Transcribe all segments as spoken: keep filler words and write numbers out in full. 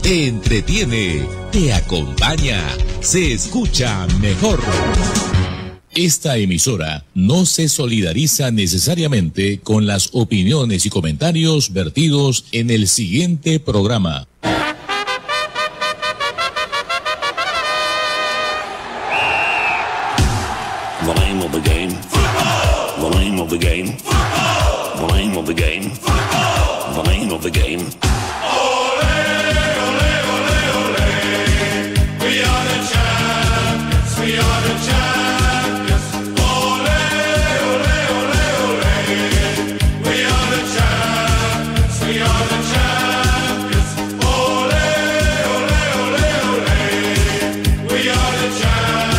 te entretiene, te acompaña, se escucha mejor. Esta emisora no se solidariza necesariamente con las opiniones y comentarios vertidos en el siguiente programa. The name of the game. Football. The name of the game. Football. The name of the game. Football. The name of the game. Ole, ole, ole, ole. We are the champions. We are the champions. Ole, ole, ole, ole. We are the champions. We are the champions. Ole, ole, ole, ole. We are the champions.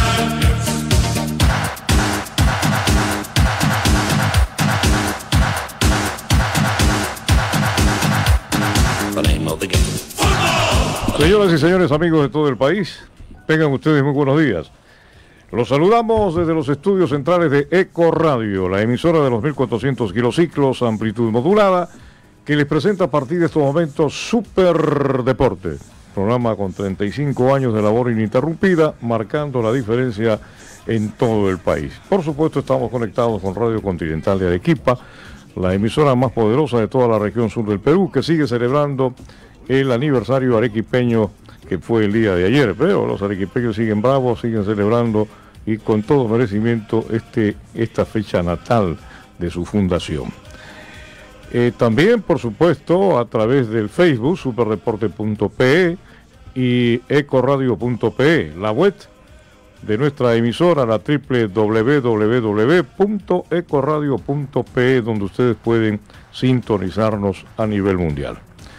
Señoras y señores, amigos de todo el país, tengan ustedes muy buenos días. Los saludamos desde los estudios centrales de Eco Radio, la emisora de los mil cuatrocientos kilociclos, amplitud modulada, que les presenta a partir de estos momentos Super Deporte, programa con treinta y cinco años de labor ininterrumpida, marcando la diferencia en todo el país. Por supuesto, estamos conectados con Radio Continental de Arequipa, la emisora más poderosa de toda la región sur del Perú, que sigue celebrando el aniversario arequipeño que fue el día de ayer, pero los arequipeños siguen bravos, siguen celebrando y con todo merecimiento este, esta fecha natal de su fundación. Eh, también, por supuesto, a través del Facebook, superdeporte punto pe y ecoradio punto pe, la web de nuestra emisora, la doble u doble u doble u doble u punto ecoradio punto pe, donde ustedes pueden sintonizarnos a nivel mundial.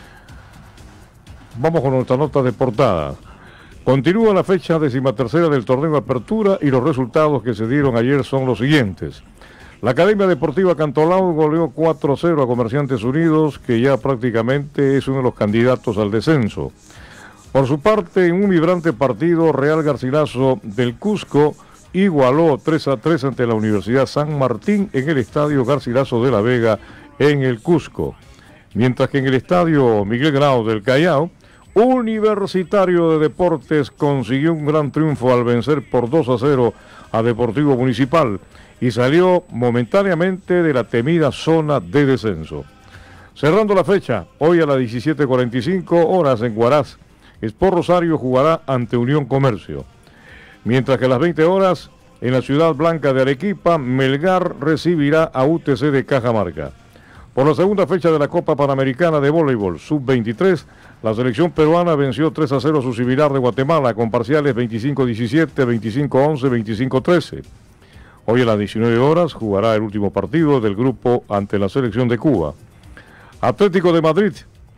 Vamos con nuestra nota de portada. Continúa la fecha decimatercera del torneo Apertura y los resultados que se dieron ayer son los siguientes. La Academia Deportiva Cantolao goleó cuatro a cero a Comerciantes Unidos, que ya prácticamente es uno de los candidatos al descenso. Por su parte, en un vibrante partido, Real Garcilaso del Cusco igualó tres a tres ante la Universidad San Martín en el Estadio Garcilaso de la Vega en el Cusco. Mientras que en el Estadio Miguel Grau del Callao, Universitario de Deportes consiguió un gran triunfo al vencer por dos a cero a Deportivo Municipal y salió momentáneamente de la temida zona de descenso. Cerrando la fecha, hoy a las diecisiete cuarenta y cinco horas en Huaraz, Sport Rosario jugará ante Unión Comercio. Mientras que a las veinte horas, en la Ciudad Blanca de Arequipa, Melgar recibirá a U T C de Cajamarca. Por la segunda fecha de la Copa Panamericana de Voleibol sub veintitrés, la selección peruana venció tres a cero a su similar de Guatemala con parciales veinticinco a diecisiete, veinticinco a once, veinticinco a trece. Hoy a las diecinueve horas jugará el último partido del grupo ante la selección de Cuba. Atlético de Madrid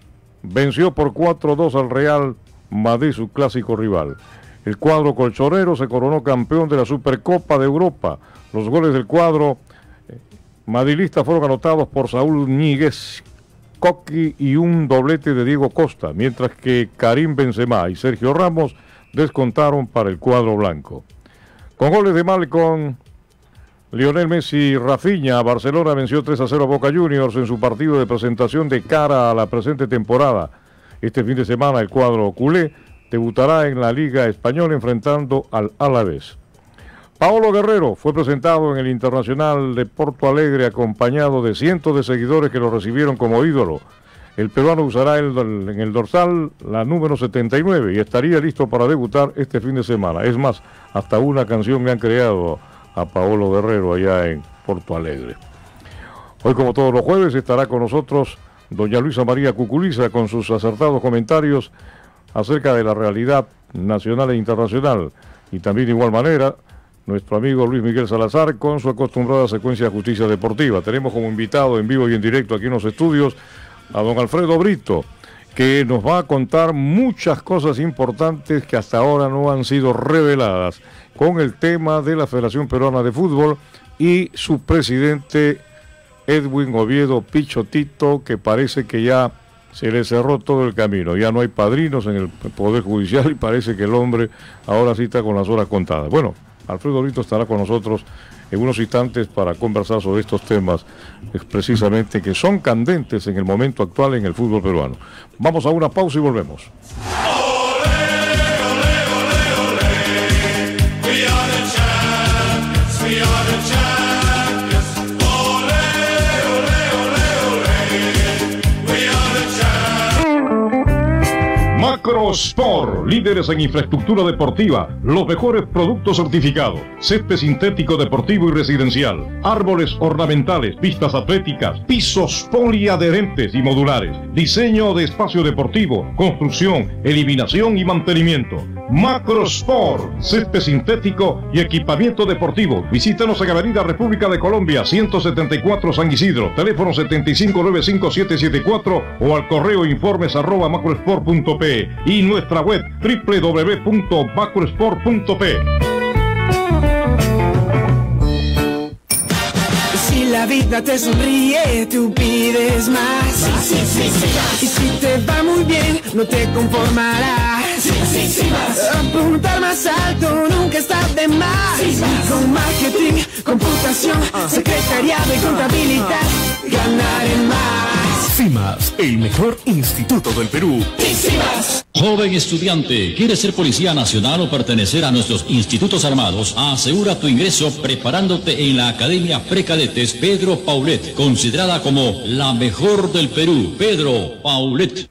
venció por cuatro a dos al Real Madrid, su clásico rival. El cuadro colchonero se coronó campeón de la Supercopa de Europa. Los goles del cuadro madrilista fueron anotados por Saúl Ñíguez Coqui y un doblete de Diego Costa, mientras que Karim Benzema y Sergio Ramos descontaron para el cuadro blanco. Con goles de Malcom, Lionel Messi y Rafinha, Barcelona venció tres a cero a Boca Juniors en su partido de presentación de cara a la presente temporada. Este fin de semana el cuadro culé debutará en la Liga Española enfrentando al Alavés. Paolo Guerrero fue presentado en el Internacional de Porto Alegre acompañado de cientos de seguidores que lo recibieron como ídolo. El peruano usará el, en el dorsal la número setenta y nueve y estaría listo para debutar este fin de semana. Es más, hasta una canción le han creado a Paolo Guerrero allá en Porto Alegre. Hoy, como todos los jueves, estará con nosotros doña Luisa María Cuculiza con sus acertados comentarios acerca de la realidad nacional e internacional. Y también, de igual manera, nuestro amigo Luis Miguel Salazar con su acostumbrada secuencia de justicia deportiva. Tenemos como invitado en vivo y en directo aquí en los estudios a don Alfredo Brito, que nos va a contar muchas cosas importantes que hasta ahora no han sido reveladas con el tema de la Federación Peruana de Fútbol y su presidente Edwin Oviedo Pichotito, que parece que ya se le cerró todo el camino. Ya no hay padrinos en el Poder Judicial y parece que el hombre ahora sí está con las horas contadas. Bueno, Alfredo Brito estará con nosotros en unos instantes para conversar sobre estos temas precisamente que son candentes en el momento actual en el fútbol peruano. Vamos a una pausa y volvemos. Macrosport, líderes en infraestructura deportiva, los mejores productos certificados, césped sintético deportivo y residencial, árboles ornamentales, pistas atléticas, pisos poliadherentes y modulares, diseño de espacio deportivo, construcción, eliminación y mantenimiento. Macrosport, césped sintético y equipamiento deportivo. Visítanos en Avenida República de Colombia, ciento setenta y cuatro San Isidro, teléfono setenta y cinco noventa y cinco siete siete cuatro o al correo informes arroba macrosport punto pe y nuestra web doble u doble u doble u punto macrosport punto pe. Si la vida te sonríe, tú pides más. Sí, sí, sí, sí, más. Y si te va muy bien, no te conformarás. Sí, sí, sí, más. Apuntar más alto nunca está de más. Sí, más. Con marketing, computación, uh. secretariado y contabilidad, ganar en más. CIMAS, el mejor instituto del Perú. CIMAS. Joven estudiante, ¿quieres ser policía nacional o pertenecer a nuestros institutos armados? Asegura tu ingreso preparándote en la Academia Precadetes Pedro Paulet, considerada como la mejor del Perú. Pedro Paulet.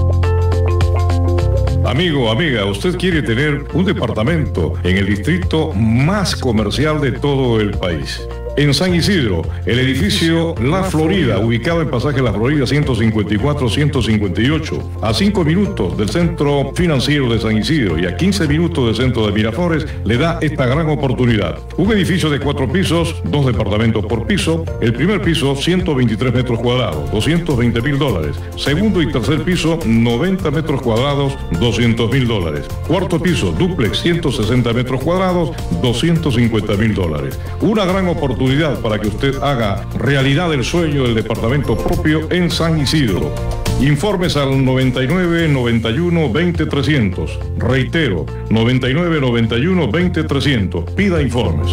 Amigo, amiga, usted quiere tener un departamento en el distrito más comercial de todo el país. En San Isidro, el edificio La Florida, ubicado en Pasaje La Florida ciento cincuenta y cuatro ciento cincuenta y ocho, a cinco minutos del centro financiero de San Isidro y a quince minutos del centro de Miraflores, le da esta gran oportunidad. Un edificio de cuatro pisos, dos departamentos por piso, el primer piso ciento veintitrés metros cuadrados, doscientos veinte mil dólares, segundo y tercer piso noventa metros cuadrados, doscientos mil dólares, cuarto piso dúplex ciento sesenta metros cuadrados, doscientos cincuenta mil dólares. Una gran oportunidad para que usted haga realidad el sueño del departamento propio en San Isidro. Informes al noventa y nueve noventa y uno veinte trescientos. Reitero, noventa y nueve noventa y uno veinte trescientos. Pida informes.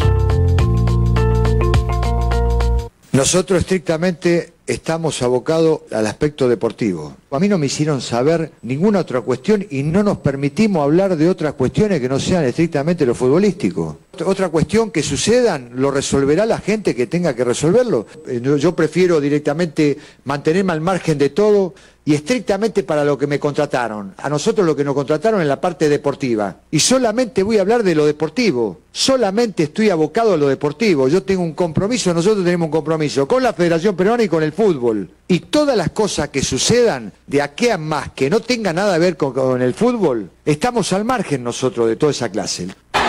Nosotros estrictamente estamos abocados al aspecto deportivo. A mí no me hicieron saber ninguna otra cuestión y no nos permitimos hablar de otras cuestiones que no sean estrictamente lo futbolístico. Otra cuestión que sucedan lo resolverá la gente que tenga que resolverlo. Yo prefiero directamente mantenerme al margen de todo y estrictamente para lo que me contrataron. A nosotros lo que nos contrataron en la parte deportiva. Y solamente voy a hablar de lo deportivo. Solamente estoy abocado a lo deportivo. Yo tengo un compromiso, nosotros tenemos un compromiso con la Federación Peruana y con el fútbol. Y todas las cosas que sucedan de aquí a más que no tengan nada que ver con, con el fútbol, estamos al margen nosotros de toda esa clase.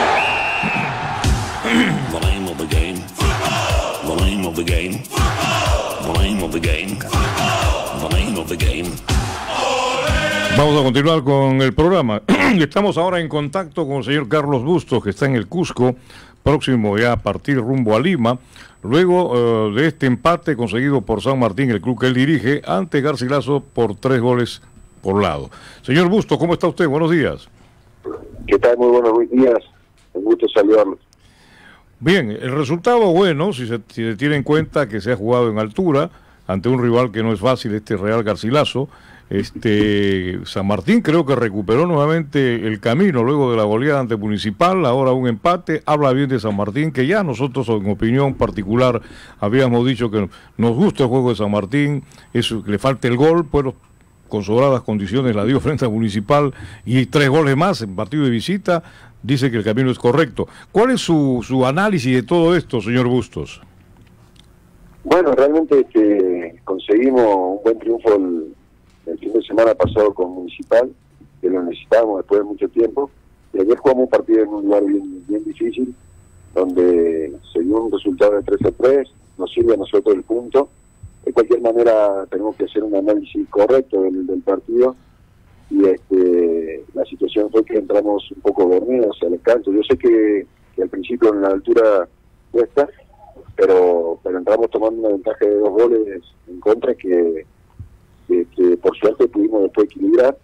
The name of the game. The name of the game. The name of the game. The name of the game. Vamos a continuar con el programa. Estamos ahora en contacto con el señor Carlos Bustos, que está en el Cusco, próximo ya a partir rumbo a Lima, luego uh, de este empate conseguido por San Martín, el club que él dirige, ante Garcilaso por tres goles por lado. Señor Bustos, ¿cómo está usted? Buenos días. ¿Qué tal? Muy buenos días. Un gusto saludarlos. Bien, el resultado bueno, si se, si se tiene en cuenta que se ha jugado en altura, ante un rival que no es fácil, este Real Garcilaso. Este San Martín creo que recuperó nuevamente el camino luego de la goleada ante Municipal, ahora un empate. Habla bien de San Martín, que ya nosotros en opinión particular habíamos dicho que nos gusta el juego de San Martín, eso, que le falta el gol, pero con sobradas condiciones la dio frente a Municipal y tres goles más en partido de visita. Dice que el camino es correcto. ¿Cuál es su, su análisis de todo esto, señor Bustos? Bueno, realmente este, conseguimos un buen triunfo el, el fin de semana pasado con Municipal, que lo necesitábamos después de mucho tiempo. Y ayer jugamos un partido en un lugar bien, bien difícil, donde se dio un resultado de tres a tres, nos sirve a nosotros el punto. De cualquier manera tenemos que hacer un análisis correcto del, del partido. Y este, la situación fue que entramos un poco dormidos al canto. Yo sé que, que al principio en la altura cuesta, pero pero entramos tomando una ventaja de dos goles en contra que, que, que por suerte pudimos después equilibrar.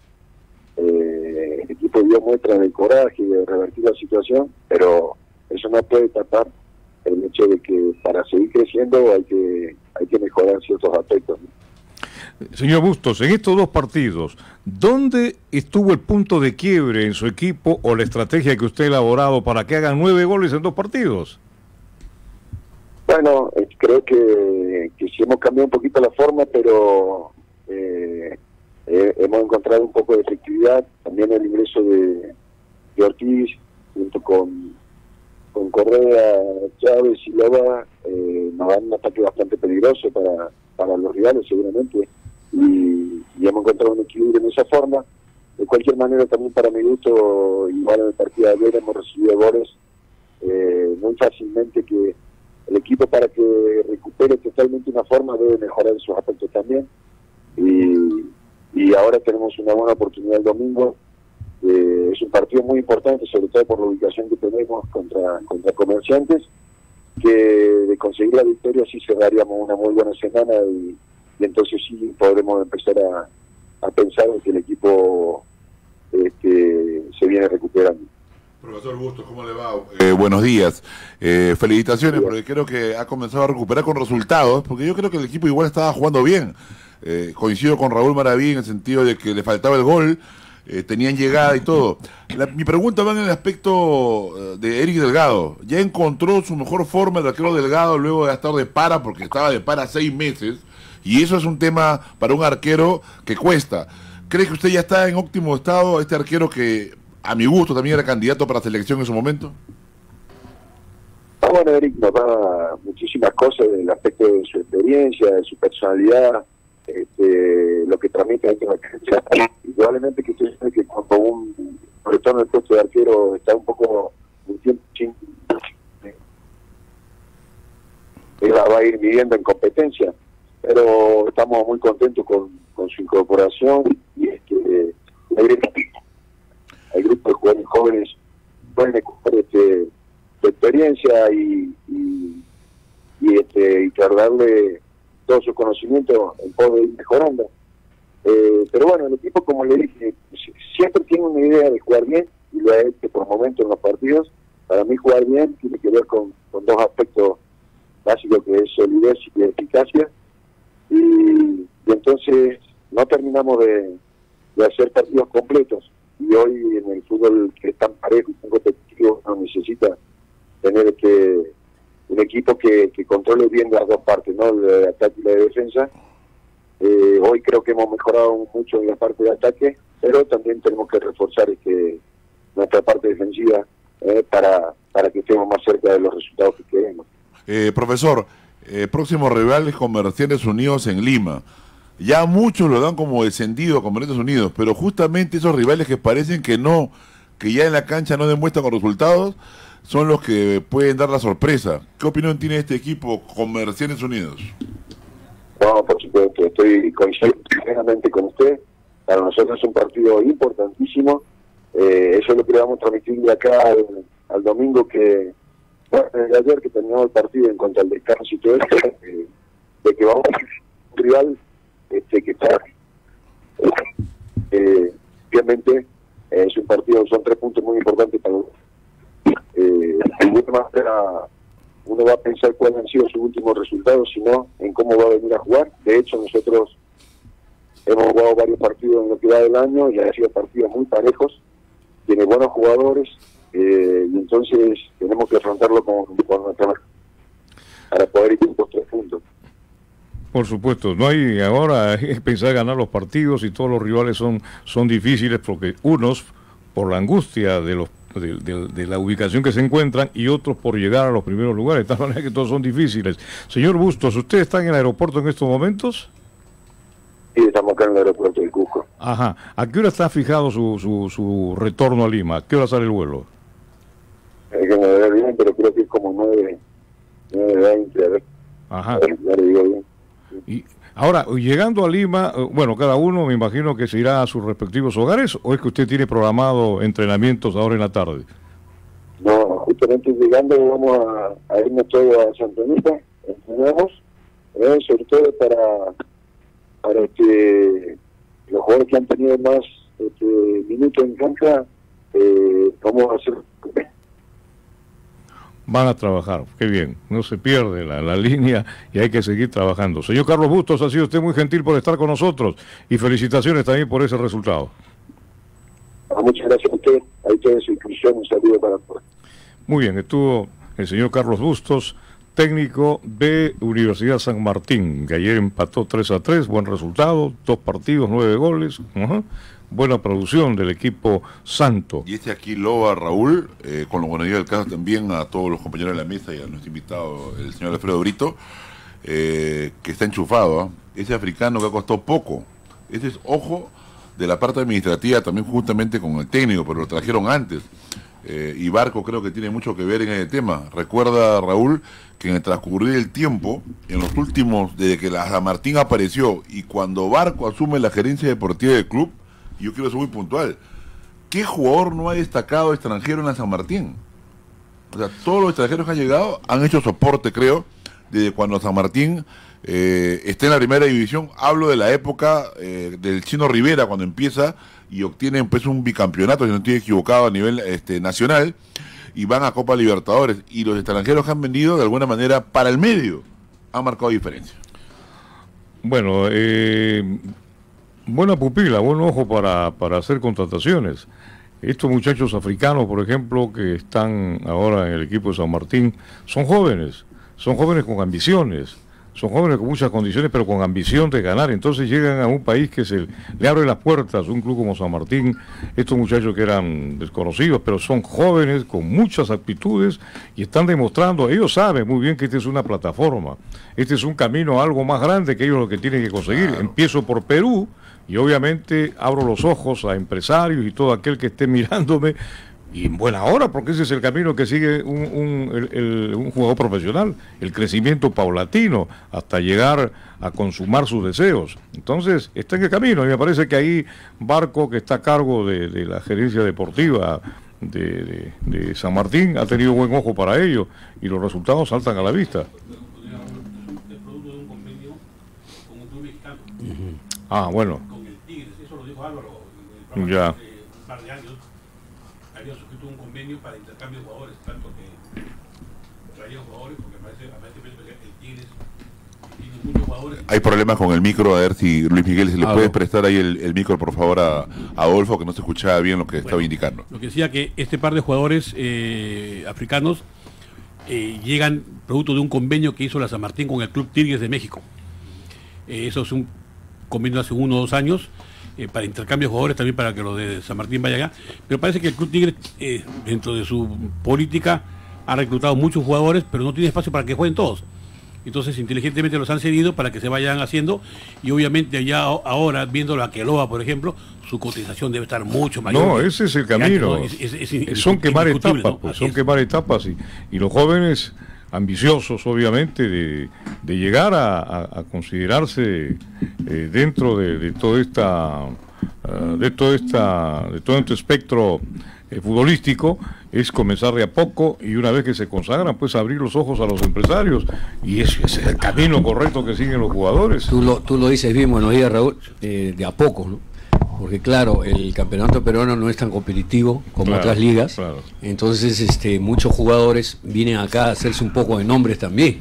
Eh, el equipo dio muestras de coraje y de revertir la situación, pero eso no puede tapar el hecho de que para seguir creciendo hay que hay que mejorar ciertos aspectos, ¿no? Señor Bustos, en estos dos partidos, ¿dónde estuvo el punto de quiebre en su equipo o la estrategia que usted ha elaborado para que hagan nueve goles en dos partidos? Bueno, eh, creo que, que sí hemos cambiado un poquito la forma, pero eh, eh, hemos encontrado un poco de efectividad. también el ingreso de, de Ortiz, junto con, con Correa, Chávez y Loba, eh, nos dan un ataque bastante peligroso para, para los rivales seguramente, y, y hemos encontrado un equilibrio en esa forma. De cualquier manera, también para mi gusto, igual en el partido de ayer hemos recibido goles eh, muy fácilmente, que el equipo, para que recupere totalmente una forma, debe mejorar sus aspectos también, y, y ahora tenemos una buena oportunidad el domingo. Eh, es un partido muy importante, sobre todo por la ubicación que tenemos contra, contra Comerciantes, que de conseguir la victoria sí cerraríamos una muy buena semana, y, y entonces sí podremos empezar a, a pensar en que el equipo este, se viene recuperando. Profesor Bustos, ¿cómo le va? Eh, buenos días. Eh, felicitaciones, porque creo que ha comenzado a recuperar con resultados, porque yo creo que el equipo igual estaba jugando bien. Eh, coincido con Raúl Maraví en el sentido de que le faltaba el gol, eh, tenían llegada y todo. La, mi pregunta va en el aspecto de Eric Delgado. ¿Ya encontró su mejor forma el arquero Delgado luego de estar de para, porque estaba de para seis meses? Y eso es un tema para un arquero que cuesta. ¿Cree que usted ya está en óptimo estado, este arquero que a mi gusto también era candidato para selección en su momento? Ah, bueno, Eric nos da muchísimas cosas del aspecto de su experiencia, de su personalidad, este, lo que transmite dentro de la cancha. Indudablemente que usted sabe que cuando un retorno del puesto de arquero está un poco un tiempo sin, él va a ir midiendo en competencia, pero estamos muy contentos con, con su incorporación, y es que hay grupos de jugadores jóvenes pueden escuchar este, su experiencia y, y, y, este, y cargarle todo su conocimiento en pos de ir mejorando. Eh, pero bueno, el equipo, como le dije, siempre tiene una idea de jugar bien, y lo ha hecho por momentos en los partidos. Para mí jugar bien tiene que ver con, con dos aspectos básicos, que es solidez y eficacia, y, y entonces no terminamos de, de hacer partidos completos. Y hoy en el fútbol, que es tan parejo y tan competitivo, no necesita tener este un equipo que, que controle bien las dos partes, ¿no? El ataque y la de defensa. Eh, hoy creo que hemos mejorado mucho en la parte de ataque, pero también tenemos que reforzar este, nuestra parte defensiva eh, para, para que estemos más cerca de los resultados que queremos. Eh, profesor, eh, próximo rival es Comerciantes Unidos en Lima. Ya muchos lo dan como descendido a Comerciantes Unidos, pero justamente esos rivales que parecen que no, que ya en la cancha no demuestran con resultados, son los que pueden dar la sorpresa. ¿Qué opinión tiene este equipo, Comerciantes Unidos? No, por supuesto, estoy coincidente con usted. Para nosotros es un partido importantísimo. Eh, eso es lo que le vamos a transmitir de acá al, al domingo, que bueno, de ayer que terminó el partido en contra del descanso y todo eso, eh, de que vamos a un rival este, que está eh, obviamente eh, es un partido, son tres puntos muy importantes para nosotros. Eh, de alguna manera uno va a pensar cuáles han sido sus últimos resultados, sino en cómo va a venir a jugar. De hecho, nosotros hemos jugado varios partidos en lo que va del año y han sido partidos muy parejos, tiene buenos jugadores, eh, y entonces tenemos que afrontarlo con, con nuestra para poder ir con los tres puntos. Por supuesto, no hay ahora es pensar ganar los partidos, y todos los rivales son, son difíciles, porque unos por la angustia de los De, de, de la ubicación que se encuentran, y otros por llegar a los primeros lugares. De tal manera que todos son difíciles. Señor Bustos, ¿usted está en el aeropuerto en estos momentos? Sí, estamos acá en el aeropuerto del Cusco. Ajá. ¿A qué hora está fijado su, su, su retorno a Lima? ¿A qué hora sale el vuelo? Es que me vea bien, pero creo que es como nueve, nueve veinte, a ver. Ajá. A ver, ya le digo bien. Y ahora, llegando a Lima, bueno, cada uno me imagino que se irá a sus respectivos hogares, ¿o es que usted tiene programado entrenamientos ahora en la tarde? No, justamente llegando vamos a, a irnos todos a Santa Anita, entrenamos, eh, sobre todo para, para que los jugadores que han tenido más este, minutos en cancha, eh, vamos a hacer... Van a trabajar, qué bien, no se pierde la, la línea, y hay que seguir trabajando. Señor Carlos Bustos, ha sido usted muy gentil por estar con nosotros, y felicitaciones también por ese resultado. Muchas gracias a usted, ahí tiene su inscripción, un saludo para todos. Muy bien, estuvo el señor Carlos Bustos, técnico de Universidad San Martín, que ayer empató tres a tres, buen resultado, dos partidos, nueve goles, uh-huh. Buena producción del equipo santo. Y este aquí loba Raúl, eh, con los buenos días del caso también a todos los compañeros de la mesa y a nuestro invitado, el señor Alfredo Brito, eh, que está enchufado, ¿eh? Ese africano que ha costado poco, ese es ojo de la parte administrativa también justamente con el técnico, pero lo trajeron antes. Eh, y Barco creo que tiene mucho que ver en ese tema. Recuerda, Raúl, que en el transcurrir del tiempo, en los últimos, desde que la San Martín apareció y cuando Barco asume la gerencia deportiva del club, y yo quiero ser muy puntual, ¿qué jugador no ha destacado extranjero en la San Martín? O sea, todos los extranjeros que han llegado han hecho soporte, creo, desde cuando San Martín eh, está en la primera división. Hablo de la época eh, del Chino Rivera, cuando empieza y obtienen pues un bicampeonato, si no estoy equivocado, a nivel este, nacional, y van a Copa Libertadores, y los extranjeros que han venido de alguna manera para el medio han marcado diferencia. Bueno, eh, buena pupila, buen ojo para, para hacer contrataciones. Estos muchachos africanos, por ejemplo, que están ahora en el equipo de San Martín, son jóvenes, son jóvenes con ambiciones. Son jóvenes con muchas condiciones, pero con ambición de ganar. Entonces llegan a un país que se le abre las puertas, un club como San Martín. Estos muchachos que eran desconocidos, pero son jóvenes con muchas aptitudes y están demostrando, ellos saben muy bien que esta es una plataforma. Este es un camino a algo más grande que ellos lo que tienen que conseguir. Claro. Empiezo por Perú y obviamente abro los ojos a empresarios y todo aquel que esté mirándome. Y en buena hora, porque ese es el camino que sigue un, un, el, el, un jugador profesional, el crecimiento paulatino, hasta llegar a consumar sus deseos. Entonces, está en el camino, y me parece que ahí Barco, que está a cargo de, de la gerencia deportiva de, de, de San Martín, ha tenido buen ojo para ello, y los resultados saltan a la vista. Ah, bueno. Con el Tigres, eso lo dijo Álvaro. Ya. Había suscrito un convenio para intercambio de jugadores, tanto que traían jugadores, porque parece, aparentemente el Tigres tiene muchos jugadores. Hay problemas con el micro, a ver si Luis Miguel, si le ah, puedes prestar ahí el, el micro, por favor, a, a Adolfo, que no se escuchaba bien lo que bueno, estaba indicando. Lo que decía que este par de jugadores eh, africanos eh, llegan producto de un convenio que hizo la San Martín con el Club Tigres de México. Eh, eso es un convenio hace uno o dos años. Eh, para intercambio de jugadores, también para que los de San Martín vayan allá, pero parece que el Club Tigre eh, dentro de su política ha reclutado muchos jugadores, pero no tiene espacio para que jueguen todos. Entonces inteligentemente los han cedido para que se vayan haciendo, y obviamente allá ahora, viendo la Queloa, por ejemplo, su cotización debe estar mucho mayor. No, ese es el camino. Es, es, es, es son quemar etapas, ¿no? Pues, son es. quemar etapas y, y los jóvenes ambiciosos, obviamente, de, de llegar a, a, a considerarse eh, dentro de, de toda esta, uh, de todo esta, de todo este espectro eh, futbolístico, es comenzar de a poco, y una vez que se consagran, pues abrir los ojos a los empresarios, y ese es el camino correcto que siguen los jugadores. Tú lo, tú lo dices bien, buenos días, Raúl, eh, de a poco, ¿no? Porque claro, el campeonato peruano no es tan competitivo como claro, otras ligas, claro. Entonces este, muchos jugadores vienen acá a hacerse un poco de nombres también.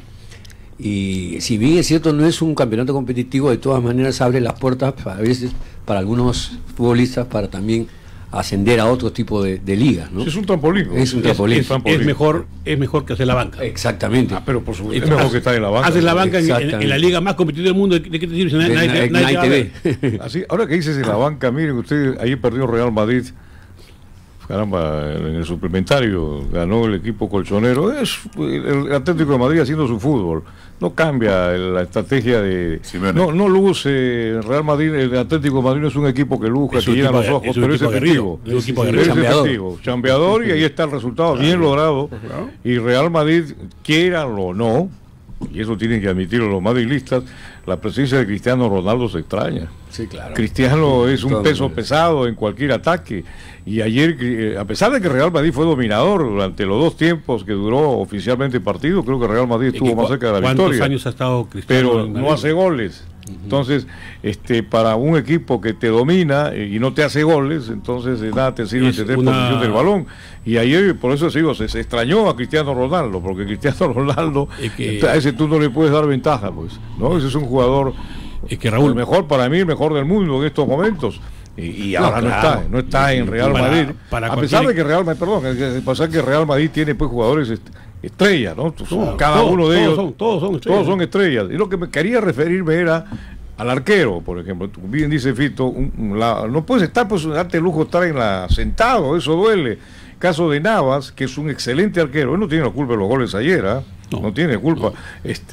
Y si bien es cierto, no es un campeonato competitivo, de todas maneras abre las puertas a veces para algunos futbolistas para también ascender a otro tipo de, de ligas, ¿no? Es un trampolín. Es un trampolín. Es, es, es mejor, es mejor que hacer la banca. Exactamente. Ah, pero por supuesto, es mejor que estar en la banca. Haces la banca en, en, en la liga más competitiva del mundo. ¿De qué te sirve? Nadie, nadie, nadie, nadie te ve. Así, ahora que dices en la banca, miren ustedes, ahí perdió Real Madrid. Caramba, en el suplementario ganó el equipo colchonero. Es el Atlético de Madrid haciendo su fútbol. No cambia la estrategia de... No, no luce. El Real Madrid, el Atlético de Madrid no es un equipo que luja, que llena los ojos, pero es efectivo. Es efectivo, chambeador, y ahí está el resultado, bien logrado. Y Real Madrid, quieranlo o no, y eso tienen que admitirlo los madridistas, la presencia de Cristiano Ronaldo se extraña. Sí, claro. Cristiano es un peso pesado en cualquier ataque, y ayer, eh, a pesar de que Real Madrid fue dominador durante los dos tiempos que duró oficialmente el partido, creo que Real Madrid estuvo más cerca de la victoria. ¿Cuántos años ha estado Cristiano? Pero no hace goles. Uh-huh. Entonces, este, para un equipo que te domina y no te hace goles, entonces de nada te sirve tener una... posesión del balón. Y ayer, por eso digo, se, se extrañó a Cristiano Ronaldo, porque Cristiano Ronaldo, es que... a ese tú no le puedes dar ventaja, pues, ¿no? Ese es un jugador, es que Raúl, el mejor para mí, el mejor del mundo en estos momentos. Y, y ahora no, claro, no está, no está en Real Madrid. Para, para a pesar de que Real Madrid, perdón, a pesar que Real Madrid tiene pues jugadores estrellas, ¿no? Son, cada todos, uno de todos ellos. Son, todos son estrellas. Todos son estrellas. Y lo que me quería referirme era al arquero, por ejemplo. Tú bien dice Fito, un, un, la, no puedes estar, pues darte el lujo de estar en la, sentado, eso duele. Caso de Navas, que es un excelente arquero, él no tiene la culpa de los goles ayer, ¿eh? no. no tiene culpa. No.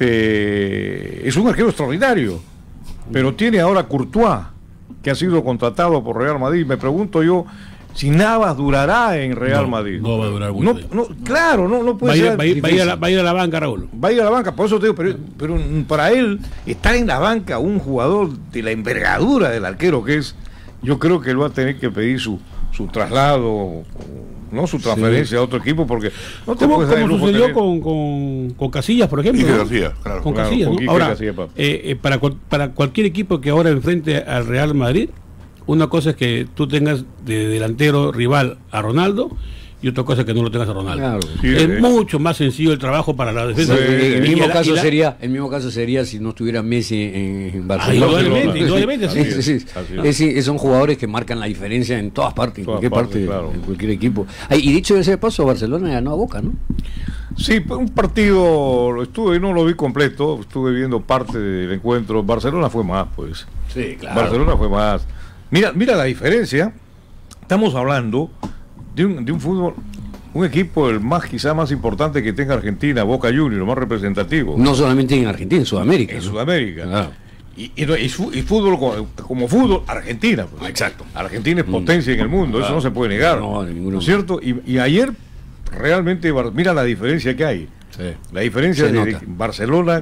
Este es un arquero extraordinario, pero tiene ahora Courtois, que ha sido contratado por Real Madrid. Me pregunto yo si Navas durará en Real no, Madrid. No va a durar no, no, claro, no, no puede va ser. Va, va, va, a la, va a ir a la banca, Raúl. Va a ir a la banca, por eso te digo, pero, pero para él, estar en la banca un jugador de la envergadura del arquero que es, yo creo que él va a tener que pedir su, su traslado, no su transferencia sí. a otro equipo, porque no te ¿Cómo, puedes dar el ¿cómo lujo sucedió tener... con, con, con Casillas, por ejemplo? Quique ¿no? García, claro. Con claro, Casillas, con ¿no? Ahora, García, eh, eh, para, para cualquier equipo que ahora enfrente al Real Madrid, una cosa es que tú tengas de delantero rival a Ronaldo y otra cosa es que no lo tengas a Ronaldo. Claro. Sí, es eh. mucho más sencillo el trabajo para la defensa. Sí, el, mismo la, caso la... sería, el mismo caso sería si no estuviera Messi en, en Barcelona. Ah, indudablemente, indudablemente. Sí, sí, sí. Es, sí, son jugadores que marcan la diferencia en todas partes, en todas cualquier partes, parte, claro. en cualquier equipo. Ay, y dicho de ese paso, Barcelona ganó a Boca, ¿no? Sí, un partido, lo estuve, no lo vi completo, estuve viendo parte del encuentro. Barcelona fue más, pues. Sí, claro. Barcelona fue más. Mira, mira la diferencia. Estamos hablando de un, de un fútbol, un equipo el más quizá más importante que tenga Argentina, Boca Juniors, lo más representativo. No solamente en Argentina, en Sudamérica. En ¿no? Sudamérica. Claro. Y, y, y, y fútbol como, como fútbol, Argentina. Pues. Exacto. Argentina es potencia mm. en el mundo, claro. Eso no se puede negar. No, de ningún ¿no es cierto? Y, y ayer realmente, mira la diferencia que hay. Sí. La diferencia se de nota. Barcelona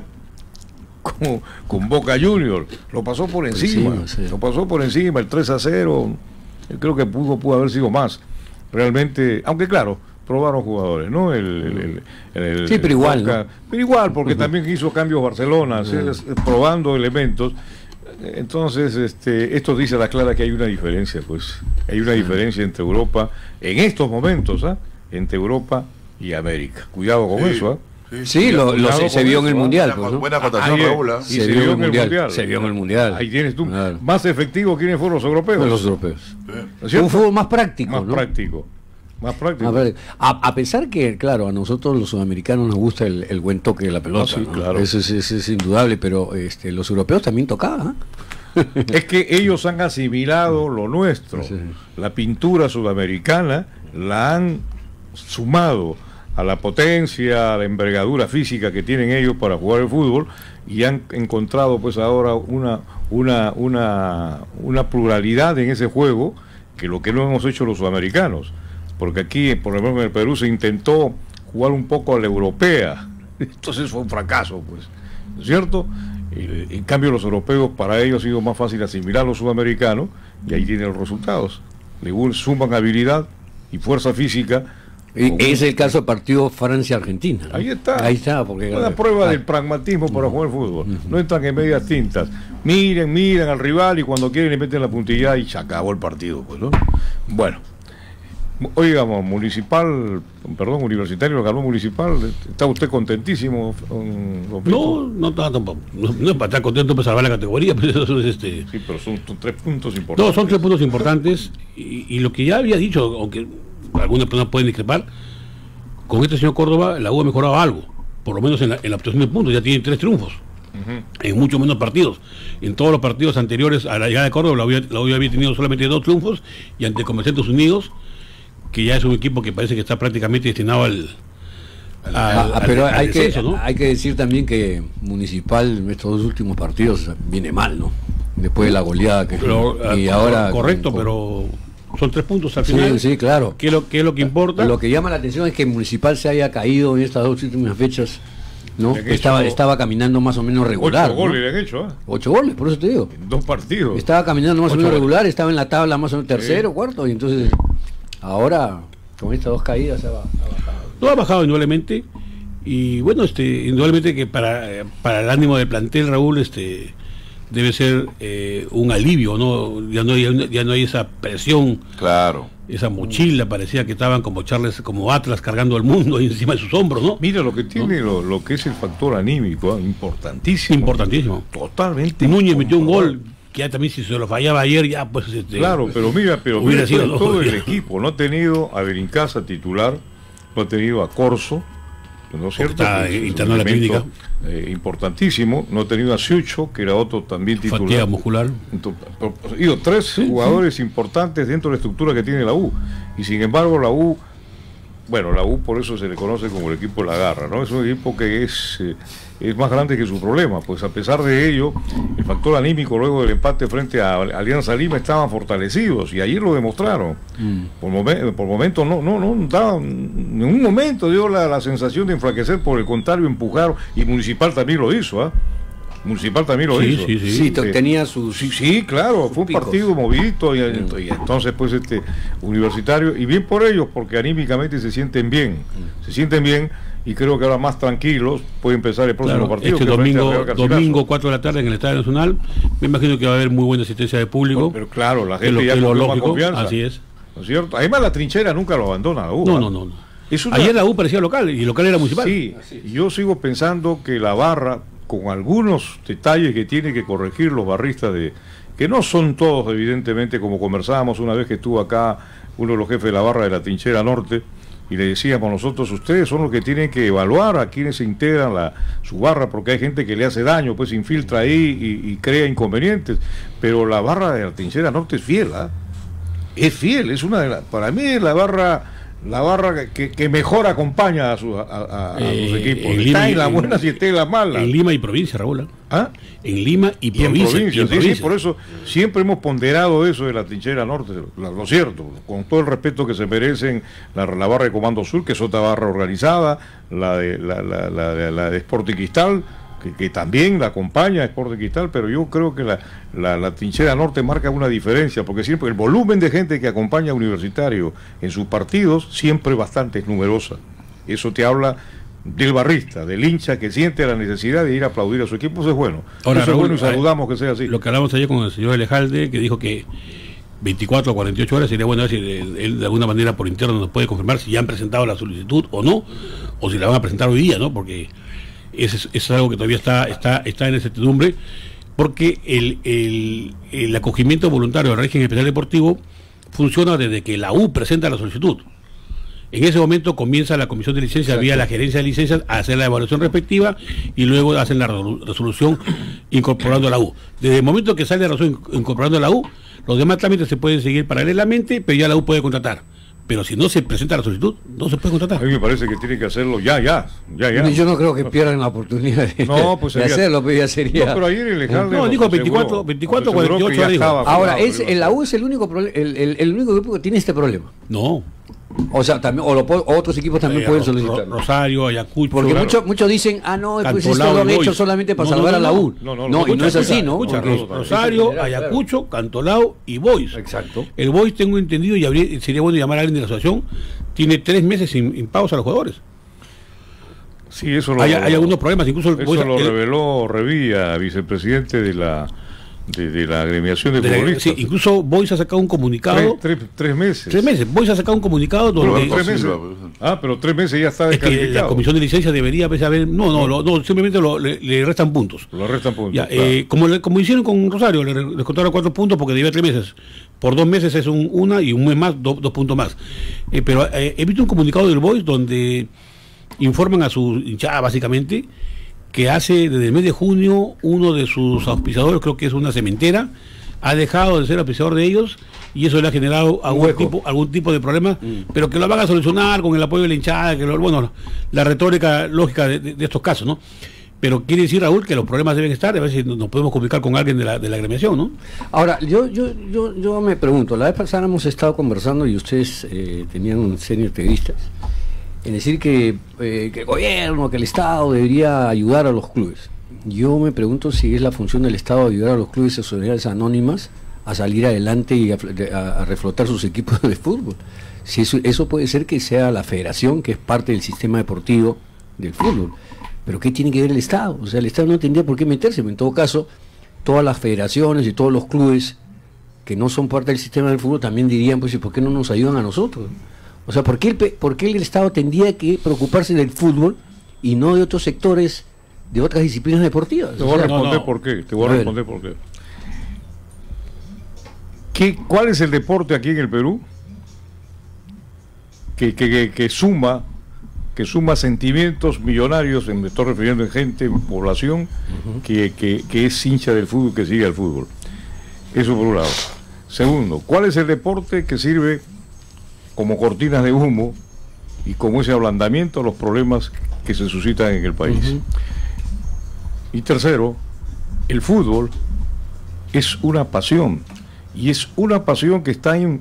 con, con Boca Juniors. Lo pasó por encima. encima sí. Lo pasó por encima, el tres a cero. Yo creo que pudo, pudo haber sido más. Realmente, aunque claro, probaron jugadores, ¿no? El, el, el, el, sí, pero igual. Boca, ¿no? Pero igual, porque uh-huh. también hizo cambios Barcelona, uh-huh. ¿sí? probando elementos. Entonces, este, esto dice a la clara que hay una diferencia, pues. Hay una diferencia entre Europa, en estos momentos, ¿ah? ¿eh? Entre Europa y América. Cuidado con sí. eso, ¿eh? Sí, sí, lo, lo se, se vio en el Mundial. Pues, ¿no? Buena votación, Raúl. Y se, se vio en el mundial, mundial. Se vio en el Mundial. Ahí tienes tú. Claro. Más efectivo, ¿quiénes fueron los europeos? Los europeos. ¿No Un fútbol más práctico, Más ¿no? práctico. Más práctico. A, a pesar que, claro, a nosotros los sudamericanos nos gusta el, el buen toque de la pelota. Ah, sí, ¿no? Claro. Eso es, es, es indudable, pero este, los europeos también tocaban. ¿eh? Es que ellos han asimilado lo nuestro. Sí. La pintura sudamericana la han sumado a la potencia, a la envergadura física que tienen ellos para jugar el fútbol, y han encontrado pues ahora una, una, una, una pluralidad en ese juego que lo que no hemos hecho los sudamericanos, porque aquí, por ejemplo en el Perú, se intentó jugar un poco a la europea, entonces fue un fracaso, pues, ¿no es cierto? En cambio los europeos, para ellos ha sido más fácil asimilar a los sudamericanos, y ahí tienen los resultados, le suman habilidad y fuerza física. Y es el caso del partido Francia-Argentina, ¿no? Ahí está. Ahí está, porque una prueba ah. del pragmatismo para uh-huh. jugar el fútbol. Uh-huh. No entran en medias tintas. Miren, miren al rival y cuando quieren le meten la puntilla y se acabó el partido, pues, ¿no? Bueno, oigamos, Municipal, perdón, Universitario, lo ganó Municipal. ¿Está usted contentísimo? Don no, no está tampoco. No, no es para estar contento para salvar la categoría, pero eso es este. Sí, pero son, son tres puntos importantes. No, son tres puntos importantes y, y lo que ya había dicho, aunque algunas personas pueden discrepar, con este señor Córdoba la U ha mejorado algo, por lo menos en la, en la obtención de puntos, ya tiene tres triunfos, uh-huh. en mucho menos partidos. En todos los partidos anteriores a la llegada de Córdoba, la U, la U había tenido solamente dos triunfos, y ante Comerciantes Unidos, que ya es un equipo que parece que está prácticamente destinado al... al, ah, al pero al, hay, al que, descenso, ¿no? hay que decir también que Municipal en estos dos últimos partidos viene mal, ¿no? Después de la goleada que pero, y ahora correcto, con, pero... son tres puntos al final. Sí, sí, claro. ¿Qué es lo, qué es lo que importa? Lo que llama la atención es que Municipal se haya caído en estas dos últimas fechas, ¿no? Estaba, hecho, estaba caminando más o menos regular. Ocho goles ¿no? le han hecho, ¿eh? Ocho goles, por eso te digo. En dos partidos. Estaba caminando más ocho o menos goles. regular, estaba en la tabla más o menos tercero, sí. cuarto, y entonces ahora con estas dos caídas se ha, ha bajado. No ha bajado indudablemente, y bueno, este, indudablemente que para, para el ánimo del plantel, Raúl, este debe ser eh, un alivio, ¿no? Ya no hay, ya no hay esa presión, claro, esa mochila, parecía que estaban como Charles, como Atlas cargando al mundo encima de sus hombros, ¿no? Mira lo que tiene, ¿no? lo, lo que es el factor anímico, ¿eh? importantísimo. Importantísimo. Totalmente. Núñez metió un gol que ya también si se lo fallaba ayer ya pues este, claro, pero mira, pero hubiera mira, sido todo no, el equipo no ha tenido a Berincasa titular, no ha tenido a Corso, ¿no es cierto? Está Pues, interno en la clínica. Eh, importantísimo. No ha tenido a Siucho, que era otro también titular. Fatiga muscular. Entonces, digo, tres sí, jugadores sí. importantes dentro de la estructura que tiene la U. Y sin embargo, la U, bueno, la U por eso se le conoce como el equipo de la garra, ¿no? Es un equipo que es, eh, es más grande que su problema. Pues a pesar de ello, el factor anímico luego del empate frente a Alianza Lima estaban fortalecidos y ayer lo demostraron. Mm. Por, momen por momentos no, no, no, daba, en un momento dio la, la sensación de enflaquecer, por el contrario empujaron, y Municipal también lo hizo, ¿ah? ¿eh? Municipal también lo sí, hizo. Sí, sí, sí. sí tenía sus... Sí, sí, claro, fue un picos. partido movidito y, mm. y entonces pues este Universitario, y bien por ellos, porque anímicamente se sienten bien, mm. se sienten bien, y creo que ahora más tranquilos puede empezar el próximo claro, partido. Este domingo, domingo cuatro de la tarde en el Estadio Nacional, me imagino que va a haber muy buena asistencia de público. Pero, pero claro, la gente lo, ya lo con más confianza. Así es. ¿No es cierto? Además la trinchera nunca lo abandona la U. No, no, no. no. Es una... Ayer la U parecía local y el local era municipal. Sí, yo sigo pensando que la barra, con algunos detalles que tiene que corregir los barristas, de que no son todos evidentemente, como conversábamos una vez que estuvo acá uno de los jefes de la barra de la Trinchera Norte, y le decíamos nosotros, ustedes son los que tienen que evaluar a quienes se integran la, su barra, porque hay gente que le hace daño, pues se infiltra ahí y, y crea inconvenientes, pero la barra de la Trinchera Norte es fiel, ¿eh? es fiel, es una de las, para mí es la barra la barra que, que mejor acompaña a, su, a, a, a eh, sus equipos. En está Lima, en las buenas y está en las malas. En Lima y provincia, Raúl. ¿Ah? En Lima y provincia. Y en provincia, y en sí, provincia. Sí, por eso siempre hemos ponderado eso de la Trinchera Norte, lo, lo cierto, con todo el respeto que se merecen la, la barra de Comando Sur, que es otra barra organizada, la de la, la, la, la, la de Sport y Cristal, que, que también la acompaña Sport y Cristal, pero yo creo que la, la, la Trinchera Norte marca una diferencia, porque siempre el volumen de gente que acompaña a Universitario en sus partidos siempre bastante es numerosa. Eso te habla del barrista, del hincha que siente la necesidad de ir a aplaudir a su equipo. Eso es bueno. Ahora, eso Raúl, es bueno y saludamos que sea así. Lo que hablamos ayer con el señor Elejalde, que dijo que veinticuatro o cuarenta y ocho horas sería bueno ver si él, él de alguna manera por interno nos puede confirmar si ya han presentado la solicitud o no, o si la van a presentar hoy día, ¿no? Porque eso es, es algo que todavía está, está, está en incertidumbre, porque el, el, el acogimiento voluntario del régimen especial deportivo funciona desde que la U presenta la solicitud. En ese momento comienza la comisión de licencias Exacto. vía la gerencia de licencias a hacer la evaluación respectiva y luego hacen la resolución incorporando a la U. Desde el momento que sale la resolución incorporando a la U, los demás trámites se pueden seguir paralelamente, pero ya la U puede contratar. Pero si no se presenta la solicitud, no se puede contratar. A mí me parece que tiene que hacerlo ya, ya, ya, ya. Yo no creo que pierdan la oportunidad de, no, pues sería, de hacerlo, pero ya sería... No, pero ayer el Alejandro... No, dijo veinticuatro, veinticuatro, cuarenta y ocho dijo. Ahora, es, el, la U es el único, el, el, el único equipo que tiene este problema. No. O sea, también, o lo, otros equipos también eh, pueden solicitar. Rosario, Ayacucho. Porque claro. muchos muchos dicen, ah, no, pues esto lo han hecho solamente para no, salvar no, no, a la U. No, no, no, no, no y no es así, ¿no? Escucha, Rosario, claro, Ayacucho, claro. Cantolao y Boys. Exacto. El Boys, tengo entendido, y habría, sería bueno llamar a alguien de la asociación, tiene tres meses sin, sin pagos a los jugadores. Sí, eso lo hay, hay algunos problemas, incluso el eso Boys, lo el, reveló Revilla, vicepresidente de la de, de la agremiación de, de futbolistas. Sí, incluso Boys ha sacado un comunicado. Tres, tres, tres meses. Tres meses. Boys ha sacado un comunicado donde. Pero, tres meses. Ah, pero tres meses ya está descalificado. Es que la comisión de licencia debería haber. No, no, no, no simplemente lo, le, le restan puntos. Lo restan puntos. Ya, claro. eh, como, le, como hicieron con Rosario, le, le contaron cuatro puntos porque debía tres meses. Por dos meses es un, una y un mes más, do, dos puntos más. Eh, pero eh, he visto un comunicado del Boys donde informan a su hinchada básicamente que hace desde el mes de junio uno de sus auspiciadores, creo que es una cementera, ha dejado de ser auspiciador de ellos y eso le ha generado algún tipo, algún tipo de problema, mm. pero que lo van a solucionar con el apoyo de la hinchada, que lo, bueno, la retórica lógica de, de, de estos casos, ¿no? Pero quiere decir, Raúl, que los problemas deben estar, a ver si nos podemos comunicar con alguien de la, de la agremiación, ¿no? Ahora, yo, yo, yo, yo me pregunto, la vez pasada hemos estado conversando y ustedes eh, tenían un serio integristas en decir que, eh, que el gobierno, que el Estado debería ayudar a los clubes. Yo me pregunto si es la función del Estado ayudar a los clubes y sociedades anónimas a salir adelante y a, a, a reflotar sus equipos de fútbol. Si eso, eso puede ser que sea la federación, que es parte del sistema deportivo del fútbol. Pero ¿qué tiene que ver el Estado? O sea, el Estado no tendría por qué meterse. En todo caso, todas las federaciones y todos los clubes que no son parte del sistema del fútbol también dirían, pues, ¿y por qué no nos ayudan a nosotros? O sea, ¿por qué el, por qué el Estado tendría que preocuparse del fútbol y no de otros sectores, de otras disciplinas deportivas? Te voy a responder no, no. por qué. Te voy a, a responder por qué. ¿Qué. ¿Cuál es el deporte aquí en el Perú que, que, que, que suma que suma sentimientos millonarios, me estoy refiriendo en gente, en población, uh-huh. que, que, que es hincha del fútbol, que sigue al fútbol. Eso por un lado. Segundo, ¿cuál es el deporte que sirve como cortinas de humo y como ese ablandamiento a los problemas que se suscitan en el país? Uh-huh. Y tercero, el fútbol es una pasión, y es una pasión que está in,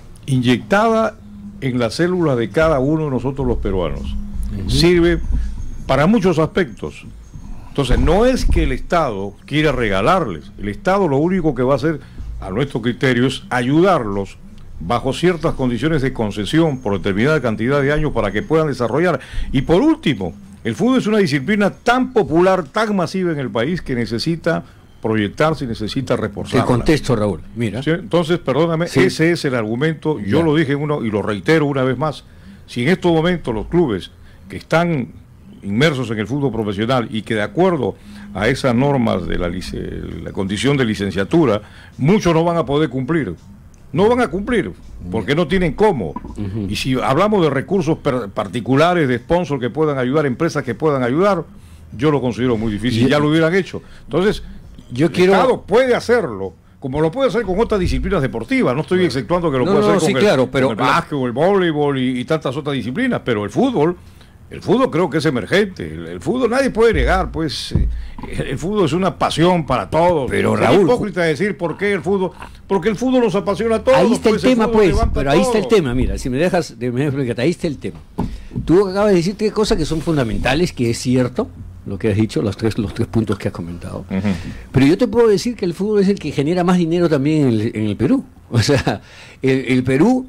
inyectada en las células de cada uno de nosotros los peruanos. Uh-huh. Sirve para muchos aspectos. Entonces, no es que el Estado quiera regalarles. El Estado lo único que va a hacer, a nuestro criterio, es ayudarlos bajo ciertas condiciones de concesión por determinada cantidad de años para que puedan desarrollar. Y por último, el fútbol es una disciplina tan popular, tan masiva en el país, que necesita proyectarse y necesita reforzarla. El contexto, Raúl, mira. ¿Sí? Entonces, perdóname, sí. ese es el argumento. Yo ya. lo dije uno y lo reitero una vez más. Si en estos momentos los clubes que están inmersos en el fútbol profesional y que de acuerdo a esas normas de la, la condición de licenciatura, muchos no van a poder cumplir. No van a cumplir, porque no tienen cómo. Uh-huh. Y si hablamos de recursos per particulares, de sponsor que puedan ayudar, empresas que puedan ayudar, yo lo considero muy difícil, y ya lo hubieran hecho. Entonces, yo el quiero... Estado puede hacerlo, como lo puede hacer con otras disciplinas deportivas. No estoy exceptuando que lo no, puede no, hacer sí, con, claro, el, pero, con el básquet o el voleibol y, y tantas otras disciplinas, pero el fútbol... El fútbol creo que es emergente. El, el fútbol nadie puede negar, pues eh, el, el fútbol es una pasión para todos. Pero es Raúl, hipócrita decir por qué el fútbol, porque el fútbol nos apasiona a todos. Ahí está pues, el tema, el pues. Pero ahí todo. está el tema, mira, si me dejas de me ahí está el tema. Tú acabas de decir tres cosas que son fundamentales, que es cierto lo que has dicho, los tres, los tres puntos que has comentado. Uh-huh. Pero yo te puedo decir que el fútbol es el que genera más dinero también en el, en el Perú. O sea, el, el Perú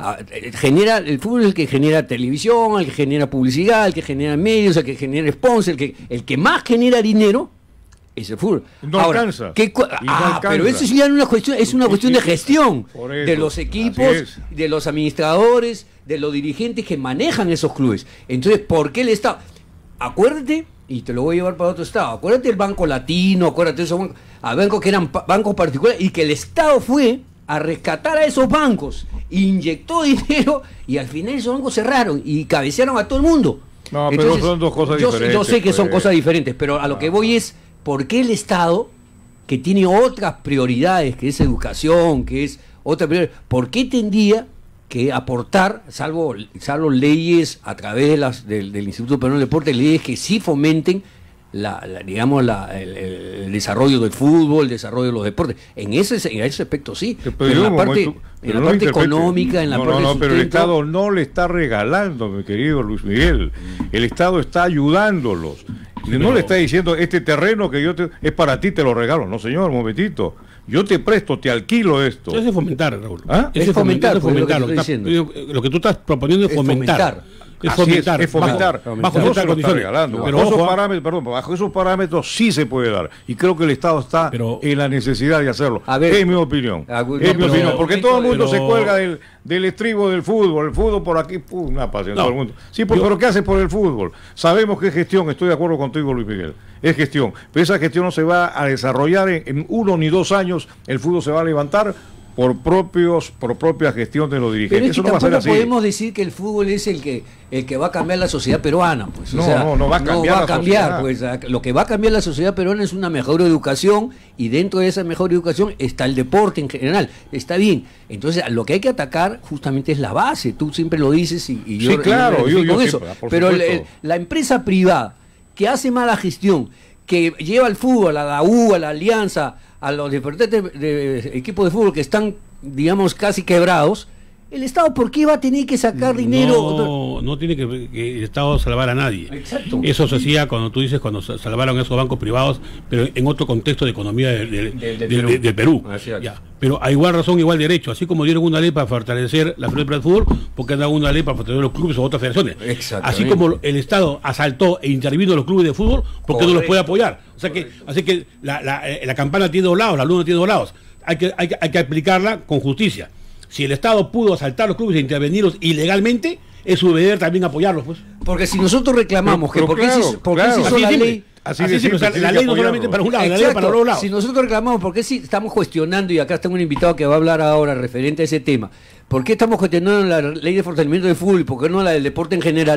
genera, el fútbol es el que genera televisión, el que genera publicidad, el que genera medios, el que genera sponsor, el que, el que más genera dinero es el fútbol. No Ahora, alcanza. ¿qué, ah, no alcanza. Pero eso ya es una cuestión, es una cuestión de gestión de los equipos, de los administradores, de los dirigentes que manejan esos clubes. Entonces, ¿por qué el Estado? Acuérdate, y te lo voy a llevar para otro estado, acuérdate del Banco Latino, acuérdate de esos bancos, a bancos que eran bancos particulares, y que el Estado fue a rescatar a esos bancos, inyectó dinero y al final esos bancos cerraron y cabecearon a todo el mundo. No, Entonces, pero son dos cosas yo, diferentes. Yo sé que pues. son cosas diferentes, pero a lo que voy es, ¿por qué el Estado, que tiene otras prioridades, que es educación, que es otra prioridad, por qué tendría que aportar, salvo, salvo leyes a través de las, del, del Instituto Peruano del Deporte, leyes que sí fomenten La, la, digamos la, el, el desarrollo del fútbol, el desarrollo de los deportes? En ese, en ese aspecto sí, pero, pero en la parte, momento, en la no parte económica, en la no, parte no, no, pero el Estado sustento... no le está regalando, mi querido Luis Miguel. El Estado está ayudándolos. No pero... le está diciendo, este terreno que yo te, es para ti, te lo regalo. No, señor, un momentito. Yo te presto, te alquilo esto. Eso es fomentar, Raúl. ¿Ah? Es, es fomentar, fomentar, lo, que está, lo que tú estás proponiendo es, es fomentar. fomentar. Es fomentar, es, es fomentar. Bajo, bajo no se lo está regalando. Pero bajo, esos parámetros, perdón, bajo esos parámetros sí se puede dar. Y creo que el Estado está pero, en la necesidad de hacerlo. A ver, es mi opinión. A, no, es mi opinión. Porque todo el mundo pero, se cuelga del, del estribo del fútbol. El fútbol por aquí, pum, una pasión, no, todo el mundo. Sí, pues, yo, pero ¿qué hace por el fútbol? Sabemos que es gestión, estoy de acuerdo contigo, Luis Miguel. Es gestión. Pero esa gestión no se va a desarrollar en, en uno ni dos años. El fútbol se va a levantar por propios por propia gestión de los dirigentes. Pero es que eso no tampoco va a ser así. Podemos decir que el fútbol es el que el que va a cambiar la sociedad peruana, pues. No, o sea, no, no va a cambiar, no va a cambiar la pues. Lo que va a cambiar la sociedad peruana es una mejor educación, y dentro de esa mejor educación está el deporte en general. Está bien. Entonces, lo que hay que atacar justamente es la base. Tú siempre lo dices y, y yo sí, claro, yo, yo, yo con siempre, eso. Pero el, el, la empresa privada que hace mala gestión, que lleva al fútbol, a la U, a la Alianza, a los diferentes de, de, de equipos de fútbol que están, digamos, casi quebrados, ¿el Estado por qué va a tener que sacar dinero? No, no tiene que, que el Estado salvar a nadie. Exacto. Eso se hacía cuando tú dices, cuando salvaron esos bancos privados, pero en otro contexto de economía del de, de, de, de, Perú. De, de Perú. Ya. Pero a igual razón, igual derecho. Así como dieron una ley para fortalecer la Federación del Fútbol, porque han dado una ley para fortalecer los clubes o otras federaciones. Así como el Estado asaltó e intervino en los clubes de fútbol, ¿por qué no los puede apoyar? O sea que, así que la, la, la campana tiene dos lados, la luna tiene dos lados. Hay que, hay, que, hay que aplicarla con justicia. Si el Estado pudo asaltar los clubes e intervenirlos ilegalmente, es su deber también apoyarlos, pues. Porque si nosotros reclamamos pero, pero que claro, por qué se, por claro, se hizo la simple. ley, así, así simple, o sea, la ley no solamente para un lado, exacto, la ley para los dos lados. Si nosotros reclamamos, ¿por qué si estamos cuestionando, y acá tengo un invitado que va a hablar ahora referente a ese tema, ¿por qué estamos cuestionando la ley de fortalecimiento del fútbol y por qué no la del deporte en general?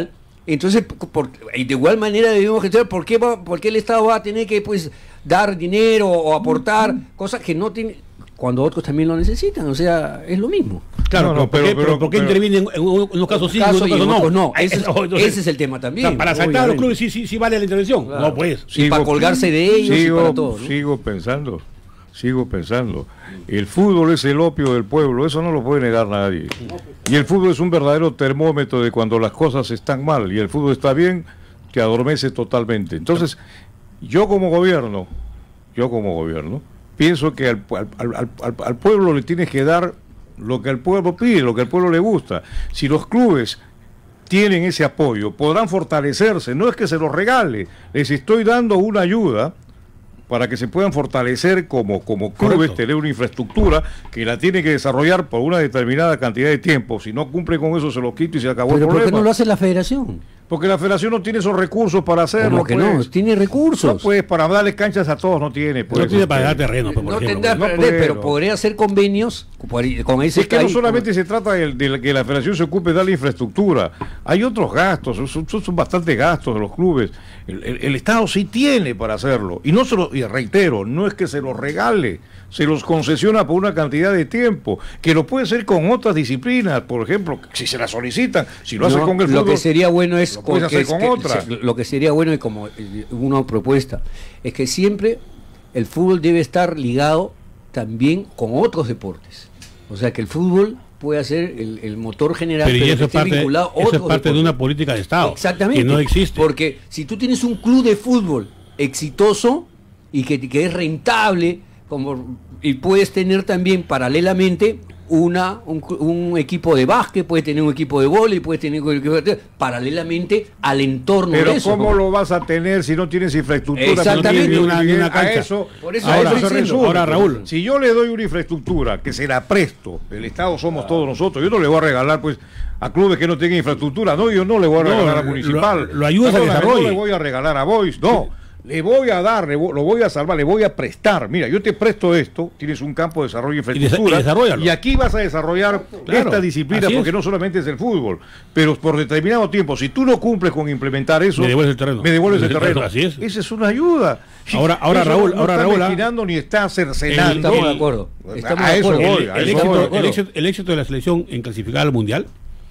Entonces, por, y de igual manera debemos gestionar por qué, va, por qué el Estado va a tener que pues dar dinero o aportar cosas que no tiene, cuando otros también lo necesitan, o sea, es lo mismo. Claro, no, no, pero, pero, pero ¿por qué intervienen en unos casos sí y en otros casos no? no. Ese, es, Entonces, ese es el tema también. O sea, para saltar a los clubes sí, sí, sí vale la intervención. Claro. No, pues. Sigo, y para colgarse de ellos sigo, y para todo, ¿no? Sigo pensando, sigo pensando. El fútbol es el opio del pueblo, eso no lo puede negar nadie. Y el fútbol es un verdadero termómetro de cuando las cosas están mal y el fútbol está bien, que adormece totalmente. Entonces, yo como gobierno, yo como gobierno, pienso que al, al, al, al, al pueblo le tienes que dar lo que el pueblo pide, lo que el pueblo le gusta. Si los clubes tienen ese apoyo, podrán fortalecerse, no es que se los regale, les estoy dando una ayuda para que se puedan fortalecer como, como clubes, correcto, tener una infraestructura que la tiene que desarrollar por una determinada cantidad de tiempo. Si no cumple con eso, se lo quito y se acabó. ¿Pero el problema. ¿Por qué no lo hace la federación? Porque la federación no tiene esos recursos para hacerlo. ¿Cómo que pues. no? Tiene recursos. No, pues, para darle canchas a todos no tiene. Pues, no tiene para dar terreno. Pues, no ejemplo, tendrá pues. para no perder, pero puedo. podría hacer convenios con ese. Es que no solamente se trata de, de que la federación se ocupe de dar la infraestructura. Hay otros gastos, son, son, son bastantes gastos de los clubes. El, el, el Estado sí tiene para hacerlo. Y no se lo, y reitero, no es que se los regale, se los concesiona por una cantidad de tiempo, que lo puede hacer con otras disciplinas, por ejemplo, si se las solicitan, si lo no, hace con el lo fútbol. que sería bueno es, lo puedes hacer con que, otra. Se, lo que sería bueno y como una propuesta es que siempre el fútbol debe estar ligado también con otros deportes. O sea, que el fútbol puede ser el, el motor general, pero, pero eso que esté parte, vinculado a eso otros es parte deportes. de una política de Estado. Exactamente. Que no existe. Porque si tú tienes un club de fútbol exitoso y que, que es rentable, como y puedes tener también paralelamente una un, un equipo de básquet, puedes tener un equipo de vóley, puedes tener un equipo de, paralelamente al entorno pero de eso. ¿cómo lo vas a tener si no tienes infraestructura? Exactamente. No una, una cancha. A eso, Por eso a ahora, eso se resume. Ahora, Raúl, si yo le doy una infraestructura que se la presto, el Estado somos todos nosotros, yo no le voy a regalar pues a clubes que no tengan infraestructura, no, yo no le voy a regalar no, a Municipal, lo, lo ayudas a desarrollo. No le voy a regalar a Boys, no. Le voy a dar, le voy, lo voy a salvar, le voy a prestar. Mira, yo te presto esto, tienes un campo de desarrollo de infraestructura, y, y aquí vas a desarrollar claro, esta disciplina, porque es. no solamente es el fútbol, pero por determinado tiempo, si tú no cumples con implementar eso, me devuelves el terreno. Me devuelves el terreno. Así es. Esa es una ayuda. Ahora, ahora eso Raúl, no, no ahora está Raúl, mezquinando ni está cercenando. Estamos de acuerdo. Estamos a de eso acuerdo. voy. El, a el, eso éxito, voy. el, éxito, el éxito de la selección en clasificar al mundial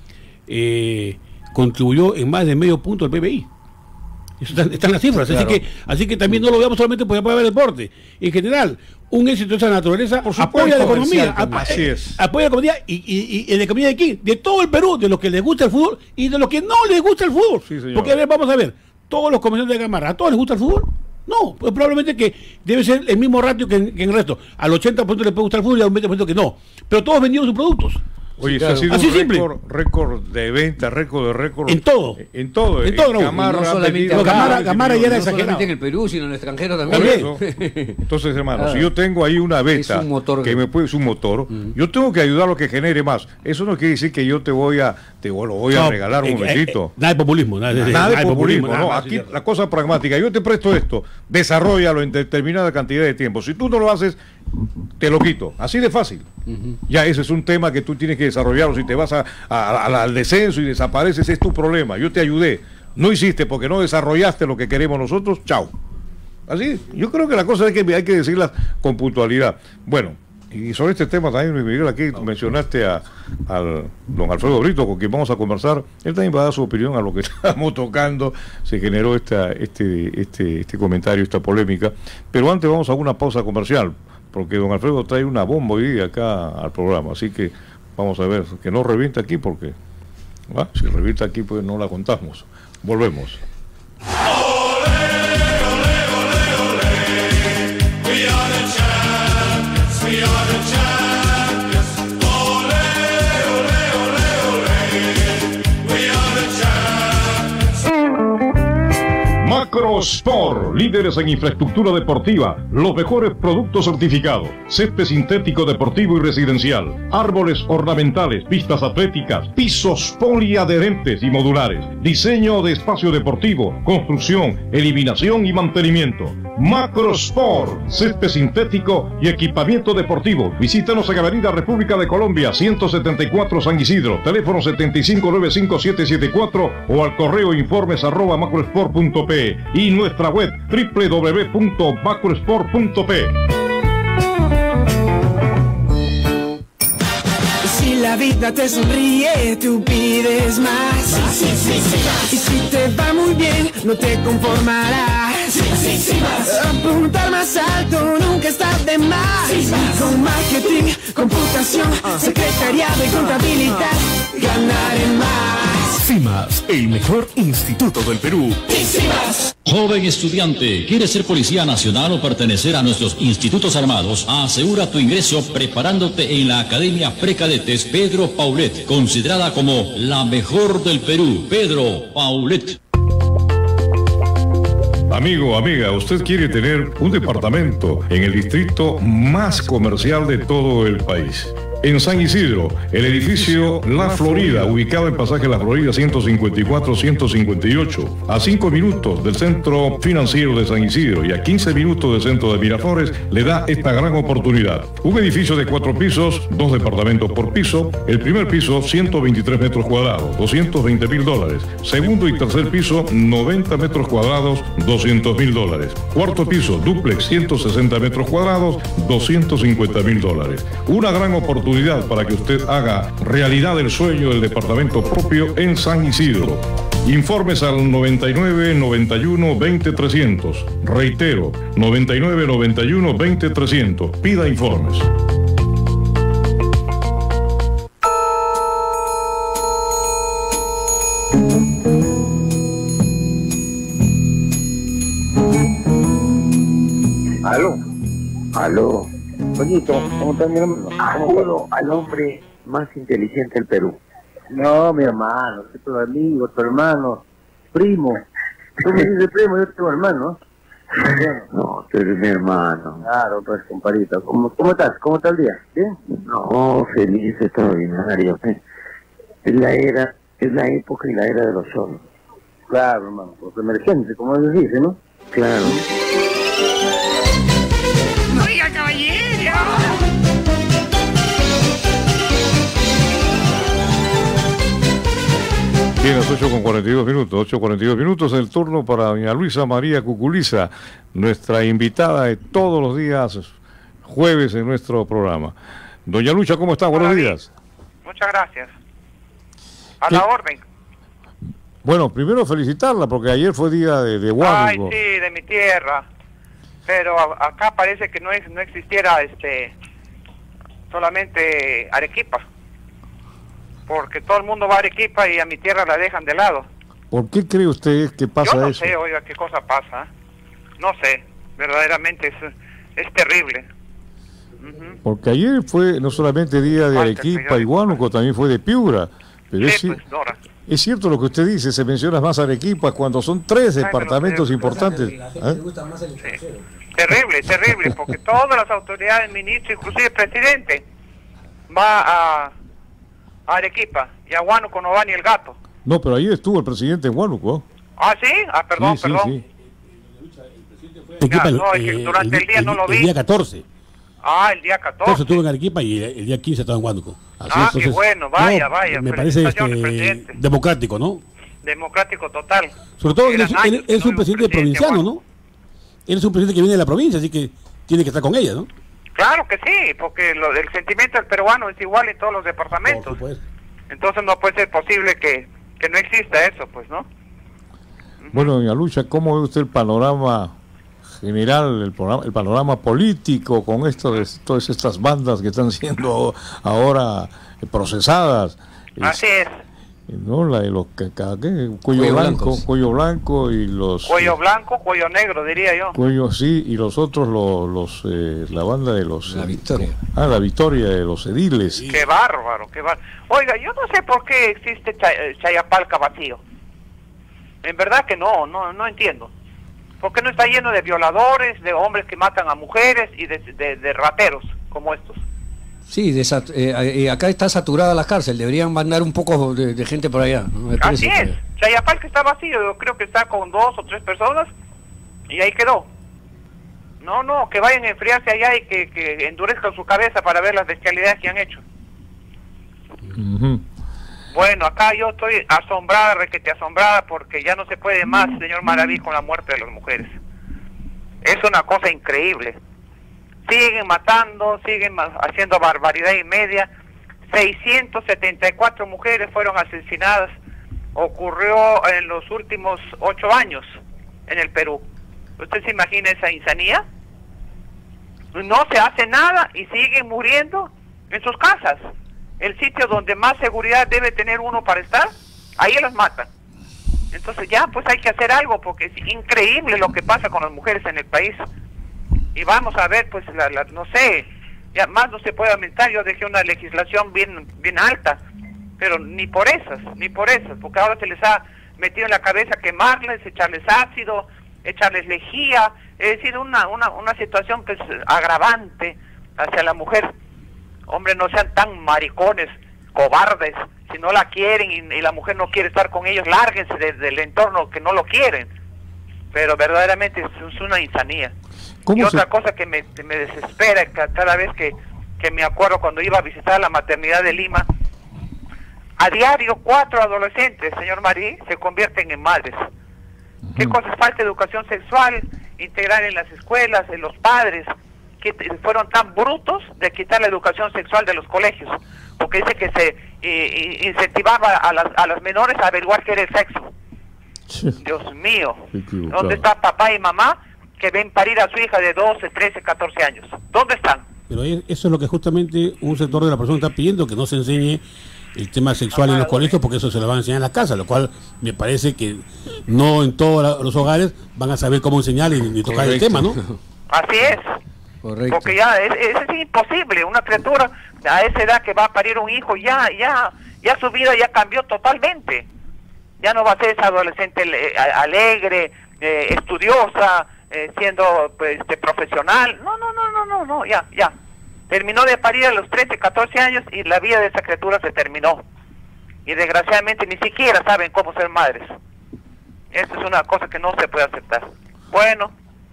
eh, contribuyó en más de medio punto al P B I. Eso está, están las cifras, claro. así que así que también no lo veamos solamente porque puede haber deporte. En general, un éxito de esa naturaleza Por supuesto, apoya la economía, así es. apoya la economía y, y, y la economía de aquí, de todo el Perú, de los que les gusta el fútbol y de los que no les gusta el fútbol. Sí, porque a ver, vamos a ver, todos los comerciantes de Gamarra, ¿a todos les gusta el fútbol? No, pues probablemente que debe ser el mismo ratio que en, que en el resto. Al ochenta por ciento le puede gustar el fútbol y al veinte por ciento que no. Pero todos vendieron sus productos. Oye, sí, claro. Eso ha Así sido un simple. récord, récord de venta, récord de récord. En todo. En todo. En todo, en no. Gamarra, no solamente ha acá, Gamarra, Gamarra ya era no exagerado. solamente en el Perú, sino en el extranjero también. Por eso. Entonces, hermano, ah, si yo tengo ahí una beta es un motor que que... me puede, es un motor, uh-huh. yo tengo que ayudar a lo que genere más. Eso no quiere decir que yo te voy a te lo voy a no, regalar un eh, momentito. Eh, eh, nada de populismo, nada de, nada de, nada de populismo, populismo, no. nada, Aquí sí, la cosa pragmática. Yo te presto esto, desarrollalo en determinada cantidad de tiempo. Si tú no lo haces, te lo quito. Así de fácil. Uh-huh. Ya ese es un tema que tú tienes que desarrollarlo. Si te vas a, a, a, al descenso y desapareces, es tu problema. Yo te ayudé. No hiciste porque no desarrollaste lo que queremos nosotros. Chao. Así. Yo creo que la cosa es que hay que decirlas con puntualidad. Bueno, y sobre este tema también, Luis Miguel, aquí no. mencionaste a al don Alfredo Brito, con quien vamos a conversar. Él también va a dar su opinión a lo que estamos tocando. Se generó esta, este, este, este comentario, esta polémica. Pero antes vamos a una pausa comercial, porque don Alfredo trae una bomba hoy día acá al programa. Así que vamos a ver, que no revienta aquí, porque ¿va? si revienta aquí, pues no la contamos. Volvemos. Macrosport, líderes en infraestructura deportiva, los mejores productos certificados, césped sintético deportivo y residencial, árboles ornamentales, pistas atléticas, pisos poliadherentes y modulares, diseño de espacio deportivo, construcción, eliminación y mantenimiento. Macrosport, césped sintético y equipamiento deportivo. Visítanos en Avenida República de Colombia, ciento setenta y cuatro San Isidro, teléfono setenta y cinco noventa y cinco siete siete cuatro o al correo informes arroba macrosport punto pe y nuestra web doble u doble u doble u punto macrosport punto pe. Si la vida te sonríe, tú pides más. Sí, sí, sí, sí, más. Y si te va muy bien, no te conformarás. Sí, sí, sí, más. Apuntar más alto nunca está de más. Sí, más. Con marketing, computación, secretariado y contabilidad, ganaré más. CIMAS, el mejor instituto del Perú. Joven estudiante, ¿quieres ser policía nacional o pertenecer a nuestros institutos armados? Asegura tu ingreso preparándote en la Academia Precadetes Pedro Paulet, considerada como la mejor del Perú. Pedro Paulet. Amigo, amiga, usted quiere tener un departamento en el distrito más comercial de todo el país. En San Isidro, el edificio La Florida, ubicado en pasaje La Florida ciento cincuenta y cuatro ciento cincuenta y ocho, a cinco minutos del centro financiero de San Isidro y a quince minutos del centro de Miraflores, le da esta gran oportunidad. Un edificio de cuatro pisos, dos departamentos por piso, el primer piso ciento veintitrés metros cuadrados, doscientos veinte mil dólares, segundo y tercer piso noventa metros cuadrados, doscientos mil dólares, cuarto piso dúplex ciento sesenta metros cuadrados, doscientos cincuenta mil dólares. Una gran oportunidad para que usted haga realidad el sueño del departamento propio en San Isidro. Informes al noventa y nueve noventa y uno veinte trescientos. Reitero, noventa y nueve noventa y uno veinte trescientos. Pida informes. Aló, aló. Bonito, ¿cómo está mi hermano? Ajudo al hombre más inteligente del Perú. No, mi hermano, soy tu amigo, tu hermano, primo. Tú me dices primo, yo tengo hermano. No, tú eres mi hermano. Claro, pues, compadrito. ¿Cómo, ¿Cómo estás? ¿Cómo está el día? ¿Bien? No, feliz, extraordinario. Es la era, es la época y la era de los solos. Claro, hermano, pues emergente, como se dice, ¿no? Claro. Oiga, caballero. Bien, las ocho con cuarenta y dos minutos, ocho cuarenta y dos minutos, el turno para doña Luisa María Cuculiza, nuestra invitada de todos los días jueves en nuestro programa. Doña Lucha, ¿cómo está? Buenos días. Muchas gracias. A la orden. Bueno, primero felicitarla porque ayer fue día de, de Huánuco. Ay, sí, de mi tierra. Pero a, acá parece que no, es, no existiera este solamente Arequipa. Porque todo el mundo va a Arequipa y a mi tierra la dejan de lado. ¿Por qué cree usted que pasa Yo no eso? sé, oiga, qué cosa pasa. No sé, verdaderamente es, es terrible. Uh-huh. Porque ayer fue no solamente día de Arequipa y Huánuco, también fue de Piura. Pero Sí, es, pues, Dora. es cierto lo que usted dice, se menciona más Arequipa cuando son tres Ay, departamentos pero- importantes. La ¿Eh? Terrible, terrible, porque todas las autoridades, ministros, inclusive el presidente, va a, a Arequipa y a Huánuco no va ni el gato. No, pero ayer estuvo el presidente en Huánuco. Ah, ¿sí? Ah, perdón, Sí, sí, perdón. sí. Arequipa, no, es que eh, durante el día no lo vi. El día catorce. Ah, el día Entonces catorce. estuvo en Arequipa y el, el día quince estaba en Huánuco. Así Ah, es, qué entonces, bueno, vaya, no, vaya, Me parece felicitaciones, este, presidente. democrático, ¿no? Democrático total. Sobre todo que él Eran es, él- años él es que un no veo presidente provinciano, ¿no? Él es un presidente que viene de la provincia, así que tiene que estar con ella, ¿no? Claro que sí, porque lo, el sentimiento del peruano es igual en todos los departamentos. Entonces no puede ser posible que, que no exista eso, pues, ¿no? Bueno, doña Lucha, ¿cómo ve usted el panorama general, el, programa, el panorama político con esto de todas estas bandas que están siendo ahora procesadas? Así es. ¿No? La de los que, que- que- cuello, Cuello blanco, blancos. cuello blanco y los Cuello blanco, cuello negro, diría yo. cuello sí y los otros los, los eh, la banda de los La Victoria. Ah, la Victoria de los ediles. Qué bárbaro, qué bárbaro. Oiga, yo no sé por qué existe Chay- Chayapalca vacío. En verdad que no, no, no entiendo. ¿Por qué no está lleno de violadores, de hombres que matan a mujeres y de, de, de rateros como estos? Sí, de sat- eh, eh, acá está saturada la cárcel, deberían mandar un poco de, de gente por allá. ¿no? Me Así parece es. Chayapalca está vacío, yo creo que está con dos o tres personas y ahí quedó. No, no, que vayan a enfriarse allá y que, que endurezcan su cabeza para ver las bestialidades que han hecho. Uh-huh. Bueno, acá yo estoy asombrada, requete asombrada, porque ya no se puede más, señor Maraví, con la muerte de las mujeres. Es una cosa increíble. Siguen matando, siguen ma- haciendo barbaridad y media. seiscientas setenta y cuatro mujeres fueron asesinadas. Ocurrió en los últimos ocho años en el Perú. ¿Usted se imagina esa insanía? No se hace nada y siguen muriendo en sus casas. El sitio donde más seguridad debe tener uno para estar, ahí las matan. Entonces ya, pues hay que hacer algo, porque es increíble lo que pasa con las mujeres en el país. Y vamos a ver, pues, la, la, no sé, ya más no se puede aumentar. Yo dejé una legislación bien, bien alta, pero ni por esas, ni por esas, porque ahora se les ha metido en la cabeza quemarles, echarles ácido, echarles lejía, es decir, una, una, una situación pues agravante hacia la mujer. Hombre, no sean tan maricones, cobardes. Si no la quieren y, y la mujer no quiere estar con ellos, lárguense de, del entorno que no lo quieren. Pero verdaderamente es, es una insanía. Y otra se... cosa que me, me desespera cada vez que, que me acuerdo cuando iba a visitar la maternidad de Lima, a diario cuatro adolescentes, señor Marí, se convierten en madres. Uh-huh. ¿Qué cosas? Falta educación sexual, integrar en las escuelas, en los padres, que fueron tan brutos de quitar la educación sexual de los colegios, porque dice que se eh, incentivaba a las, a las menores a averiguar qué era el sexo. Sí. Dios mío, ¿dónde está papá y mamá que ven parir a su hija de doce, trece, catorce años? ¿Dónde están? Pero eso es lo que justamente un sector de la persona está pidiendo, que no se enseñe el tema sexual en los colegios, porque eso se lo van a enseñar en la casa, lo cual me parece que no en todos los hogares van a saber cómo enseñar y, y tocar el tema, ¿no? Así es. Correcto. Porque ya es, es, es imposible, una criatura a esa edad que va a parir un hijo, ya ya ya su vida ya cambió totalmente. Ya no va a ser esa adolescente alegre, eh, estudiosa, eh, siendo pues, este, profesional. No, no, no, no, no, no, ya, ya. Terminó de parir a los trece, catorce años y la vida de esa criatura se terminó. Y desgraciadamente ni siquiera saben cómo ser madres. Esto es una cosa que no se puede aceptar. Bueno,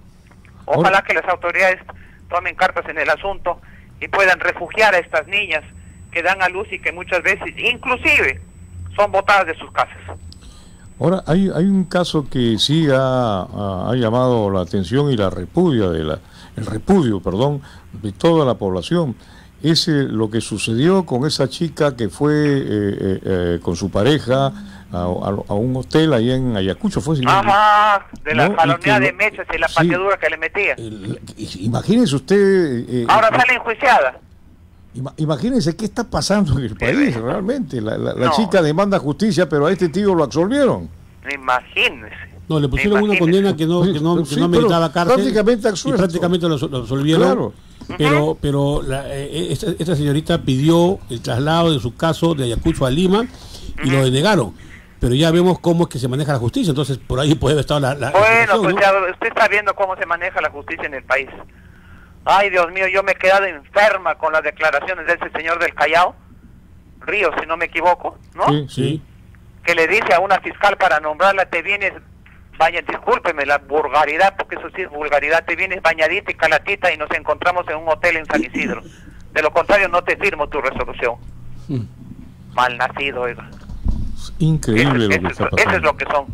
ojalá que las autoridades tomen cartas en el asunto y puedan refugiar a estas niñas que dan a luz y que muchas veces, inclusive, son botadas de sus casas. Ahora, hay, hay un caso que sí ha, ha, ha llamado la atención y la repudia de la, el repudio, perdón, de toda la población. Es eh, lo que sucedió con esa chica que fue eh, eh, eh, con su pareja a, a, a un hotel ahí en Ayacucho, fue sin Ajá, de la ¿no? jaloneada de mechas y la sí, pateadura que le metía. El, imagínese usted... Eh, Ahora eh, sale enjuiciada. Imagínense qué está pasando en el país, realmente. La, la, la no. chica demanda justicia, pero a este tío lo absolvieron. Imagínense. No, le pusieron una condena que no, que no, sí, que no meritaba cárcel. Prácticamente absuelto. Y prácticamente lo, lo absolvieron. Claro. Pero, pero la, eh, esta, esta señorita pidió el traslado de su caso de Ayacucho a Lima y uh-huh. lo denegaron. Pero ya vemos cómo es que se maneja la justicia, entonces por ahí puede haber estado la... la bueno, pues ¿no? ya usted está viendo cómo se maneja la justicia en el país. Ay, Dios mío, yo me he quedado enferma con las declaraciones de ese señor del Callao, Ríos, si no me equivoco, ¿no? Sí, sí. Que le dice a una fiscal para nombrarla, te vienes, baña, discúlpeme la vulgaridad, porque eso sí es vulgaridad, te vienes bañadita y calatita y nos encontramos en un hotel en San Isidro. De lo contrario, no te firmo tu resolución. Mm. Mal nacido, oiga. Es increíble eso, lo que eso, está pasando. Eso es lo que son.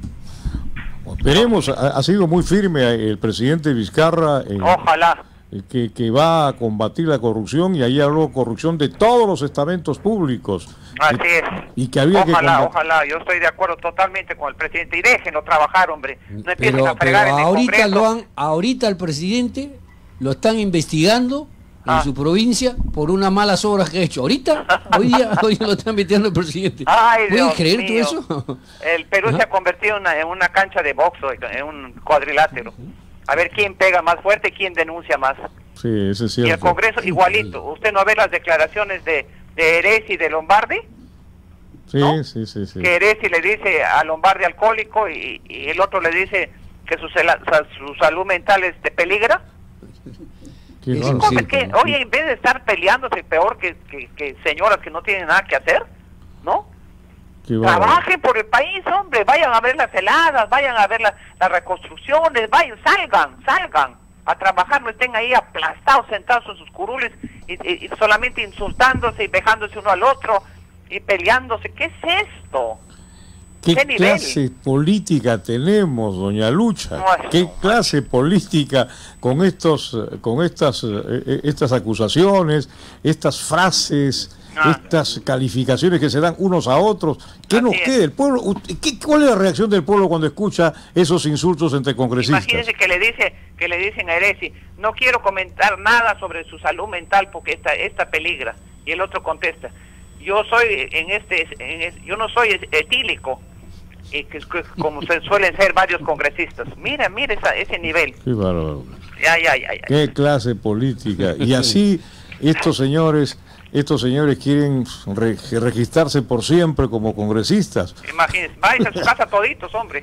Veremos, ha, ha sido muy firme el presidente Vizcarra. En... Ojalá. Que, que va a combatir la corrupción, y ahí habló corrupción de todos los estamentos públicos. Así y, es. Y que había ojalá, que ojalá, yo estoy de acuerdo totalmente con el presidente, y déjenlo trabajar, hombre. No empiecen pero, a fregar pero en ahorita el lo han, ahorita el presidente lo están investigando en ah. su provincia por unas malas obras que ha hecho. Ahorita, hoy día, hoy lo están metiendo el presidente. Ay, ¿puedes Dios creer mío. tú eso? El Perú ¿Ah? se ha convertido en una, en una cancha de box, en un cuadrilátero. A ver quién pega más fuerte, quién denuncia más. Sí, eso es cierto. Y el Congreso igualito. ¿Usted no ve las declaraciones de, de Eresi y de Lombardi? Sí, ¿no? sí, sí, sí. Que Eresi le dice a Lombardi alcohólico y, y el otro le dice que su, su salud mental es de peligra. Qué ¿Y cómo es que, oye, en vez de estar peleándose peor que, que, que señoras que no tienen nada que hacer, ¿no? Trabajen por el país, hombre, vayan a ver las heladas, vayan a ver la, las reconstrucciones, vayan, salgan, salgan, a trabajar, no estén ahí aplastados, sentados en sus curules y, y, y solamente insultándose y dejándose uno al otro y peleándose. ¿Qué es esto? ¿Qué, ¿Qué nivel? clase política tenemos, doña Lucha? No, ¿Qué clase política con estos, con estas, eh, estas acusaciones, estas frases, no. estas calificaciones que se dan unos a otros? ¿Qué Así nos es. queda? El pueblo, ¿qué, ¿Cuál es la reacción del pueblo cuando escucha esos insultos entre congresistas? Imagínense que le dice, que le dicen a Eresi, no quiero comentar nada sobre su salud mental porque esta, esta peligra. Y el otro contesta, yo soy en este, en es, yo no soy etílico, y que, que, como se suelen ser varios congresistas. Mira, mira esa, ese nivel. Qué bárbaro. Ya, ya, ya, ya. Qué clase política. Y así estos señores, estos señores quieren re registrarse por siempre como congresistas. Imagínense, vais a su casa toditos, hombre.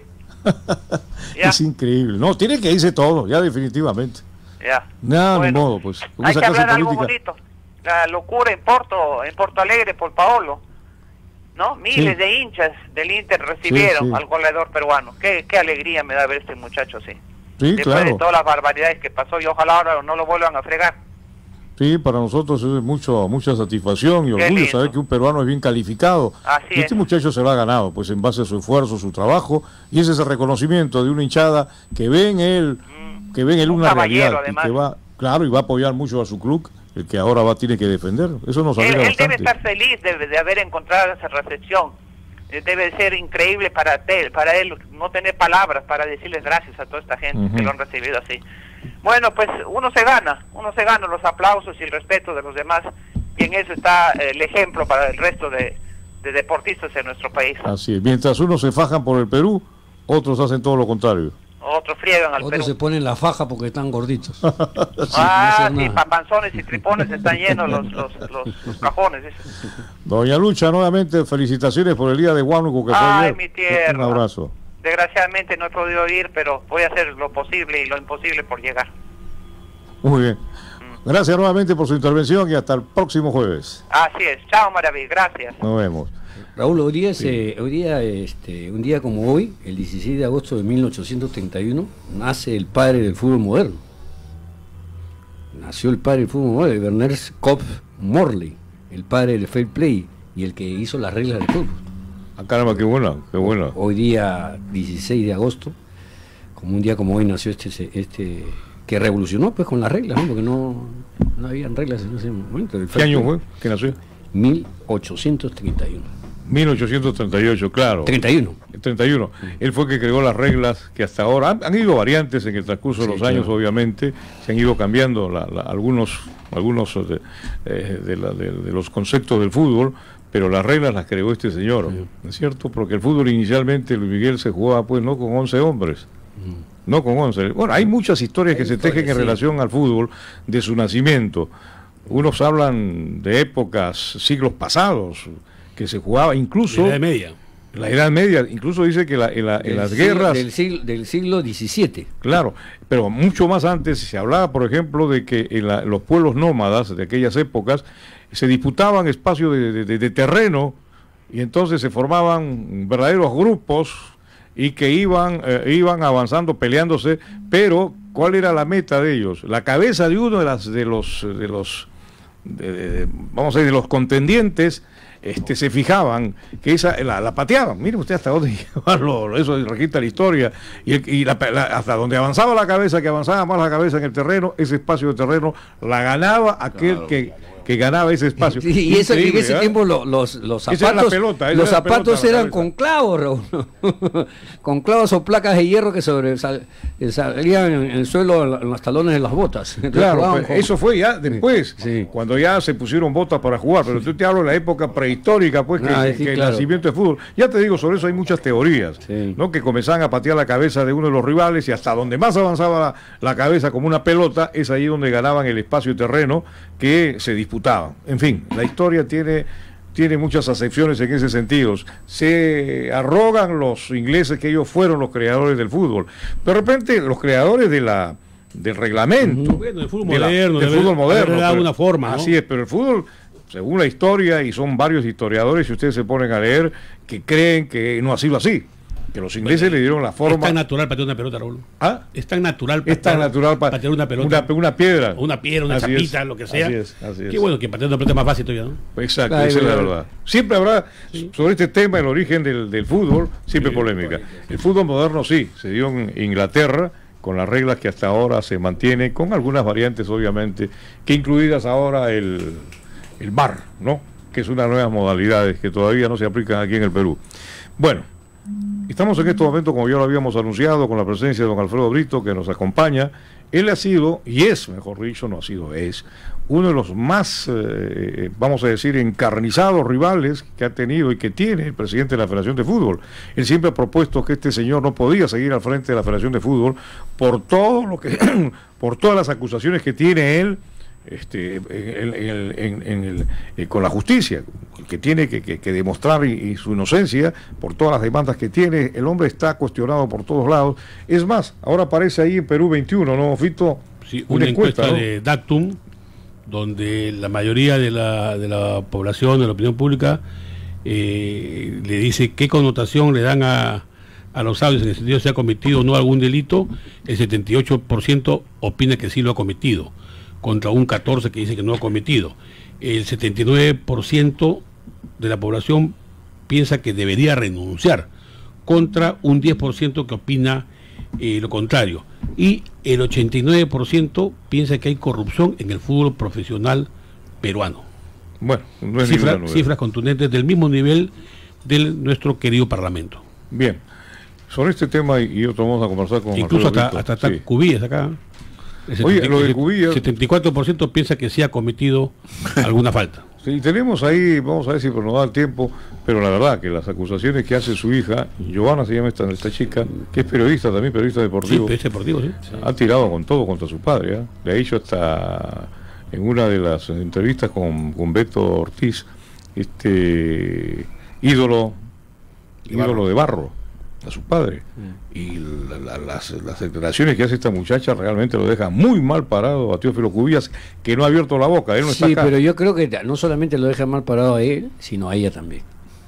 Ya. Es increíble. No, tiene que irse todo, ya definitivamente. Ya. Nada, Bueno, ni modo, pues. Con hay esa que clase hablar algo política. bonito. La locura en Porto, en Porto Alegre por Paolo, ¿no? Miles Sí. de hinchas del Inter recibieron Sí, sí. al goleador peruano. Qué, qué alegría me da ver este muchacho así. Sí, Después claro. de todas las barbaridades que pasó, y ojalá ahora no lo vuelvan a fregar. Sí, para nosotros es mucho, mucha satisfacción y Qué orgullo lindo. saber que un peruano es bien calificado. Así Y este es. muchacho se lo ha ganado, pues en base a su esfuerzo, su trabajo, y ese es el reconocimiento de una hinchada que ve en él, que ve en él Un una caballero, realidad y además. que va, claro, y va a apoyar mucho a su club, el que ahora va tiene que defender. Eso nos Él, alegra él debe bastante. estar feliz de, de haber encontrado esa recepción. Eh, Debe ser increíble para él, para él no tener palabras para decirles gracias a toda esta gente Ujú. que lo han recibido así. Bueno, pues uno se gana, uno se gana los aplausos y el respeto de los demás, y en eso está eh, el ejemplo para el resto de, de deportistas en nuestro país. Así es. Mientras unos se fajan por el Perú, otros hacen todo lo contrario. Otros friegan al Otros Perú. se ponen la faja porque están gorditos. Ah, no sí, hacen nada. papanzones y tripones están llenos los, los, los, los cajones. esos. Doña Lucha, nuevamente felicitaciones por el día de Huánuco que fue Ay, ayer. mi tierra. Un abrazo. Desgraciadamente no he podido ir, pero voy a hacer lo posible y lo imposible por llegar. Muy bien. Gracias nuevamente por su intervención y hasta el próximo jueves. Así es. Chao, Maraví. Gracias. Nos vemos. Raúl, hoy día, se, hoy día este, un día como hoy, el dieciséis de agosto de mil ochocientos treinta y uno, nace el padre del fútbol moderno. Nació el padre del fútbol moderno, Werner Kopf Morley, el padre del fair play y el que hizo las reglas del fútbol. Ah, caramba, qué buena, qué buena. Hoy día dieciséis de agosto, como un día como hoy nació este, este que revolucionó pues con las reglas, ¿no? Porque no, no habían reglas en ese momento. El ¿Qué fair año play. fue que nació? mil ochocientos treinta y uno. mil ochocientos treinta y ocho, claro. treinta y uno. treinta y uno. Él fue el que creó las reglas que hasta ahora han, han ido variantes en el transcurso de Sí, los claro. años, obviamente. Se han ido cambiando la, la, algunos algunos de, eh, de, la, de, de los conceptos del fútbol, pero las reglas las creó este señor, Sí. ¿no es cierto? Porque el fútbol inicialmente, Luis Miguel, se jugaba pues no con once hombres. No con once. Bueno, hay muchas historias que Hay se tejen historias, en sí. relación al fútbol de su nacimiento. Unos hablan de épocas, siglos pasados, que se jugaba incluso... La Edad Media. La Edad Media, incluso dice que la- en, la- en Del las siglo- guerras... Del siglo, del siglo diecisiete. Claro, pero mucho más antes se hablaba, por ejemplo, de que en la- los pueblos nómadas de aquellas épocas se disputaban espacios de, de- de terreno y entonces se formaban verdaderos grupos y que iban, eh, iban avanzando, peleándose, pero ¿cuál era la meta de ellos? La cabeza de uno de, las, de los, de los de- de- de- vamos a decir, de los contendientes, este, se fijaban que esa la, la pateaban. Mire usted hasta dónde llevarlo, eso registra la historia, y, el- y la- la- hasta donde avanzaba la cabeza, que avanzaba más la cabeza en el terreno, ese espacio de terreno la ganaba aquel que, que ganaba ese espacio. Sí, y eso, en Increíble, ese ¿eh? tiempo lo- los, los Esa era zapatos, la pelota, esa los era la pelota, zapatos la eran cabeza. con clavos, Raúl. Con clavos o placas de hierro que sobre, sal- eh, salían en el suelo en la- en los talones de las botas. Entonces Claro, jugaban pues, con- eso fue ya después, Sí. cuando ya se pusieron botas para jugar, pero yo te hablo de la época prehistórica, pues, que, Ah, que- sí, que el claro. nacimiento de fútbol. Ya te digo, sobre eso hay muchas teorías, Sí. ¿no? Que comenzaban a patear la cabeza de uno de los rivales y hasta donde más avanzaba la, la cabeza como una pelota, es ahí donde ganaban el espacio de terreno que se disputaban. En fin, la historia tiene... tiene muchas acepciones en ese sentido. Se arrogan los ingleses que ellos fueron los creadores del fútbol. Pero de repente los creadores de la del reglamento, Bueno, el fútbol de la- moderno, del de haber- fútbol moderno. haberle dado pero- una forma, ¿no? Así es, pero el fútbol, según la historia, y son varios historiadores, si ustedes se ponen a leer, que creen que no ha sido así. que los ingleses le dieron la forma. Es tan natural patear una pelota, Raúl. ¿Ah? Es tan natural patear, es tan natural pa patear una pelota. Una, una piedra. Una piedra, una así chapita, es, lo que sea. Así es, así es. Qué bueno que patear una pelota es más fácil todavía, ¿no? Exacto, esa es la verdad. Siempre habrá, sí. sobre este tema, el origen del, del fútbol, siempre sí, polémica. El fútbol moderno sí, se dio en Inglaterra, con las reglas que hasta ahora se mantienen, con algunas variantes, obviamente, que incluidas ahora el, el V A R, ¿no? Que es una de las nuevas modalidades que todavía no se aplican aquí en el Perú. Bueno, estamos en estos momentos, como ya lo habíamos anunciado, con la presencia de don Alfredo Brito, que nos acompaña. Él ha sido, y es, mejor dicho, no ha sido, es, uno de los más, eh, vamos a decir, encarnizados rivales que ha tenido y que tiene el presidente de la Federación de Fútbol. Él siempre ha propuesto que este señor no podía seguir al frente de la Federación de Fútbol por todo lo que, por todas las acusaciones que tiene él, este, en, en, en, en el, eh, con la justicia, que tiene que, que, que demostrar y, y su inocencia por todas las demandas que tiene. El hombre está cuestionado por todos lados. Es más, ahora aparece ahí en Perú veintiuno, ¿no, Fito? Sí, una, una encuesta, encuesta ¿no? de Dactum, donde la mayoría de la, de la población, de la opinión pública, eh, le dice qué connotación le dan a, a los audios en el sentido de si ha cometido o no algún delito. El setenta y ocho por ciento opina que sí lo ha cometido, contra un catorce por ciento que dice que no ha cometido. El setenta y nueve por ciento de la población piensa que debería renunciar, contra un diez por ciento que opina eh, lo contrario. Y el ochenta y nueve por ciento piensa que hay corrupción en el fútbol profesional peruano. Bueno, no es Cifra, cifras contundentes del mismo nivel de nuestro querido Parlamento. Bien, sobre este tema y otro vamos a conversar con incluso hasta, hasta, hasta sí. Cubillas acá. El Oye, setenta, lo de Cubillas, setenta y cuatro por ciento piensa que sí ha cometido alguna falta. Sí, tenemos ahí, vamos a ver si nos da el tiempo, pero la verdad que las acusaciones que hace su hija, Giovanna se llama esta, esta chica, que es periodista también, periodista deportivo, sí, es deportivo, sí. Ha tirado con todo contra su padre, ¿eh? Le ha dicho hasta en una de las entrevistas con, con Beto Ortiz, este ídolo, de ídolo barro. de barro, a su padre. Mm. Y la, la, las, las declaraciones que hace esta muchacha realmente lo deja muy mal parado a Teófilo Cubillas, que no ha abierto la boca, él no sí, está acá. Pero yo creo que no solamente lo deja mal parado a él, sino a ella también,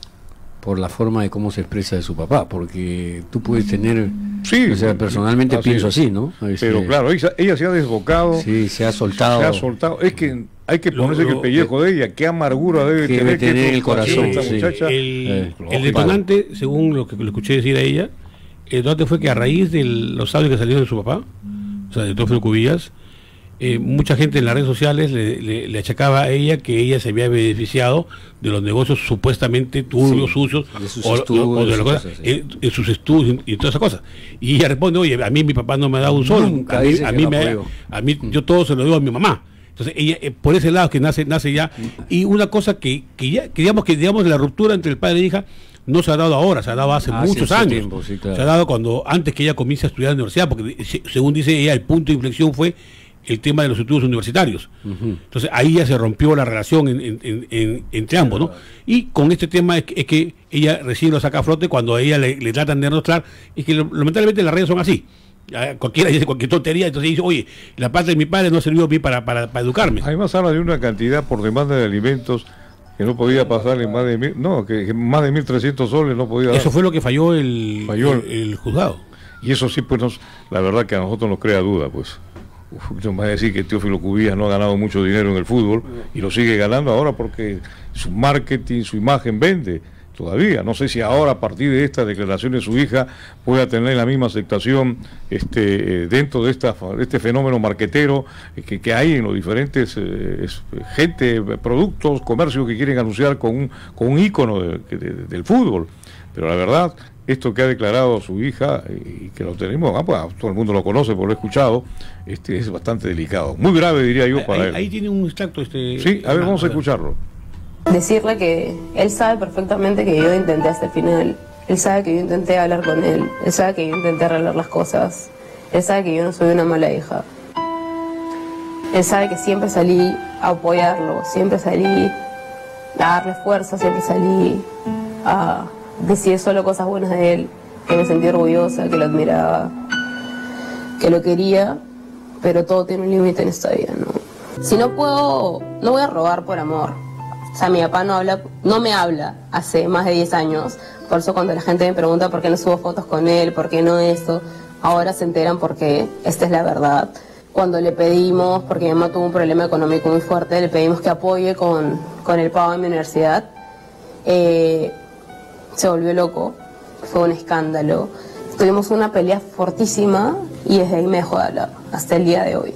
por la forma de cómo se expresa de su papá, porque tú puedes tener, sí, o sea, personalmente así pienso es. así, ¿no? Este, pero claro, ella, ella se ha desbocado, sí, se ha soltado, se ha soltado, es que hay que ponerse lo, lo, el pellejo de ella, qué amargura debe que tener, tener que el corazón. Esta sí. muchacha, el, eh, el detonante, según lo que le escuché decir a ella, el detonante fue que a raíz de los audios que salieron de su papá, o sea, de Teófilo Cubillas, eh, mucha gente en las redes sociales le, le, le achacaba a ella que ella se había beneficiado de los negocios supuestamente turbios, sí, sucios, de sus o, estudios, o de las cosas, sí. en, en sus estudios y todas esas cosas. Y ella responde, oye, a mí mi papá no me ha dado un sol, Nunca a mí, dice a que mí, lo me, apoyo. a mí yo todo se lo digo a mi mamá. Entonces ella, eh, por ese lado que nace nace ya, y una cosa que, que ya, que digamos que digamos la ruptura entre el padre e hija no se ha dado ahora, se ha dado hace ah, muchos años. Tiempo, sí, claro. Se ha dado cuando antes que ella comience a estudiar en la universidad, porque según dice ella, el punto de inflexión fue el tema de los estudios universitarios. Uh-huh. Entonces ahí ya se rompió la relación en, en, en, entre ambos, ¿no? Y con este tema es que, es que ella recién lo saca a flote cuando a ella le, le tratan de demostrar, y que lo, lamentablemente las redes son así. Cualquiera dice cualquier tontería, entonces dice, oye, la parte de mi padre no sirvió a mí para, para, para educarme. Además habla de una cantidad por demanda de alimentos que no podía pasarle más de mil, no, que, que más de mil trescientos soles no podía dar. Eso fue lo que falló el, falló el, el juzgado. Y eso sí, pues, nos, la verdad que a nosotros nos crea duda, pues. Uf, no va a decir que Teófilo Cubillas no ha ganado mucho dinero en el fútbol y lo sigue ganando ahora porque su marketing, su imagen vende todavía. No sé si ahora, a partir de esta declaración de su hija, pueda tener la misma aceptación este, dentro de, esta, de este fenómeno marquetero que, que hay en los diferentes eh, es, gente, productos, comercios que quieren anunciar con un, con un ícono de, de, de, del fútbol. Pero la verdad, esto que ha declarado su hija, y que lo tenemos, ah, pues, todo el mundo lo conoce por lo he escuchado, este, es bastante delicado. Muy grave, diría yo, para ahí, él. Ahí tiene un extracto. Este, sí, a ver, vamos a escucharlo. Decirle que él sabe perfectamente que yo intenté hasta el final. Él sabe que yo intenté hablar con él. Él sabe que yo intenté arreglar las cosas. Él sabe que yo no soy una mala hija. Él sabe que siempre salí a apoyarlo, siempre salí a darle fuerza, siempre salí a decir solo cosas buenas de él, que me sentí orgullosa, que lo admiraba, que lo quería, pero todo tiene un límite en esta vida, ¿no? Si no puedo, no voy a robar por amor. sea, mi papá no habla, no me habla hace más de diez años. Por eso cuando la gente me pregunta por qué no subo fotos con él, por qué no esto, ahora se enteran porque esta es la verdad. Cuando le pedimos, porque mi mamá tuvo un problema económico muy fuerte, le pedimos que apoye con, con el pago de mi universidad, eh, se volvió loco, fue un escándalo. Tuvimos una pelea fortísima y desde ahí me dejó de hablar, hasta el día de hoy.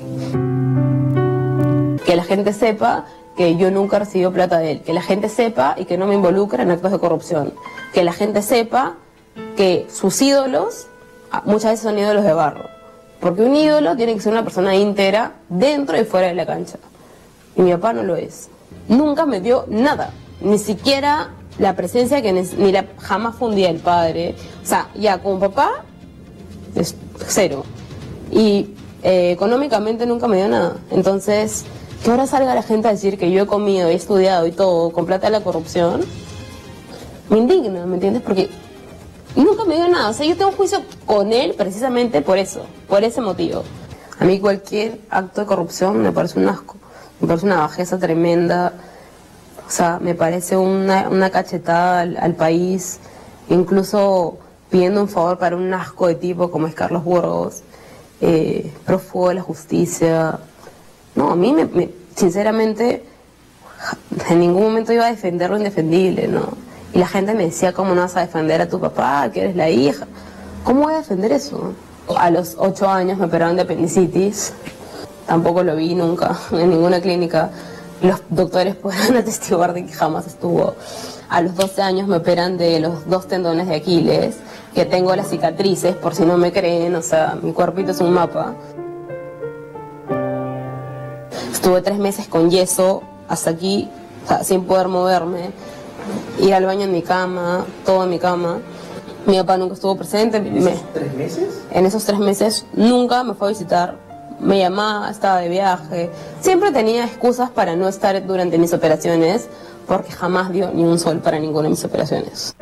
Que la gente sepa que yo nunca he recibido plata de él, que la gente sepa y que no me involucra en actos de corrupción, que la gente sepa que sus ídolos muchas veces son ídolos de barro, porque un ídolo tiene que ser una persona íntegra dentro y fuera de la cancha, y mi papá no lo es. Nunca me dio nada, ni siquiera la presencia que ni la, jamás fue un día el padre, o sea, ya como papá es cero, y eh, económicamente nunca me dio nada. Entonces, que ahora salga la gente a decir que yo he comido, he estudiado y todo con plata de la corrupción, me indigna, ¿me entiendes? Porque nunca me dio nada. O sea, yo tengo un juicio con él precisamente por eso, por ese motivo. A mí cualquier acto de corrupción me parece un asco, me parece una bajeza tremenda. O sea, me parece una, una cachetada al, al país, incluso pidiendo un favor para un asco de tipo como es Carlos Burgos, eh, prófugo de la justicia. No, a mí, me, me, sinceramente, en ningún momento iba a defender lo indefendible, ¿no? Y la gente me decía, ¿cómo no vas a defender a tu papá, que eres la hija? ¿Cómo voy a defender eso? A los ocho años me operaron de apendicitis, tampoco lo vi nunca en ninguna clínica. Los doctores pueden atestiguar de que jamás estuvo. A los doce años me operan de los dos tendones de Aquiles, que tengo las cicatrices, por si no me creen, o sea, mi cuerpito es un mapa. Estuve tres meses con yeso, hasta aquí, o sea, sin poder moverme, ir al baño en mi cama, todo en mi cama. Mi papá nunca estuvo presente. ¿En esos me, tres meses? En esos tres meses nunca me fue a visitar. Me llamaba, estaba de viaje. Siempre tenía excusas para no estar durante mis operaciones, porque jamás dio ni un sol para ninguna de mis operaciones.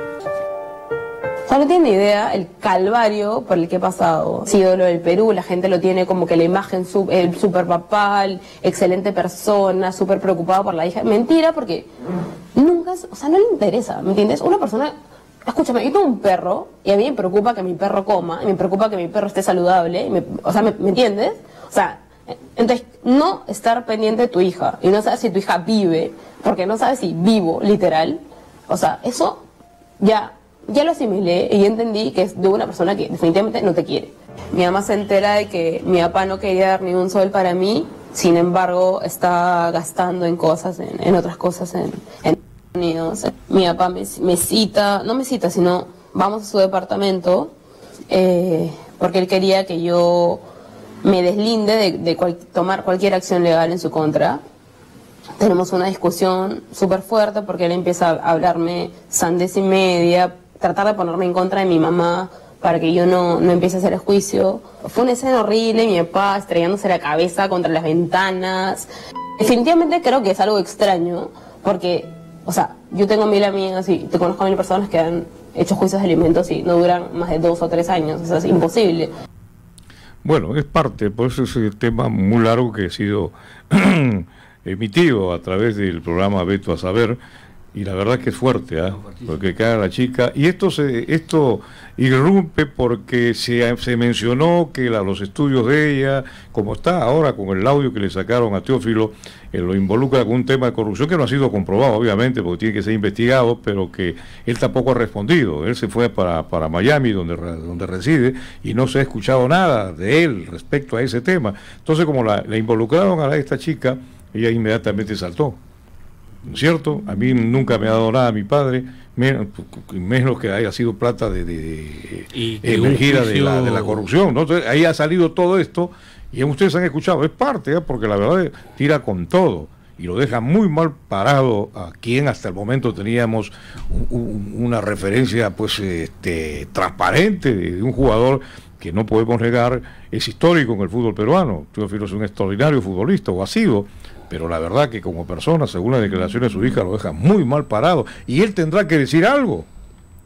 O sea, no tiene ni idea el calvario por el que he pasado. Sí, ídolo del Perú, la gente lo tiene como que la imagen, el super papá, el excelente persona, súper preocupado por la hija. Mentira, porque nunca, o sea, no le interesa, ¿me entiendes? Una persona, escúchame, yo tengo un perro y a mí me preocupa que mi perro coma, y me preocupa que mi perro esté saludable, y me, o sea, ¿me, ¿me entiendes? O sea, entonces, no estar pendiente de tu hija y no saber si tu hija vive, porque no sabes si vivo, literal, o sea, eso ya... Ya lo asimilé y entendí que es de una persona que definitivamente no te quiere. Mi mamá se entera de que mi papá no quería dar ni un sol para mí, sin embargo está gastando en cosas, en, en otras cosas en, en Estados Unidos. Mi papá me, me cita, no me cita, sino vamos a su departamento, eh, porque él quería que yo me deslinde de, de cual, tomar cualquier acción legal en su contra. Tenemos una discusión súper fuerte porque él empieza a hablarme sandes y media, tratar de ponerme en contra de mi mamá para que yo no, no empiece a hacer el juicio. Fue una escena horrible, mi papá estrellándose la cabeza contra las ventanas. Definitivamente creo que es algo extraño, porque, o sea, yo tengo mil amigas y te conozco a mil personas que han hecho juicios de alimentos y no duran más de dos o tres años, o sea, es imposible. Bueno, es parte, por eso es un tema muy largo que ha sido emitido a través del programa Veto a Saber, y la verdad que es fuerte, ¿eh? Porque cae la chica, y esto se esto irrumpe porque se, se mencionó que la, los estudios de ella, como está ahora con el audio que le sacaron a Teófilo, eh, lo involucra con un tema de corrupción que no ha sido comprobado, obviamente, porque tiene que ser investigado, pero que él tampoco ha respondido. Él se fue para, para Miami, donde, donde reside, y no se ha escuchado nada de él respecto a ese tema. Entonces, como la, la involucraron a esta chica, ella inmediatamente saltó, ¿cierto? A mí nunca me ha dado nada a mi padre, menos, menos que haya sido plata de, de, de y emergida juicio... de, la, de la corrupción, ¿no? Entonces, ahí ha salido todo esto, y ustedes han escuchado, es parte, ¿eh? Porque la verdad tira con todo, y lo deja muy mal parado a quien hasta el momento teníamos un, un, una referencia pues este transparente de, de un jugador que no podemos negar es histórico en el fútbol peruano. Teófilo es un extraordinario futbolista, o ha sido, pero la verdad que como persona, según las declaraciones de su hija, lo deja muy mal parado, y él tendrá que decir algo,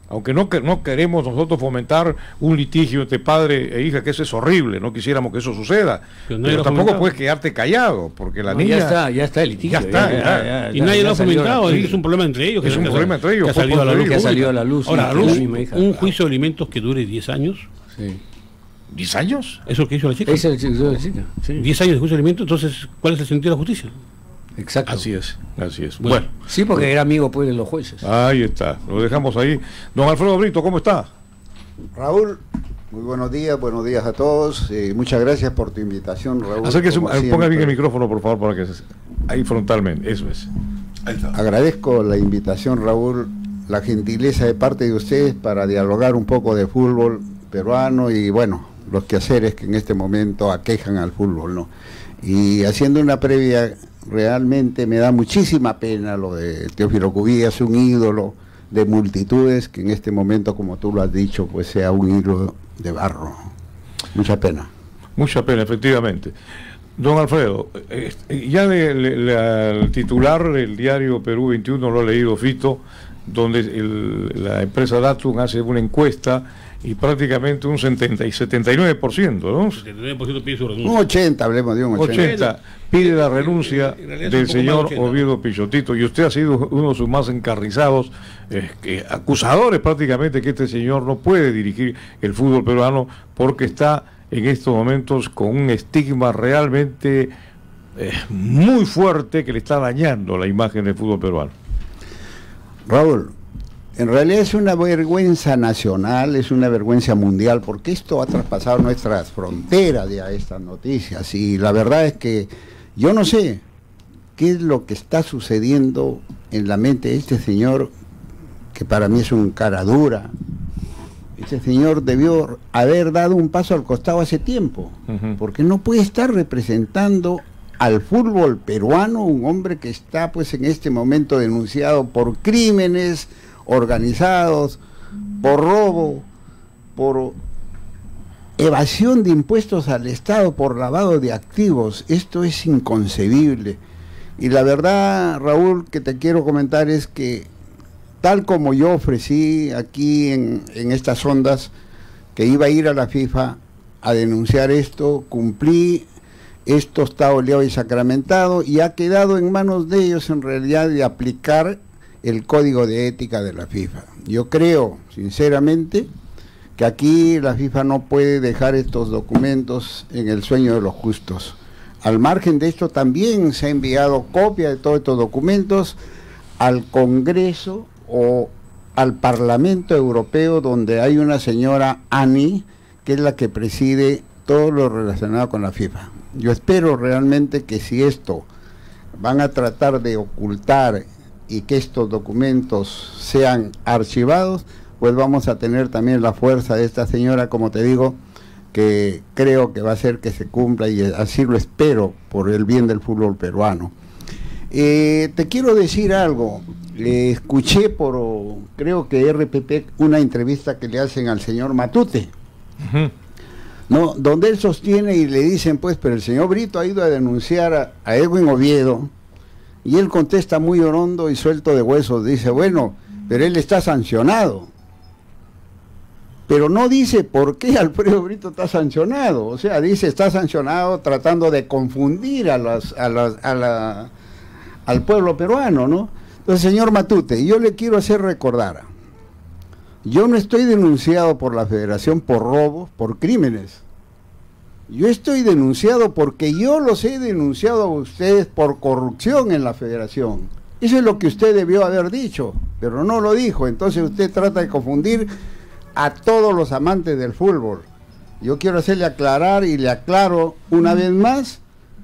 Aunque no, que, no queremos nosotros fomentar un litigio entre padre e hija, que eso es horrible, no quisiéramos que eso suceda. Pero, pero tampoco fomentado. Puedes quedarte callado, porque la no, niña... Ya está, ya está el litigio. Ya está, ya, ya, ya, ya, y nadie lo ha fomentado, es un problema entre ellos. Es un problema entre ellos. Que ha salido a la luz. Que ha salido a la luz. Ahora, la luz, un juicio de alimentos que dure diez años. Sí. ¿diez años? Eso es lo que hizo la chica. Eso es lo que hizo la chica. Sí. diez años de juicio de alimentos, entonces, ¿cuál es el sentido de la justicia? Exacto. Así es, así es. Bueno, bueno sí, porque bueno. era amigo pues de los jueces. Ahí está, lo dejamos ahí. Don Alfredo Brito, ¿cómo está? Raúl, muy buenos días, buenos días a todos. Eh, muchas gracias por tu invitación, Raúl. Acérquese, ponga bien el micrófono, por favor, para que se... ahí frontalmente, eso es. Ahí está. Agradezco la invitación, Raúl, la gentileza de parte de ustedes para dialogar un poco de fútbol peruano y bueno, los quehaceres que en este momento aquejan al fútbol, ¿no? Y haciendo una previa, realmente me da muchísima pena lo de Teófilo Cubillas, un ídolo de multitudes, que en este momento, como tú lo has dicho, pues sea un ídolo de barro. Mucha pena. Mucha pena, efectivamente. Don Alfredo, eh, ya le, le, le, el titular del diario Perú veintiuno lo ha leído Fito, donde el, la empresa Datum hace una encuesta y prácticamente un setenta y setenta y nueve por ciento, ¿no? setenta y nueve por ciento pide su renuncia. Un ochenta, hablemos de un ochenta. ochenta pide la renuncia del señor Oviedo Pichotito, y usted ha sido uno de sus más encarnizados eh, que, acusadores prácticamente que este señor no puede dirigir el fútbol peruano porque está en estos momentos con un estigma realmente eh, muy fuerte que le está dañando la imagen del fútbol peruano. Raúl, en realidad es una vergüenza nacional, es una vergüenza mundial, porque esto ha traspasado nuestras fronteras ya, estas noticias, y la verdad es que yo no sé qué es lo que está sucediendo en la mente de este señor, que para mí es un cara dura. Este señor debió haber dado un paso al costado hace tiempo, uh-huh. porque no puede estar representando al fútbol peruano, un hombre que está pues en este momento denunciado por crímenes organizados, por robo, por evasión de impuestos al Estado, por lavado de activos. Esto es inconcebible. Y la verdad, Raúl, que te quiero comentar es que tal como yo ofrecí aquí en, en estas ondas, que iba a ir a la FIFA a denunciar esto, cumplí, esto está oleado y sacramentado, y ha quedado en manos de ellos en realidad de aplicar el código de ética de la FIFA. Yo creo, sinceramente, que aquí la FIFA no puede dejar estos documentos en el sueño de los justos. Al margen de esto, también se ha enviado copia de todos estos documentos al Congreso o al Parlamento Europeo, donde hay una señora Ani, que es la que preside todo lo relacionado con la FIFA. Yo espero realmente que si esto van a tratar de ocultar y que estos documentos sean archivados, pues vamos a tener también la fuerza de esta señora, como te digo, que creo que va a hacer que se cumpla, y así lo espero por el bien del fútbol peruano. Eh, te quiero decir algo. Eh, escuché por, creo que R P P, una entrevista que le hacen al señor Matute, uh-huh. ¿no? Donde él sostiene y le dicen, pues, pero el señor Brito ha ido a denunciar a, a Edwin Oviedo, y él contesta muy orondo y suelto de huesos, dice, bueno, pero él está sancionado. Pero no dice por qué Alfredo Brito está sancionado. O sea, dice, está sancionado tratando de confundir a las, a las, a la, al pueblo peruano, ¿no? Entonces, señor Matute, yo le quiero hacer recordar, yo no estoy denunciado por la Federación por robos, por crímenes. Yo estoy denunciado porque yo los he denunciado a ustedes por corrupción en la Federación. Eso es lo que usted debió haber dicho, pero no lo dijo. Entonces usted trata de confundir a todos los amantes del fútbol. Yo quiero hacerle aclarar, y le aclaro una vez más,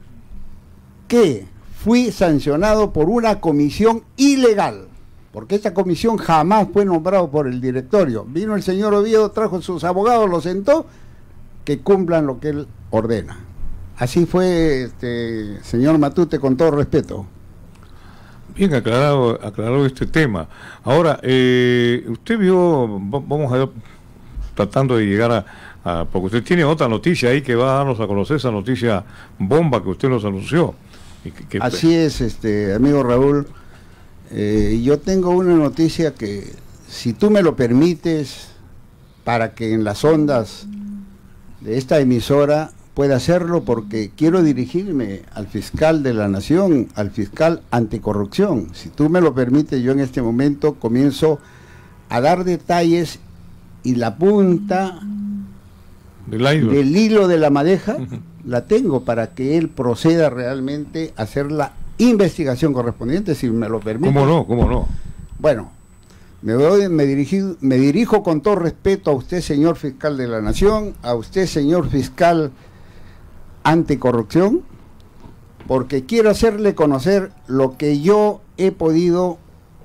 que fui sancionado por una comisión ilegal, porque esta comisión jamás fue nombrada por el directorio. Vino el señor Oviedo, trajo sus abogados, lo sentó, que cumplan lo que él ordena. Así fue, este, señor Matute, con todo respeto. Bien aclarado, aclarado este tema. Ahora, eh, usted vio, vamos a ver, tratando de llegar a, a, porque usted tiene otra noticia ahí que va a darnos a conocer, esa noticia bomba que usted nos anunció. Y que, que... Así es, este, amigo Raúl, eh, yo tengo una noticia que si tú me lo permites, para que en las ondas de esta emisora pueda hacerlo, porque quiero dirigirme al fiscal de la Nación, al fiscal anticorrupción. Si tú me lo permites, yo en este momento comienzo a dar detalles y la punta del, del hilo de la madeja la tengo para que él proceda realmente a hacer la investigación correspondiente, si me lo permite. ¿Cómo no? ¿Cómo no? Bueno, me, voy, me, dirigí, me dirijo con todo respeto a usted, señor fiscal de la Nación, a usted, señor fiscal anticorrupción, porque quiero hacerle conocer lo que yo he podido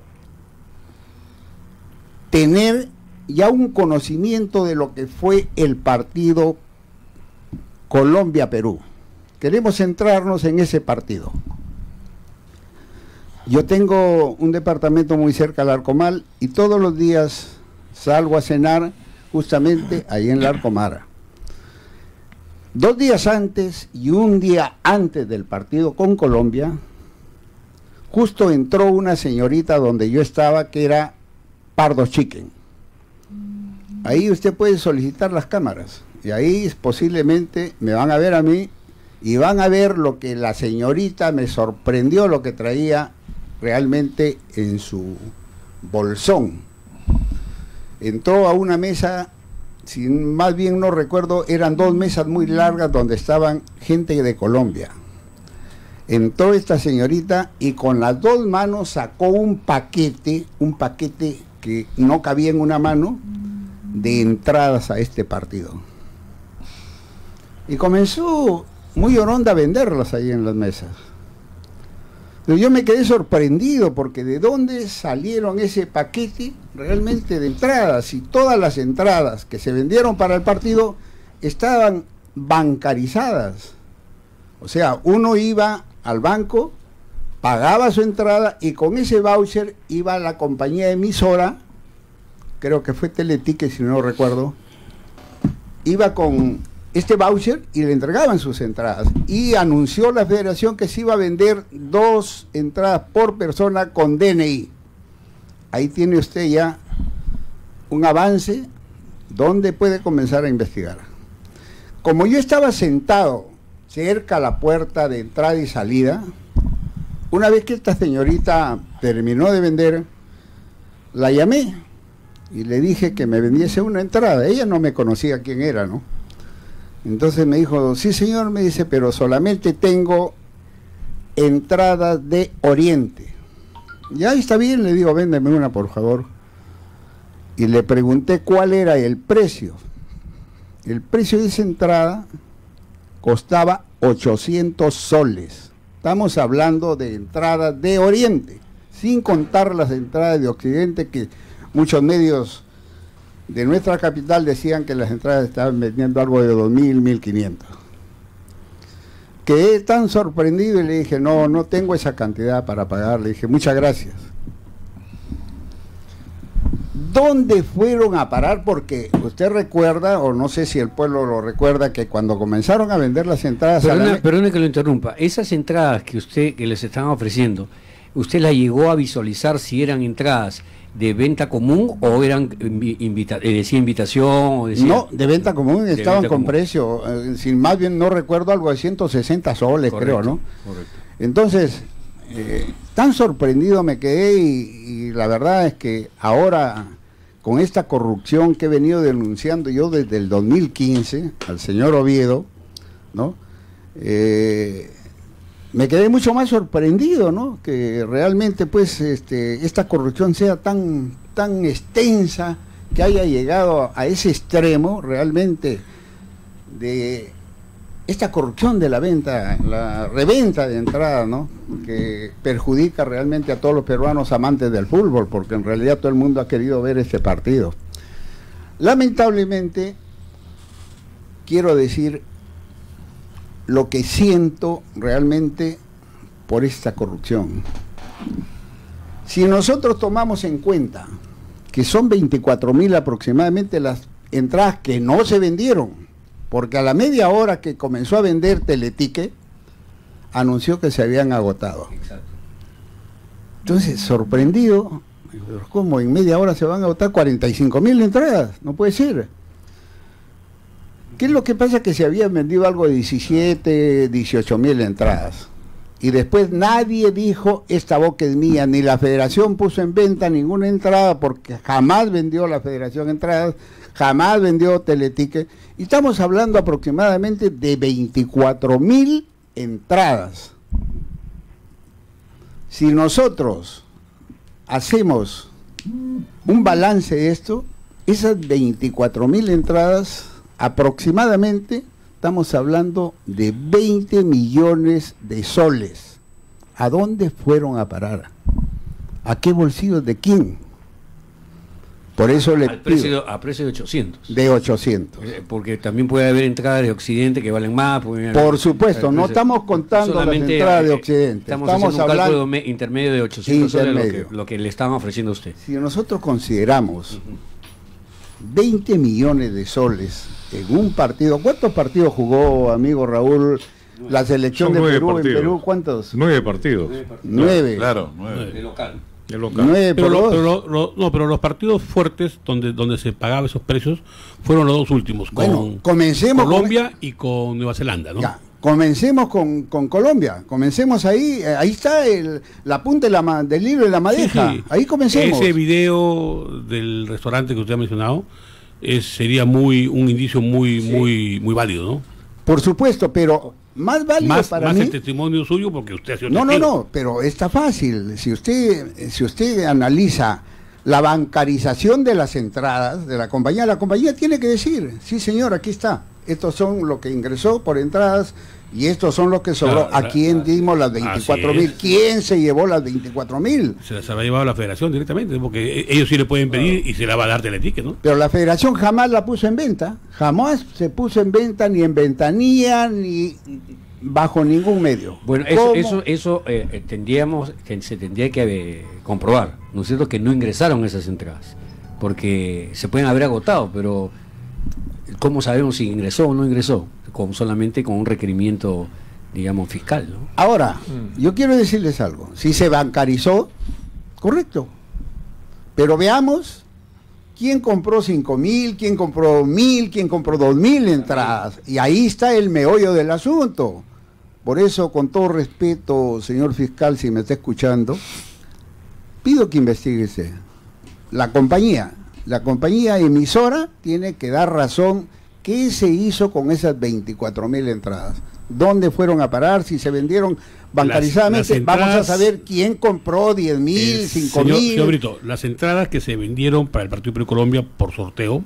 tener ya un conocimiento de lo que fue el partido Colombia-Perú. Queremos centrarnos en ese partido. Yo tengo un departamento muy cerca al Larcomar y todos los días salgo a cenar justamente ahí en Larcomar. Dos días antes y un día antes del partido con Colombia, justo entró una señorita donde yo estaba, que era Pardo Chicken. Ahí usted puede solicitar las cámaras y ahí posiblemente me van a ver a mí y van a ver lo que la señorita me sorprendió, lo que traía realmente en su bolsón. Entró a una mesa, si más bien no recuerdo, eran dos mesas muy largas donde estaban gente de Colombia. Entró esta señorita y con las dos manos sacó un paquete, un paquete que no cabía en una mano, de entradas a este partido. Y comenzó muy oronda a venderlas ahí en las mesas. Pero yo me quedé sorprendido porque de dónde salieron ese paquete realmente de entradas, y todas las entradas que se vendieron para el partido estaban bancarizadas. O sea, uno iba al banco, pagaba su entrada y con ese voucher iba a la compañía emisora, creo que fue Teletique si no recuerdo, iba con este voucher y le entregaban sus entradas, y anunció la federación que se iba a vender dos entradas por persona con D N I. Ahí tiene usted ya un avance donde puede comenzar a investigar. Como yo estaba sentado cerca a la puerta de entrada y salida, una vez que esta señorita terminó de vender, la llamé y le dije que me vendiese una entrada. Ella no me conocía quién era, ¿no? Entonces me dijo, sí señor, me dice, pero solamente tengo entradas de Oriente. Ya está bien, le digo, véndeme una por favor. Y le pregunté cuál era el precio. El precio de esa entrada costaba ochocientos soles. Estamos hablando de entradas de Oriente, sin contar las entradas de Occidente, que muchos medios de nuestra capital decían que las entradas estaban vendiendo algo de dos mil, mil quinientos. Quedé tan sorprendido y le dije, no, no tengo esa cantidad para pagar. Le dije, muchas gracias. ¿Dónde fueron a parar? Porque usted recuerda, o no sé si el pueblo lo recuerda, que cuando comenzaron a vender las entradas... Perdone, la... perdone que lo interrumpa. Esas entradas que usted que les estaban ofreciendo, ¿usted las llegó a visualizar si eran entradas de venta común o eran invita eh, decía invitación? O decía... No, de venta común, de estaban venta con común. precio, eh, si más bien no recuerdo, algo de ciento sesenta soles, Correcto, creo, ¿no? correcto. Entonces, eh, tan sorprendido me quedé y, y la verdad es que ahora, con esta corrupción que he venido denunciando yo desde el dos mil quince al señor Oviedo, ¿no? Eh, me quedé mucho más sorprendido, ¿no? Que realmente pues este, esta corrupción sea tan, tan extensa, que haya llegado a ese extremo realmente de esta corrupción de la venta, la reventa de entrada, ¿no? Que perjudica realmente a todos los peruanos amantes del fútbol, porque en realidad todo el mundo ha querido ver este partido. Lamentablemente, quiero decir lo que siento realmente por esta corrupción. Si nosotros tomamos en cuenta que son veinticuatro mil aproximadamente las entradas que no se vendieron, porque a la media hora que comenzó a vender Teletique, anunció que se habían agotado. Exacto. Entonces, sorprendido, ¿Cómo? En media hora se van a agotar cuarenta y cinco mil entradas. No puede ser. ¿Qué es lo que pasa? Que se habían vendido algo de diecisiete, dieciocho mil entradas. Y después nadie dijo, esta boca es mía, ni la federación puso en venta ninguna entrada, porque jamás vendió la federación entradas, jamás vendió Teleticket. Y estamos hablando aproximadamente de veinticuatro mil entradas. Si nosotros hacemos un balance de esto, esas veinticuatro mil entradas aproximadamente estamos hablando de veinte millones de soles. ¿A dónde fueron a parar? ¿A qué bolsillos de quién? Por eso le Al precio, a precio de ochocientos. De ochocientos. Porque también puede haber entradas de Occidente que valen más. Por supuesto, no estamos contando las entradas de Occidente. Estamos, estamos haciendo un cálculo me, intermedio de ochocientos soles, lo que, lo que le estaban ofreciendo a usted. Si nosotros consideramos uh-huh. veinte millones de soles en un partido, ¿cuántos partidos jugó, amigo Raúl, la selección de Perú partidos. en Perú? ¿Cuántos? Nueve partidos. Nueve. Partidos. Nueve. Claro, nueve. De local. De local. Nueve pero, por lo, dos. pero lo, lo, no, pero los partidos fuertes donde donde se pagaban esos precios fueron los dos últimos, con bueno, comencemos Colombia con... y con Nueva Zelanda, ¿no? Ya. Comencemos con, con Colombia, comencemos ahí, ahí está el, la punta de la, del hilo de la madeja, sí, sí. Ahí comencemos. Ese video del restaurante que usted ha mencionado es, sería muy un indicio muy sí. muy muy válido, ¿no? Por supuesto, pero más válido más, para más mí. el testimonio suyo porque usted ha sido No, testigo. no, no, pero está fácil. Si usted si usted analiza la bancarización de las entradas de la compañía, la compañía tiene que decir, sí señor, aquí está. Estos son lo que ingresó por entradas y estos son los que sobró. Claro, ¿a quién dimos las veinticuatro mil? ¿Quién se llevó las veinticuatro mil? Se las habrá llevado la federación directamente, porque ellos sí le pueden pedir claro. y se la va a dar Teleticket, ¿no? Pero la federación jamás la puso en venta. Jamás se puso en venta ni en ventanilla ni bajo ningún medio. Bueno, eso eso, eso eh, tendríamos, se tendría que eh, comprobar, ¿no es cierto? Que no ingresaron esas entradas, porque se pueden haber agotado, pero ¿cómo sabemos si ingresó o no ingresó? Con, solamente con un requerimiento, digamos, fiscal, ¿no? Ahora, mm. yo quiero decirles algo. Si se bancarizó, correcto. Pero veamos quién compró cinco mil, quién compró mil, quién compró dos mil entradas. Y ahí está el meollo del asunto. Por eso, con todo respeto, señor fiscal, si me está escuchando, pido que investiguese. La compañía, la compañía emisora tiene que dar razón. ¿Qué se hizo con esas veinticuatro mil entradas? ¿Dónde fueron a parar? Si se vendieron bancarizadamente, las, las entradas, vamos a saber quién compró diez mil, cinco mil. Señor Brito, las entradas que se vendieron para el partido Perú-Colombia por sorteo,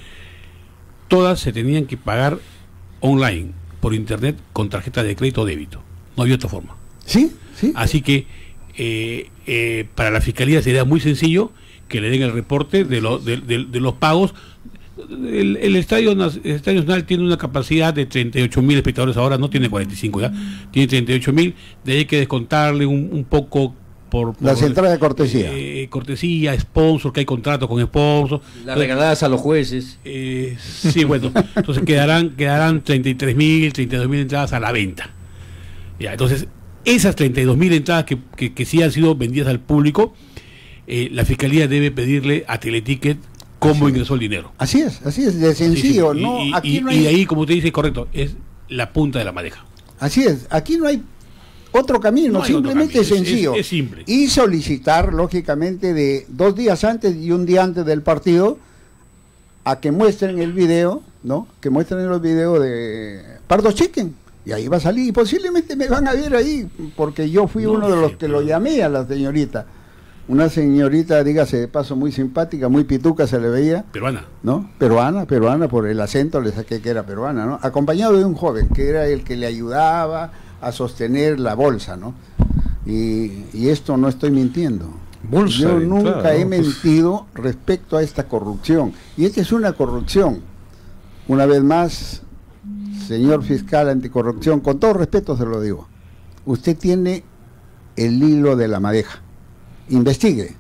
todas se tenían que pagar online, por internet, con tarjeta de crédito o débito. No había otra forma. Sí, sí. Así que eh, eh, para la Fiscalía sería muy sencillo que le den el reporte de, lo, de, de, de los pagos. El, el, estadio, el Estadio Nacional tiene una capacidad de treinta y ocho mil espectadores, ahora no tiene cuarenta y cinco ya, tiene treinta y ocho mil, de ahí hay que descontarle un, un poco por, por las entradas de cortesía. Eh, cortesía, sponsor, que hay contratos con sponsor. Las regaladas a los jueces. Eh, sí, bueno, entonces quedarán, quedarán treinta y tres mil, treinta y dos mil entradas a la venta. Ya, entonces, esas treinta y dos mil entradas que, que, que sí han sido vendidas al público, eh, la Fiscalía debe pedirle a Teleticket cómo ingresó el dinero. Así es, así es, de sencillo. Sí, sí. No, y, aquí y, no hay... y ahí, como usted dice, correcto, es la punta de la madeja. Así es, aquí no hay otro camino, no simplemente otro camino. sencillo. Es, es, es simple. Y solicitar, lógicamente, de dos días antes y un día antes del partido, a que muestren el video, ¿no? Que muestren los videos de Pardo Chicken. Y ahí va a salir, y posiblemente me van a ver ahí, porque yo fui no uno de los sé, que pero... lo llamé a la señorita. Una señorita, dígase de paso, muy simpática, muy pituca se le veía. Peruana. ¿No? Peruana, peruana, por el acento le saqué que era peruana, ¿no? Acompañado de un joven que era el que le ayudaba a sostener la bolsa, ¿no? Y, y esto no estoy mintiendo. Bolsa, Yo nunca claro, he mentido respecto a esta corrupción. Y esta es una corrupción. Una vez más, señor fiscal anticorrupción, con todo respeto se lo digo, usted tiene el hilo de la madeja. Investigue.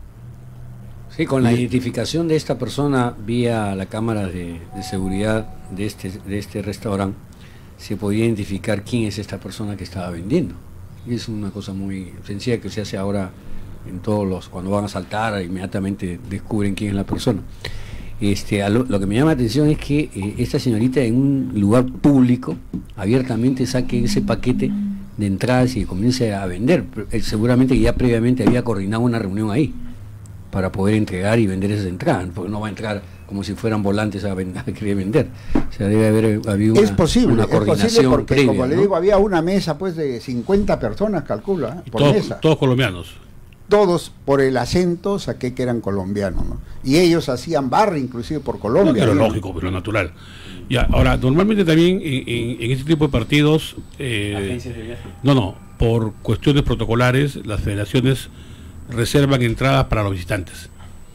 Sí, con la identificación de esta persona vía la cámara de, de seguridad de este, de este restaurante, se podía identificar quién es esta persona que estaba vendiendo. Y es una cosa muy sencilla que se hace ahora en todos los, cuando van a saltar, inmediatamente descubren quién es la persona. Este, a lo, lo que me llama la atención es que eh, esta señorita en un lugar público abiertamente saque ese paquete de entradas y comience a vender. Eh, seguramente ya previamente había coordinado una reunión ahí para poder entregar y vender esas entradas, porque no va a entrar como si fueran volantes a, vender, a querer vender. O sea, debe haber habido una, es posible, una es coordinación posible porque, previa, como le ¿no? digo, había una mesa pues de cincuenta personas, calcula, ¿eh? por todos, mesa. todos colombianos. Todos por el acento saqué que eran colombianos, ¿no? Y ellos hacían barra inclusive por Colombia. No, pero ¿no? lógico, pero natural. Ya, ahora, normalmente también en, en, en este tipo de partidos, eh, no, no, por cuestiones protocolares, las federaciones reservan entradas para los visitantes.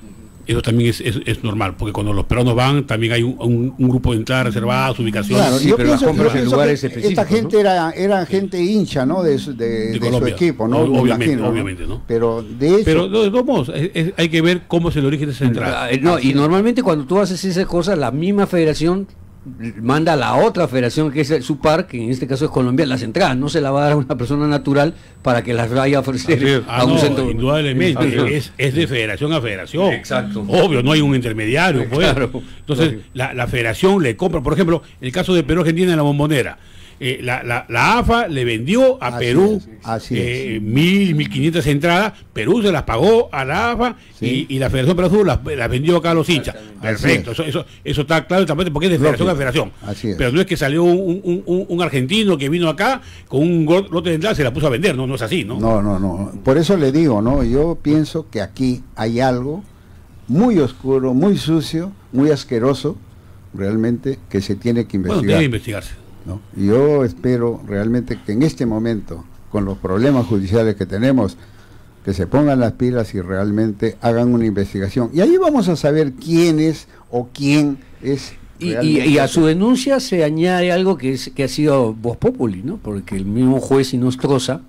Eso también es, es, es normal, porque cuando los peruanos van, también hay un, un, un grupo de entradas reservadas, ubicaciones. Claro, sí, yo pero pienso, las compras yo en pienso lugares que específicos. esta gente ¿no? era, era gente hincha, ¿no? De, su- de, De de su Colombia. equipo, ¿no? Ob- Me obviamente, imagino, ¿no? obviamente, ¿no? Pero de eso... Pero de todos modos, es- es- hay que ver cómo es el origen de esa entrada. Ah, no, y normalmente cuando tú haces esas cosas, la misma federación manda a la otra federación, que es su par, que en este caso es Colombia, las entradas. No se la va a dar a una persona natural para que las vaya a ofrecer Ah, a un no, centro. indudablemente, es, es de federación a federación. Exacto. Obvio, no hay un intermediario. Pues. Claro. Entonces, la, la federación le compra, por ejemplo, el caso de Perú-Argentina en la Bombonera. Eh, la, la, la A F A le vendió a Así Perú es, así eh, mil, mil quinientas entradas, Perú se las pagó a la A F A Sí. y, y la Federación Perú Sur las, las vendió acá a los hinchas. Perfecto, eso, eso, eso está claro también porque es de federación Lógico. a federación. Así es. Pero no es que salió un, un, un, un argentino que vino acá con un gol- lote de entradas y se la puso a vender, no, no es así, ¿no? No, no, no. Por eso le digo, ¿no? Yo pienso que aquí hay algo muy oscuro, muy sucio, muy asqueroso, realmente, que se tiene que Bueno, investigar. debe investigarse. ¿no? Y yo espero realmente que en este momento, con los problemas judiciales que tenemos, que se pongan las pilas y realmente hagan una investigación. Y ahí vamos a saber quién es o quién es. Y, y, realmente. y a su denuncia se añade algo que es que ha sido voz populi, ¿no? Porque el mismo juez Inostroza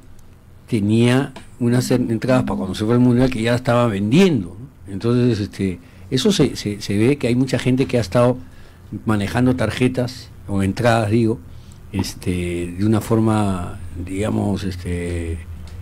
tenía unas en- entradas para cuando se fue al mundial que ya estaba vendiendo, ¿no? Entonces, este, eso se, se, se ve que hay mucha gente que ha estado manejando tarjetas o entradas, digo, este, de una forma, digamos, este,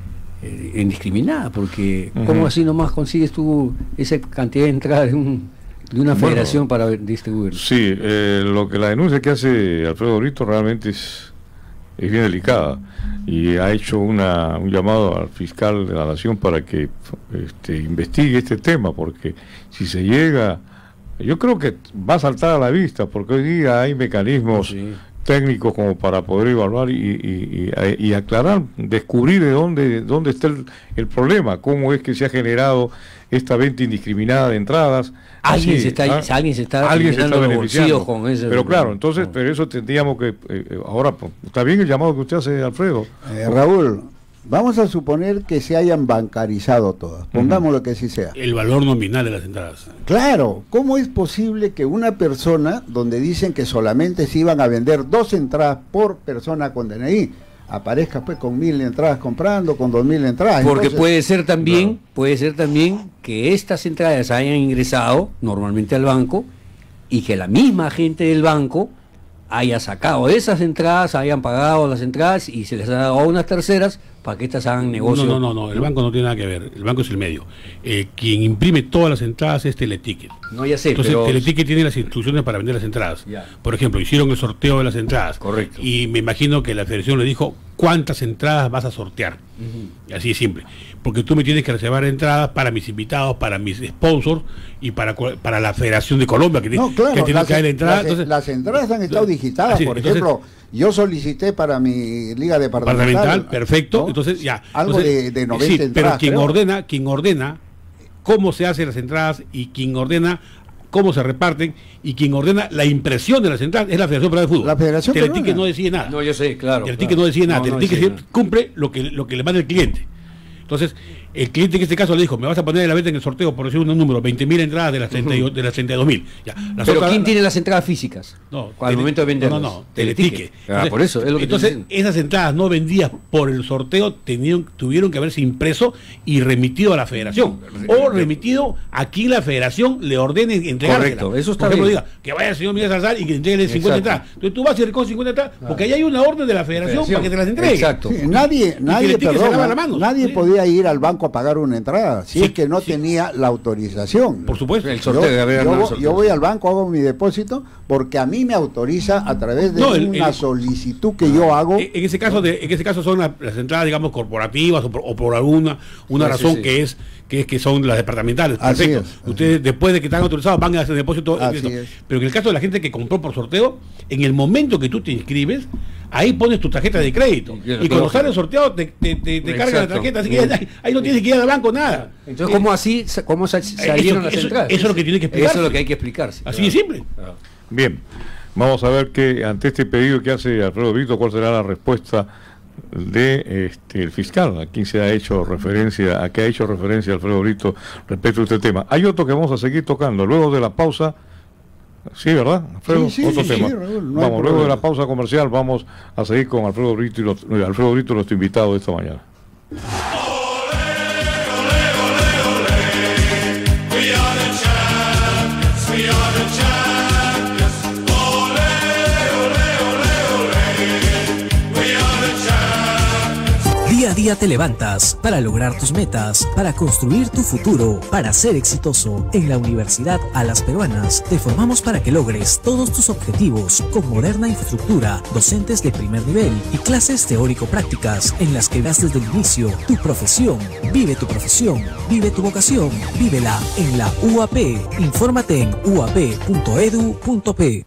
eh, indiscriminada, porque Ujú. ¿cómo así nomás consigues tú esa cantidad de entradas de, un, de una Bueno, federación para distribuir? Sí, eh, lo que la denuncia que hace Alfredo Brito realmente es, es bien delicada y ha hecho una, un llamado al fiscal de la Nación para que este, investigue este tema, porque si se llega, yo creo que va a saltar a la vista, porque hoy día hay mecanismos Sí. técnicos como para poder evaluar y, y- y- y aclarar, descubrir de dónde, dónde está el, el problema, cómo es que se ha generado esta venta indiscriminada de entradas. Alguien Así, se está, ¿ah? alguien se está Alguien se está llenando los beneficiando. bolsillos con ese. Pero claro, entonces, pero eso tendríamos que, eh, eh, ahora, pues, está bien el llamado que usted hace, Alfredo. Eh, Raúl, vamos a suponer que se hayan bancarizado todas, pongámoslo que así sea. El valor nominal de las entradas. Claro, ¿cómo es posible que una persona, donde dicen que solamente se iban a vender dos entradas por persona con D N I, aparezca pues con mil entradas comprando, con dos mil entradas? Porque Entonces, puede ser también, puede ser también que estas entradas hayan ingresado normalmente al banco y que la misma gente del banco haya sacado esas entradas, hayan pagado las entradas y se les ha dado a unas terceras para que estas hagan negocio. No, no, no, no, el banco no tiene nada que ver, el banco es el medio. Eh, quien imprime todas las entradas es Teleticket. No, ya sé, Entonces pero... Teleticket tiene las instrucciones para vender las entradas. Ya. Por ejemplo, hicieron el sorteo de las entradas. Correcto. Y me imagino que la federación le dijo cuántas entradas vas a sortear. Ujú. Así de simple. Porque tú me tienes que reservar entradas para mis invitados, para mis sponsors y para, cu- para la Federación de Colombia, que, No, que claro, tiene las, que dar la entrada. las- Entonces, las entradas han estado digitadas, así, por entonces- ejemplo, yo solicité para mi liga departamental. departamental, perfecto. ¿no? Entonces ya. Algo Entonces, de, de noventa sí, pero entradas. quien creo. ordena, quien ordena cómo se hacen las entradas y quien ordena cómo se reparten y quien ordena la impresión de las entradas es la Federación Peruana de Fútbol. La Federación Teletique Peruana. no decide nada. No, yo sé, claro. Teletique claro. no decide nada. No, no Teletique decide siempre cumple lo que, lo que le manda el cliente. Entonces, el cliente en este caso le dijo, me vas a poner a la venta en el sorteo, por decir un número, veinte mil entradas de las treinta y dos de las treinta y dos mil. Ya. Las Pero otras- ¿quién tiene las entradas físicas? No, al tele- momento de venderlas. No, no, no, Teletique. Teletique. Ah, Entonces, por eso, es lo que entonces estoy diciendo. esas entradas no vendidas por el sorteo tenían, tuvieron que haberse impreso y remitido a la federación. O remitido a quien la federación le ordene entregársela. Correcto, eso está Por ejemplo, bien. diga, que vaya el señor Miguel Salazar y que le entregue cincuenta Exacto. entradas. Entonces tú vas y recoges cincuenta entradas, porque ahí hay una orden de la federación, Federación. para que te las entregue. Exacto. Sí, nadie, nadie, Teletique se perdón, lava la mano. nadie Sí. podía a ir al banco a pagar una entrada, si sí, es que no sí. tenía la autorización. Por supuesto. El sorteo, yo, yo, yo, no, sorteo. yo voy al banco, hago mi depósito, porque a mí me autoriza a través de no, el, una el, solicitud que yo hago. En ese caso, de, en ese caso son la, las entradas, digamos, corporativas o por, o por alguna una sí, razón sí, sí. que es que es que son las departamentales. Perfecto. Así es, Ustedes así. después de que están autorizados van a hacer depósito. En eso. Pero en el caso de la gente que compró por sorteo, en el momento que tú te inscribes, ahí pones tu tarjeta de crédito. Y, y cuando sale el sorteo te, te, te, te cargan la tarjeta, así que ahí, ahí no tienes que ir al banco, nada. Entonces, ¿cómo así cómo salieron las entradas? Eso es lo que tiene que explicarse. Eso es lo que hay que explicarse. Así de simple. Bien, vamos a ver que ante este pedido que hace Alfredo Brito, cuál será la respuesta de este el fiscal, a quien se ha hecho referencia, a qué ha hecho referencia Alfredo Brito respecto a este tema. Hay otro que vamos a seguir tocando luego de la pausa. Sí, ¿verdad, Alfredo? Sí, sí, otro sí, tema. Sí, Raúl, no vamos, luego de la pausa comercial vamos a seguir con Alfredo Brito y los, Alfredo Brito, nuestro invitado de esta mañana. Día a día te levantas para lograr tus metas, para construir tu futuro, para ser exitoso. En la Universidad Alas Peruanas te formamos para que logres todos tus objetivos con moderna infraestructura, docentes de primer nivel y clases teórico-prácticas en las que das desde el inicio tu profesión. Vive tu profesión, vive tu vocación, vívela en la U A P. Infórmate en u a p punto edu punto p.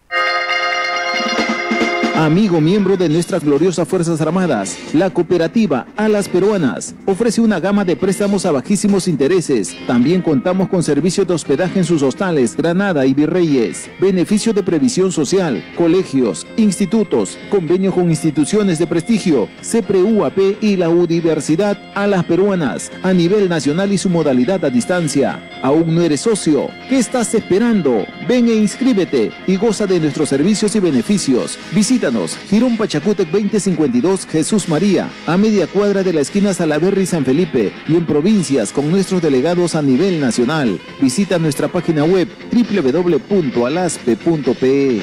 Amigo miembro de nuestras gloriosas Fuerzas Armadas, la cooperativa Alas Peruanas ofrece una gama de préstamos a bajísimos intereses. También contamos con servicio de hospedaje en sus hostales, Granada y Virreyes, beneficio de previsión social, colegios, institutos, convenio con instituciones de prestigio, CEPRE U A P y la Universidad Alas Peruanas, a nivel nacional y su modalidad a distancia. ¿Aún no eres socio? ¿Qué estás esperando? Ven e inscríbete y goza de nuestros servicios y beneficios. Visítanos Girón Pachacútec veinte cincuenta y dos Jesús María, a media cuadra de la esquina Salaverry y San Felipe, y en provincias con nuestros delegados a nivel nacional. Visita nuestra página web doble u doble u doble u punto alaspe punto pe.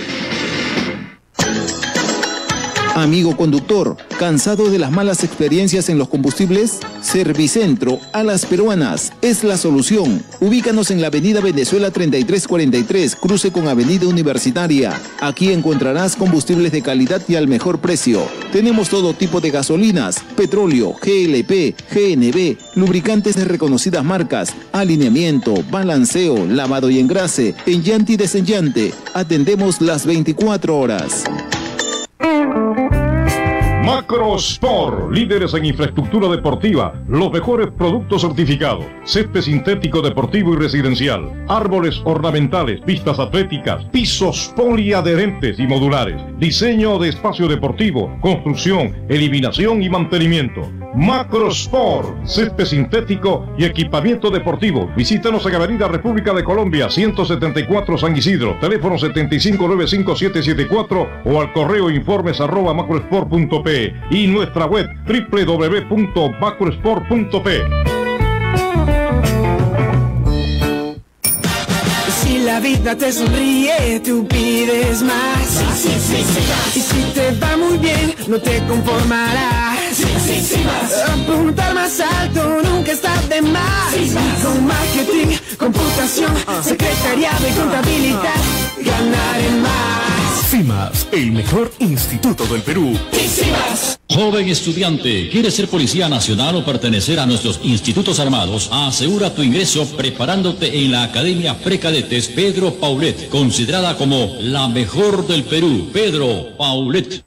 Amigo conductor, ¿cansado de las malas experiencias en los combustibles? Servicentro Alas Peruanas es la solución. Ubícanos en la avenida Venezuela treinta y tres cuarenta y tres, cruce con avenida Universitaria. Aquí encontrarás combustibles de calidad y al mejor precio. Tenemos todo tipo de gasolinas, petróleo, G L P, G N B, lubricantes de reconocidas marcas, alineamiento, balanceo, lavado y engrase, enllante y desenllante. Atendemos las veinticuatro horas. Macrosport, líderes en infraestructura deportiva, los mejores productos certificados, césped sintético deportivo y residencial, árboles ornamentales, pistas atléticas, pisos poliadherentes y modulares, diseño de espacio deportivo, construcción, eliminación y mantenimiento. Macrosport, césped sintético y equipamiento deportivo. Visítanos en Avenida República de Colombia, ciento setenta y cuatro San Isidro, teléfono setenta y cinco noventa y cinco siete siete cuatro o al correo informes arroba macrosport punto pe y nuestra web doble u doble u doble u punto macrosport punto pe. Si la vida te sonríe, tú pides más. Sí, sí, sí, sí, más. Y si te va muy bien, no te conformarás. Sí, sí, sí, más. Apuntar más alto nunca está de más. Sí, más. Con marketing, computación, secretariado y contabilidad, ganar en más. CIMAS, el mejor instituto del Perú. Joven estudiante, ¿quieres ser policía nacional o pertenecer a nuestros institutos armados? Asegura tu ingreso preparándote en la Academia Precadetes Pedro Paulet, considerada como la mejor del Perú. Pedro Paulet.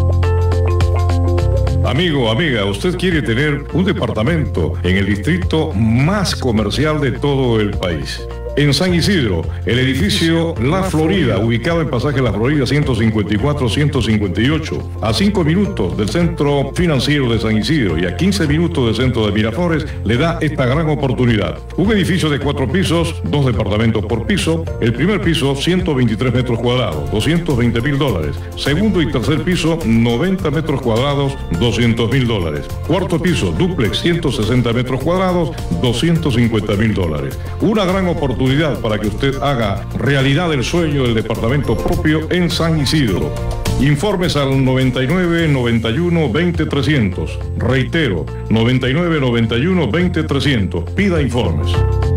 Amigo, amiga, usted quiere tener un departamento en el distrito más comercial de todo el país. En San Isidro, el edificio La Florida, ubicado en pasaje La Florida ciento cincuenta y cuatro ciento cincuenta y ocho, a cinco minutos del centro financiero de San Isidro y a quince minutos del centro de Miraflores, le da esta gran oportunidad. Un edificio de cuatro pisos, dos departamentos por piso, el primer piso ciento veintitrés metros cuadrados, doscientos veinte mil dólares, segundo y tercer piso noventa metros cuadrados, doscientos mil dólares, cuarto piso dúplex ciento sesenta metros cuadrados, doscientos cincuenta mil dólares. Una gran oportunidad para que usted haga realidad el sueño del departamento propio en San Isidro. Informes al noventa y nueve, noventa y uno, veinte, trescientos. Reitero, noventa y nueve, noventa y uno, veinte, trescientos. Pida informes.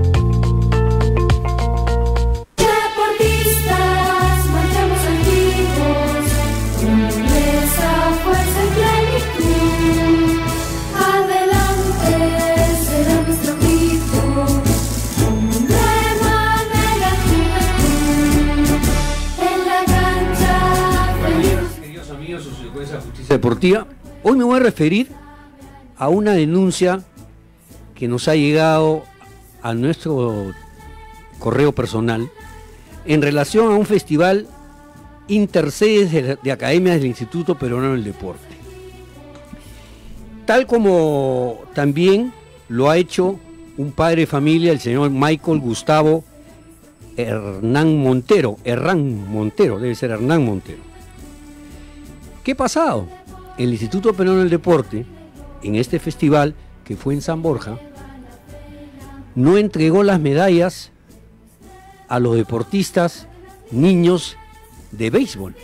Deportiva. Hoy me voy a referir a una denuncia que nos ha llegado a nuestro correo personal en relación a un festival intersedes de, de academias del Instituto Peruano del Deporte, tal como también lo ha hecho un padre de familia, el señor Michael Gustavo Hernán Montero, Hernán Montero, debe ser Hernán Montero. ¿Qué ha pasado? El Instituto Peruano del Deporte, en este festival que fue en San Borja, no entregó las medallas a los deportistas niños de béisbol.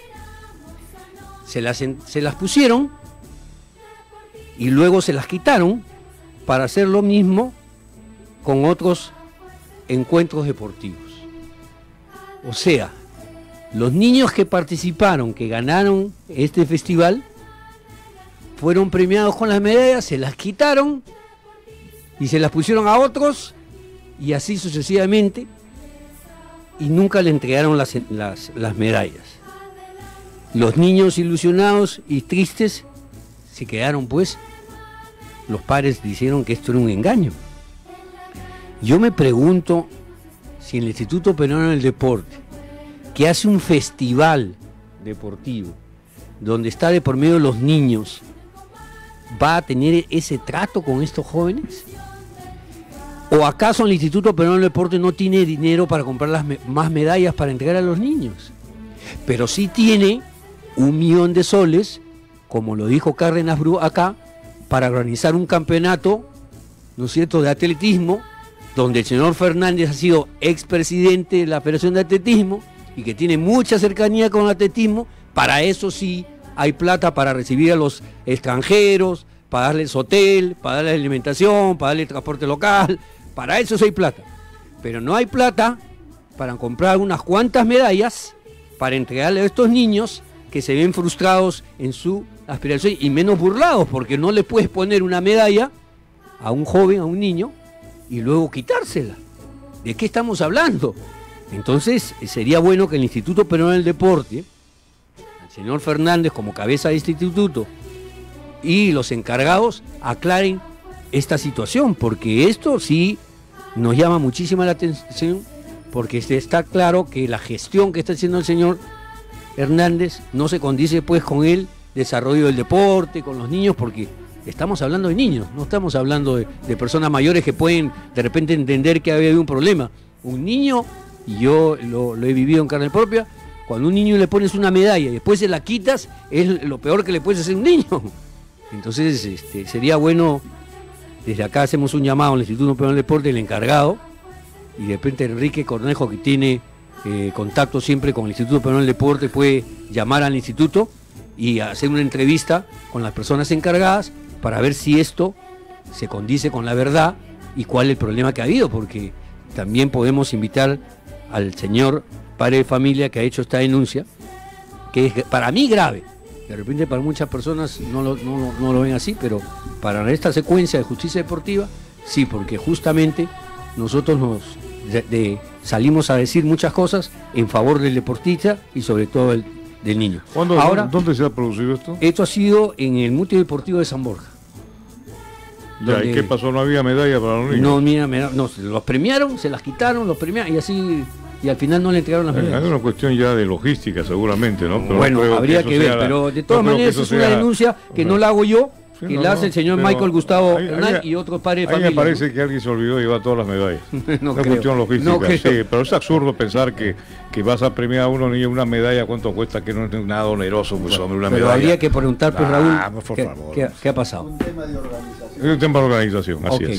Se las, se las pusieron y luego se las quitaron para hacer lo mismo con otros encuentros deportivos. O sea, los niños que participaron, que ganaron este festival, fueron premiados con las medallas, se las quitaron y se las pusieron a otros y así sucesivamente, y nunca le entregaron las, las, las medallas. Los niños ilusionados y tristes se quedaron, pues, los padres dijeron que esto era un engaño. Yo me pregunto si el Instituto Peruano del Deporte, que hace un festival deportivo donde está de por medio los niños, va a tener ese trato con estos jóvenes. ¿O acaso el Instituto Peruano del Deporte no tiene dinero para comprar las me más medallas para entregar a los niños? Pero sí tiene un millón de soles, como lo dijo Cárdenas Bru acá, para organizar un campeonato, ¿no es cierto?, de atletismo, donde el señor Fernández ha sido expresidente de la Federación de Atletismo y que tiene mucha cercanía con el atletismo. Para eso sí hay plata para recibir a los extranjeros, para darles hotel, para darles alimentación, para darles transporte local, para eso sí hay plata. Pero no hay plata para comprar unas cuantas medallas para entregarle a estos niños que se ven frustrados en su aspiración y menos burlados, porque no le puedes poner una medalla a un joven, a un niño, y luego quitársela. ¿De qué estamos hablando? Entonces sería bueno que el Instituto Peruano del Deporte, el señor Fernández como cabeza de este instituto y los encargados aclaren esta situación, porque esto sí nos llama muchísima la atención, porque está claro que la gestión que está haciendo el señor Hernández no se condice pues con el desarrollo del deporte, con los niños, porque estamos hablando de niños, no estamos hablando de, de personas mayores que pueden de repente entender que había un problema. Un niño, y yo lo, lo he vivido en carne propia, cuando a un niño le pones una medalla y después se la quitas, es lo peor que le puedes hacer a un niño. Entonces este, sería bueno, desde acá hacemos un llamado al Instituto Peruano del Deporte, el encargado, y de repente Enrique Cornejo, que tiene eh, contacto siempre con el Instituto Peruano del Deporte, puede llamar al instituto y hacer una entrevista con las personas encargadas para ver si esto se condice con la verdad y cuál es el problema que ha habido, porque también podemos invitar al señor padre de familia que ha hecho esta denuncia, que es para mí grave. De repente para muchas personas no lo, no, no lo ven así, pero para esta secuencia de justicia deportiva, sí, porque justamente nosotros nos de, de, salimos a decir muchas cosas en favor del deportista y sobre todo el, del niño. ¿Cuándo, Ahora, ¿Dónde se ha producido esto? Esto ha sido en el multideportivo de San Borja. Ya, ¿y qué pasó? ¿No había medalla para los niños? No, mira, mira, no, los premiaron, se las quitaron, los premiaron y así... Y al final no le entregaron las medallas. Es una cuestión ya de logística seguramente, ¿no? Pero bueno, habría que, que ver, la, pero de todas no maneras es una sea, denuncia que no la hago yo, sí, que no, la hace el señor Michael Gustavo Hernán y otros padres de familia. A mí me parece, ¿no?, que alguien se olvidó de llevar todas las medallas. no una creo, cuestión logística, no creo. Sí, pero es absurdo pensar que, que vas a premiar a uno niño una medalla, ¿cuánto cuesta? Que no es nada oneroso, pues, bueno, hombre, una pero medalla. habría que preguntar, pues, Raúl, ah, por ¿qué, favor, ¿qué, ¿qué ha pasado? Un tema de organización. Es un tema de organización, así okay. es.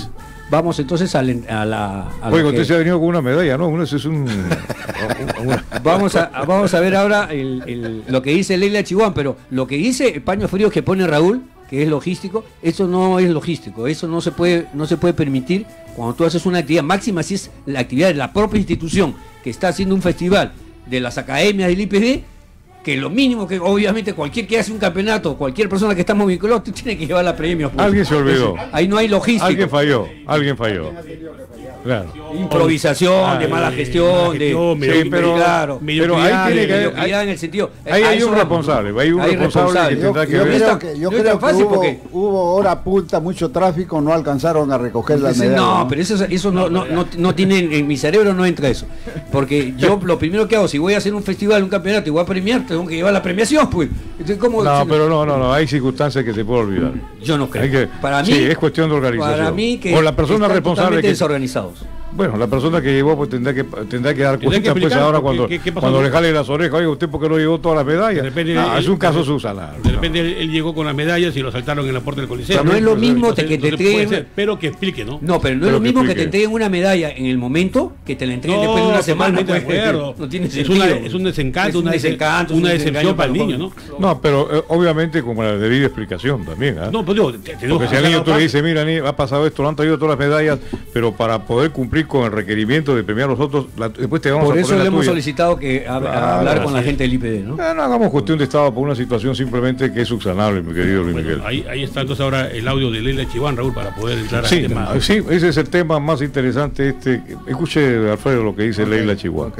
Vamos entonces a, la, a la... a Oiga, lo usted que- se ha venido con una medalla, ¿no? Uno ese es un... Vamos a, vamos a ver ahora el- el- lo que dice Leila Chihuán, pero lo que dice el paño frío que pone Raúl, que es logístico, eso no es logístico, eso no se puede, no se puede permitir cuando tú haces una actividad máxima, si es la actividad de la propia institución que está haciendo un festival de las academias del I P D, que lo mínimo que obviamente cualquier que hace un campeonato, cualquier persona que está muy vinculado, tiene que llevar la premios. pues. Alguien se olvidó. Ahí no hay logística. Alguien falló, alguien falló. Claro. Improvisación, de mala gestión, de Sí, pero, claro, pero ahí tiene que mediocridad en el sentido. Ahí a hay eso un vamos. responsable, hay un Hay responsable que responsable. tendrá que Yo ver. creo que, yo no es creo tan que fácil hubo, porque- hubo hora punta, mucho tráfico, no alcanzaron a recoger las Ese- medallas. no, pero eso, eso no, no, no, no tiene, en mi cerebro no entra eso. Porque yo lo primero que hago, si voy a hacer un festival, un campeonato y voy a premiar, tengo que llevar la premiación, pues. Entonces, ¿cómo- No, si- pero no, no, no, hay circunstancias que se puede olvidar. Yo no creo. Hay que- Para mí- sí, es cuestión de organización. Para mí que o la persona están responsable totalmente que, desorganizados. bueno, la persona que llevó pues tendrá que tendrá que dar Tendrá que cuenta pues explicar ahora qué- cuando qué- qué pasó. cuando le jale las orejas, oye, usted por qué no llevó todas las medallas. De repente Ah, él- es un caso Susana. De repente él, él llegó con las medallas y lo saltaron en la puerta del Coliseo. Pero no es lo mismo Entonces, que te entonces puede entreguen- ser, pero que explique, ¿no? No, pero no Pero es lo que mismo que explique. te entreguen una medalla en el momento que te la entreguen después de una semana. totalmente pues, de acuerdo. no tiene Es sentido. una- es un desencanto, Es un una dece- desencanto, una es un decepción desengaño para el para niño, el ¿no? joven. No, pero eh, obviamente como la debida explicación también. ¿ah? No, pues digo, te- tenemos Porque si que al niño hacerlo tú le fácil. dices, mira, ni ha pasado esto, le han traído todas las medallas, pero para poder cumplir con el requerimiento de premiar a los otros, la- después te vamos Por a eso poner le la hemos tuya. solicitado que a- a Claro, hablar con la así gente del I P D, ¿no? Eh, no hagamos cuestión de Estado por una situación simplemente que es subsanable, mi querido Luis Miguel. Ahí, ahí está entonces ahora el audio de Leila Chihuán, Raúl, para poder entrar Sí, al tema. sí, ese es el tema más interesante. Este, escuche, Alfredo, lo que dice Leila Chihuahua.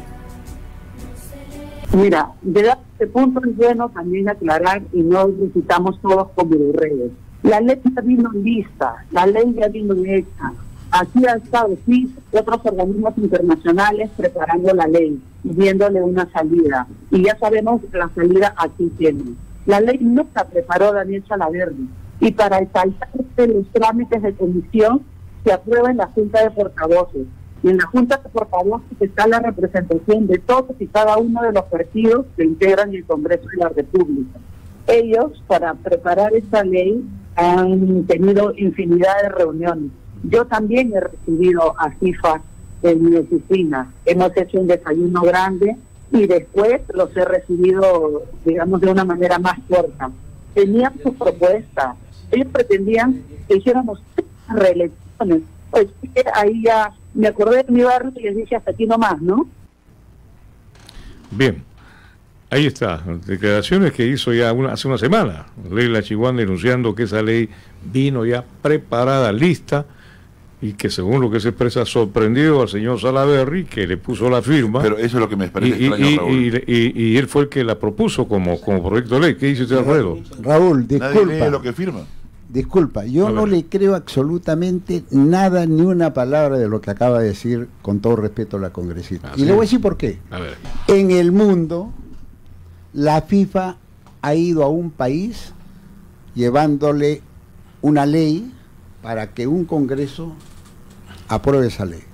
Mira, de este punto es bueno también aclarar y no visitamos todos como redes. La ley ya vino lista, la ley ya vino hecha. Aquí ha estado sí, otros organismos internacionales preparando la ley y viéndole una salida. Y ya sabemos que la salida aquí tiene. La ley no la preparó Daniel Salaverry. Y para saltarse los trámites de comisión se aprueba en la Junta de Portavoces. Y en la Junta de Portavoces está la representación de todos y cada uno de los partidos que integran el Congreso de la República. Ellos, para preparar esta ley, han tenido infinidad de reuniones. Yo también he recibido a FIFA en mi oficina. Hemos hecho un desayuno grande y después los he recibido, digamos, de una manera más corta. Tenían sus propuestas. Ellos pretendían que hiciéramos reelecciones. Pues ahí ya me acordé de mi barrio y les dije hasta aquí nomás, ¿no? Bien, ahí está, declaraciones que hizo ya una, hace una semana Leila Chihuahua denunciando que esa ley vino ya preparada, lista, y que según lo que se expresa sorprendió al señor Salaverry, que le puso la firma. Pero eso es lo que me parece y, extraño, y, Raúl. y, y- y él fue el que la propuso como, como proyecto de ley. ¿Qué dice usted, Alfredo? Raúl, Nadie lee disculpa. lo que firma. Disculpa, yo A no ver. le creo absolutamente nada, ni una palabra de lo que acaba de decir, con todo respeto a la congresista. Ah, y sí. le voy a decir por qué. A ver. En el mundo, la FIFA ha ido a un país llevándole una ley para que un congreso apruebe esa ley.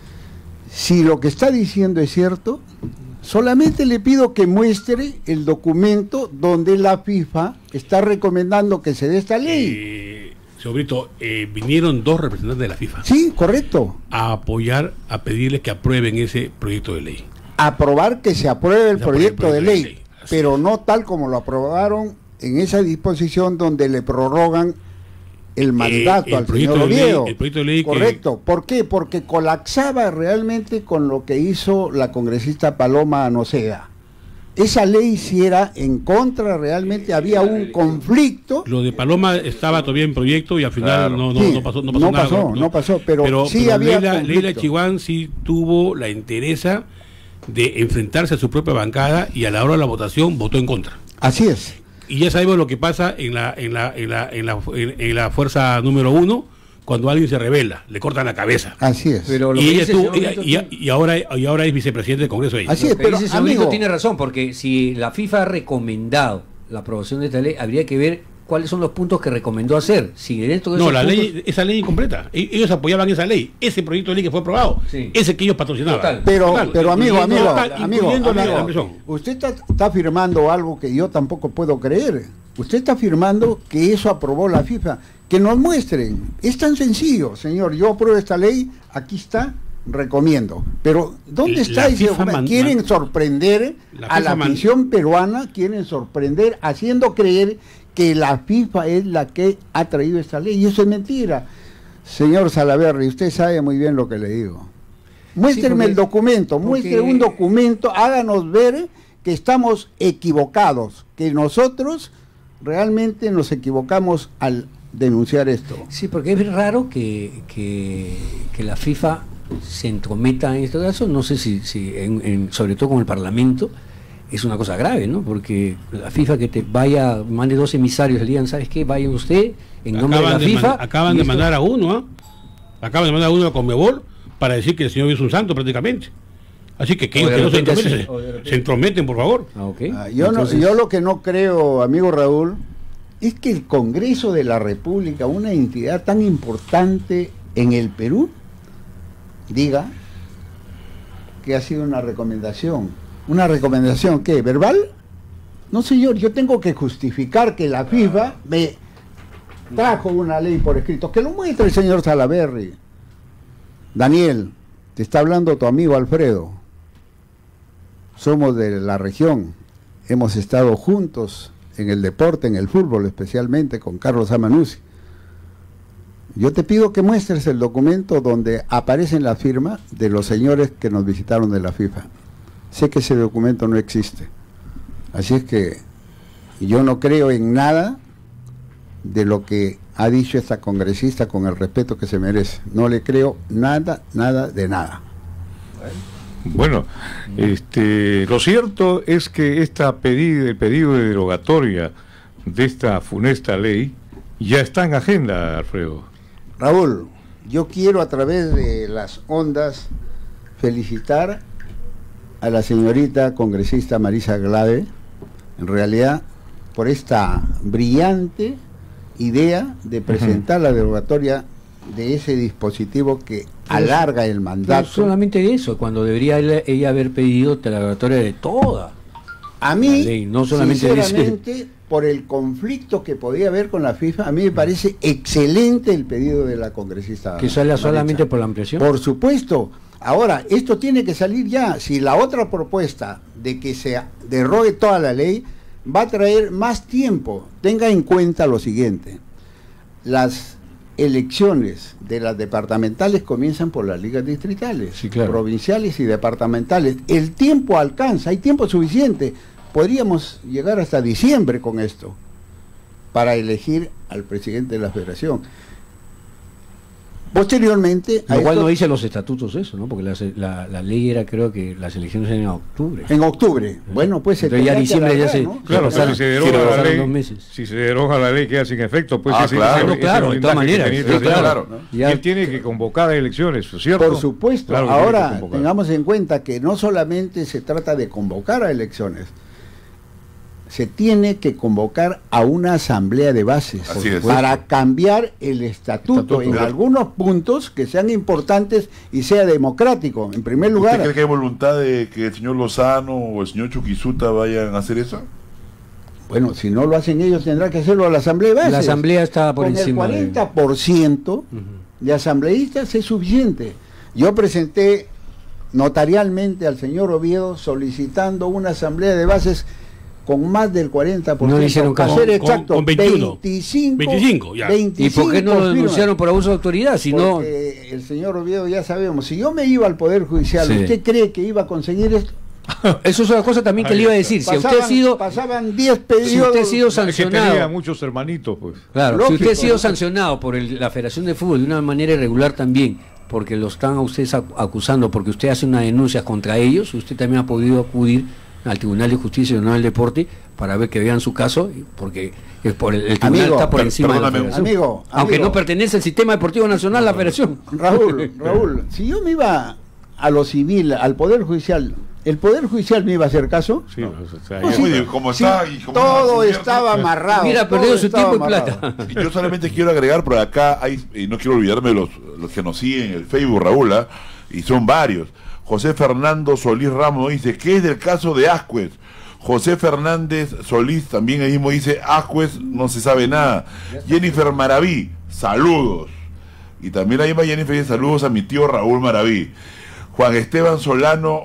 Si lo que está diciendo es cierto, solamente le pido que muestre el documento donde la FIFA está recomendando que se dé esta ley. Eh, señor Brito, eh, vinieron dos representantes de la FIFA Sí, correcto. a apoyar, a pedirles que aprueben ese proyecto de ley. Aprobar que se apruebe el Se apruebe el proyecto de proyecto de ley, ley, pero no tal como lo aprobaron en esa disposición donde le prorrogan el mandato el al proyecto señor de ley- Oviedo. el proyecto de ley que- Correcto. ¿Por qué? Porque colapsaba realmente con lo que hizo la congresista Paloma Noceda. Esa ley si era en contra, realmente había un conflicto. Lo de Paloma estaba todavía en proyecto y al final Claro. no, no, Sí, no pasó, no pasó no nada. pasó, no pasó, pero sí había Leila, conflicto. Leila Chihuahua sí tuvo la entereza de enfrentarse a su propia bancada y a la hora de la votación votó en contra. Así es. Y ya sabemos lo que pasa en la en la en la en la, en, en la fuerza número uno cuando alguien se rebela, le cortan la cabeza. Así es. Pero lo Y que ella dice estuvo- el y, señor y- Brito y ahora y ahora es vicepresidente del Congreso ella. Así Lo es, que pero dice el señor Brito amigo, tiene razón, porque si la FIFA ha recomendado la aprobación de esta ley, habría que ver cuáles son los puntos que recomendó hacer. Si dentro de No, esos la puntos- ley, esa ley incompleta. E- Ellos apoyaban esa ley, ese proyecto de ley que fue aprobado, Sí. ese que ellos patrocinaban. Total. Pero, Total, pero amigo, incluyendo- amigo, total, amigo, incluyendo la- amigo, la presión. usted está, está afirmando algo que yo tampoco puedo creer. Usted está afirmando que eso aprobó la FIFA. Que nos muestren. Es tan sencillo, señor. Yo apruebo esta ley, aquí está, recomiendo. Pero, ¿dónde está ese documento? Quieren sorprender a la afición peruana, quieren sorprender haciendo creer que la FIFA es la que ha traído esta ley. Y eso es mentira. Señor Salaverry, usted sabe muy bien lo que le digo. Muéstreme sí, porque, el documento, muestre porque... un documento, háganos ver que estamos equivocados, que nosotros realmente nos equivocamos al denunciar esto. Sí, porque es raro que, que, que la FIFA se entrometa en este caso, no sé si, si en, en, sobre todo con el Parlamento, es una cosa grave, ¿no? Porque la FIFA que te vaya, mande dos emisarios, le digan, ¿sabes qué? Vaya usted en nombre acaban de la FIFA. De acaban de esto... mandar a uno, ¿eh? Acaban de mandar a uno a Conmebol para decir que el señor es un santo prácticamente. Así que, que, que no se entrometen, se, se entrometen, por favor. Ah, okay. ah, yo, Entonces... no, yo lo que no creo, amigo Raúl, es que el Congreso de la República, una entidad tan importante en el Perú, diga que ha sido una recomendación. ¿Una recomendación qué? ¿Verbal? No, señor, yo tengo que justificar que la FIFA me trajo una ley por escrito. Que lo muestre el señor Salaverry. Daniel, te está hablando tu amigo Alfredo. Somos de la región, hemos estado juntos en el deporte, en el fútbol especialmente, con Carlos Amanuzi. Yo te pido que muestres el documento donde aparece la firma de los señores que nos visitaron de la FIFA. Sé que ese documento no existe. Así es que yo no creo en nada de lo que ha dicho esta congresista con el respeto que se merece. No le creo nada, nada de nada. Bueno, este, lo cierto es que esta pedido, el pedido de derogatoria de esta funesta ley ya está en agenda, Alfredo. Raúl, yo quiero a través de las ondas felicitar a la señorita congresista Marisa Glave, en realidad, por esta brillante idea de presentar uh-huh. la derogatoria de ese dispositivo que alarga el mandato. No solamente eso, cuando debería ella, ella haber pedido la derogatoria de toda a mí, la ley, no solamente sinceramente, de por el conflicto que podía haber con la FIFA, a mí me parece excelente el pedido de la congresista. ¿Que salga solamente por la ampliación? Por supuesto. Ahora, esto tiene que salir ya. Si la otra propuesta de que se derogue toda la ley va a traer más tiempo, tenga en cuenta lo siguiente: las elecciones de las departamentales comienzan por las ligas distritales, sí, claro. provinciales y departamentales. El tiempo alcanza, hay tiempo suficiente. Podríamos llegar hasta diciembre con esto para elegir al presidente de la federación. Posteriormente... Lo cual no dice los estatutos eso, ¿no? Porque la, la, la ley era, creo que las elecciones eran en octubre. En octubre. Bueno, pues... Se ya diciembre ya se... ¿no? Claro, pasaron, si se deroga la ley, si se deroga la ley queda sin efecto, pues... Ah, ese, claro, ese, claro, ese de todas maneras. Sí, claro, claro, ¿no? Y él tiene que convocar a elecciones, ¿cierto? Por supuesto. Claro, ahora, tengamos en cuenta que no solamente se trata de convocar a elecciones, se tiene que convocar a una asamblea de bases para cambiar el estatuto, estatuto en claro. algunos puntos que sean importantes y sea democrático. En primer lugar... ¿Usted cree que hay voluntad de que el señor Lozano o el señor Chuquisuta vayan a hacer eso? Bueno, si no lo hacen ellos, tendrá que hacerlo a la asamblea de bases. La asamblea está por Con encima el cuarenta por ciento de... Uh-huh. de asambleístas es suficiente. Yo presenté notarialmente al señor Oviedo solicitando una asamblea de bases con más del cuarenta por ciento. No le hicieron caso. Con, exacto, con veintiuno. veinticinco, veinticinco, ya. veinticinco, ¿Y por qué no lo denunciaron por abuso de autoridad? Si no... Porque el señor Oviedo ya sabemos, si yo me iba al Poder Judicial, sí. ¿usted cree que iba a conseguir esto? Eso es una cosa también que le iba a decir. Pasaban, si usted ha sido... Pasaban diez pedidos... Si usted ha sido sancionado... Es que tenía muchos hermanitos, pues. Claro, lógico, si usted ha sido sancionado por el, la Federación de Fútbol de una manera irregular también, porque lo están a ustedes acusando, porque usted hace una denuncia contra ellos, usted también ha podido acudir al Tribunal de Justicia y Tribunal del Deporte para ver que vean su caso, porque es por el, el tribunal amigo, está por per, encima de la federación. Amigo, aunque amigo. no pertenece al sistema deportivo nacional, la federación. Raúl, Raúl, si yo me iba a lo civil, al Poder Judicial, ¿el Poder Judicial me iba a hacer caso? Sí, no, o sea, pues sí, sí, como está, y como todo estaba amarrado. Mira, perdido su tiempo y plata. Y yo solamente quiero agregar, por acá hay, y no quiero olvidarme de los, los que nos siguen en el Facebook, Raúl, ¿eh? Y son varios. José Fernando Solís Ramos dice, ¿qué es del caso de Ascuez? José Fernández Solís también ahí mismo dice, Ascuez no se sabe nada. Jennifer Maraví, saludos. Y también ahí va Jennifer dice, saludos a mi tío Raúl Maraví. Juan Esteban Solano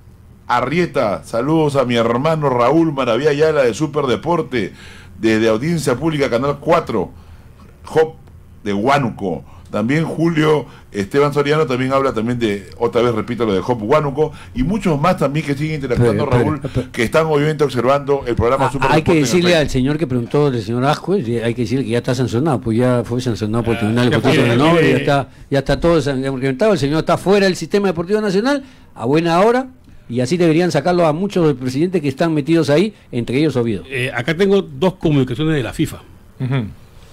Arrieta, saludos a mi hermano Raúl Maraví Ayala de Superdeporte, desde Audiencia Pública Canal cuatro, Job de Huánuco. También Julio Esteban Soriano también habla también de, otra vez repito lo de Job Huánuco, y muchos más también que siguen interactuando, pero, Raúl, pero, pero, que están obviamente observando el programa ah, Superdeporte. Hay que decirle al señor que preguntó, del señor Ascuez, hay que decirle que ya está sancionado, pues ya fue sancionado por el Tribunal Deportivo Nacional, ya está, ya está todo implementado, el señor está fuera del sistema deportivo nacional, a buena hora. Y así deberían sacarlo a muchos de los presidentes que están metidos ahí, entre ellos Oviedo. Eh, acá tengo dos comunicaciones de la FIFA. Uh-huh.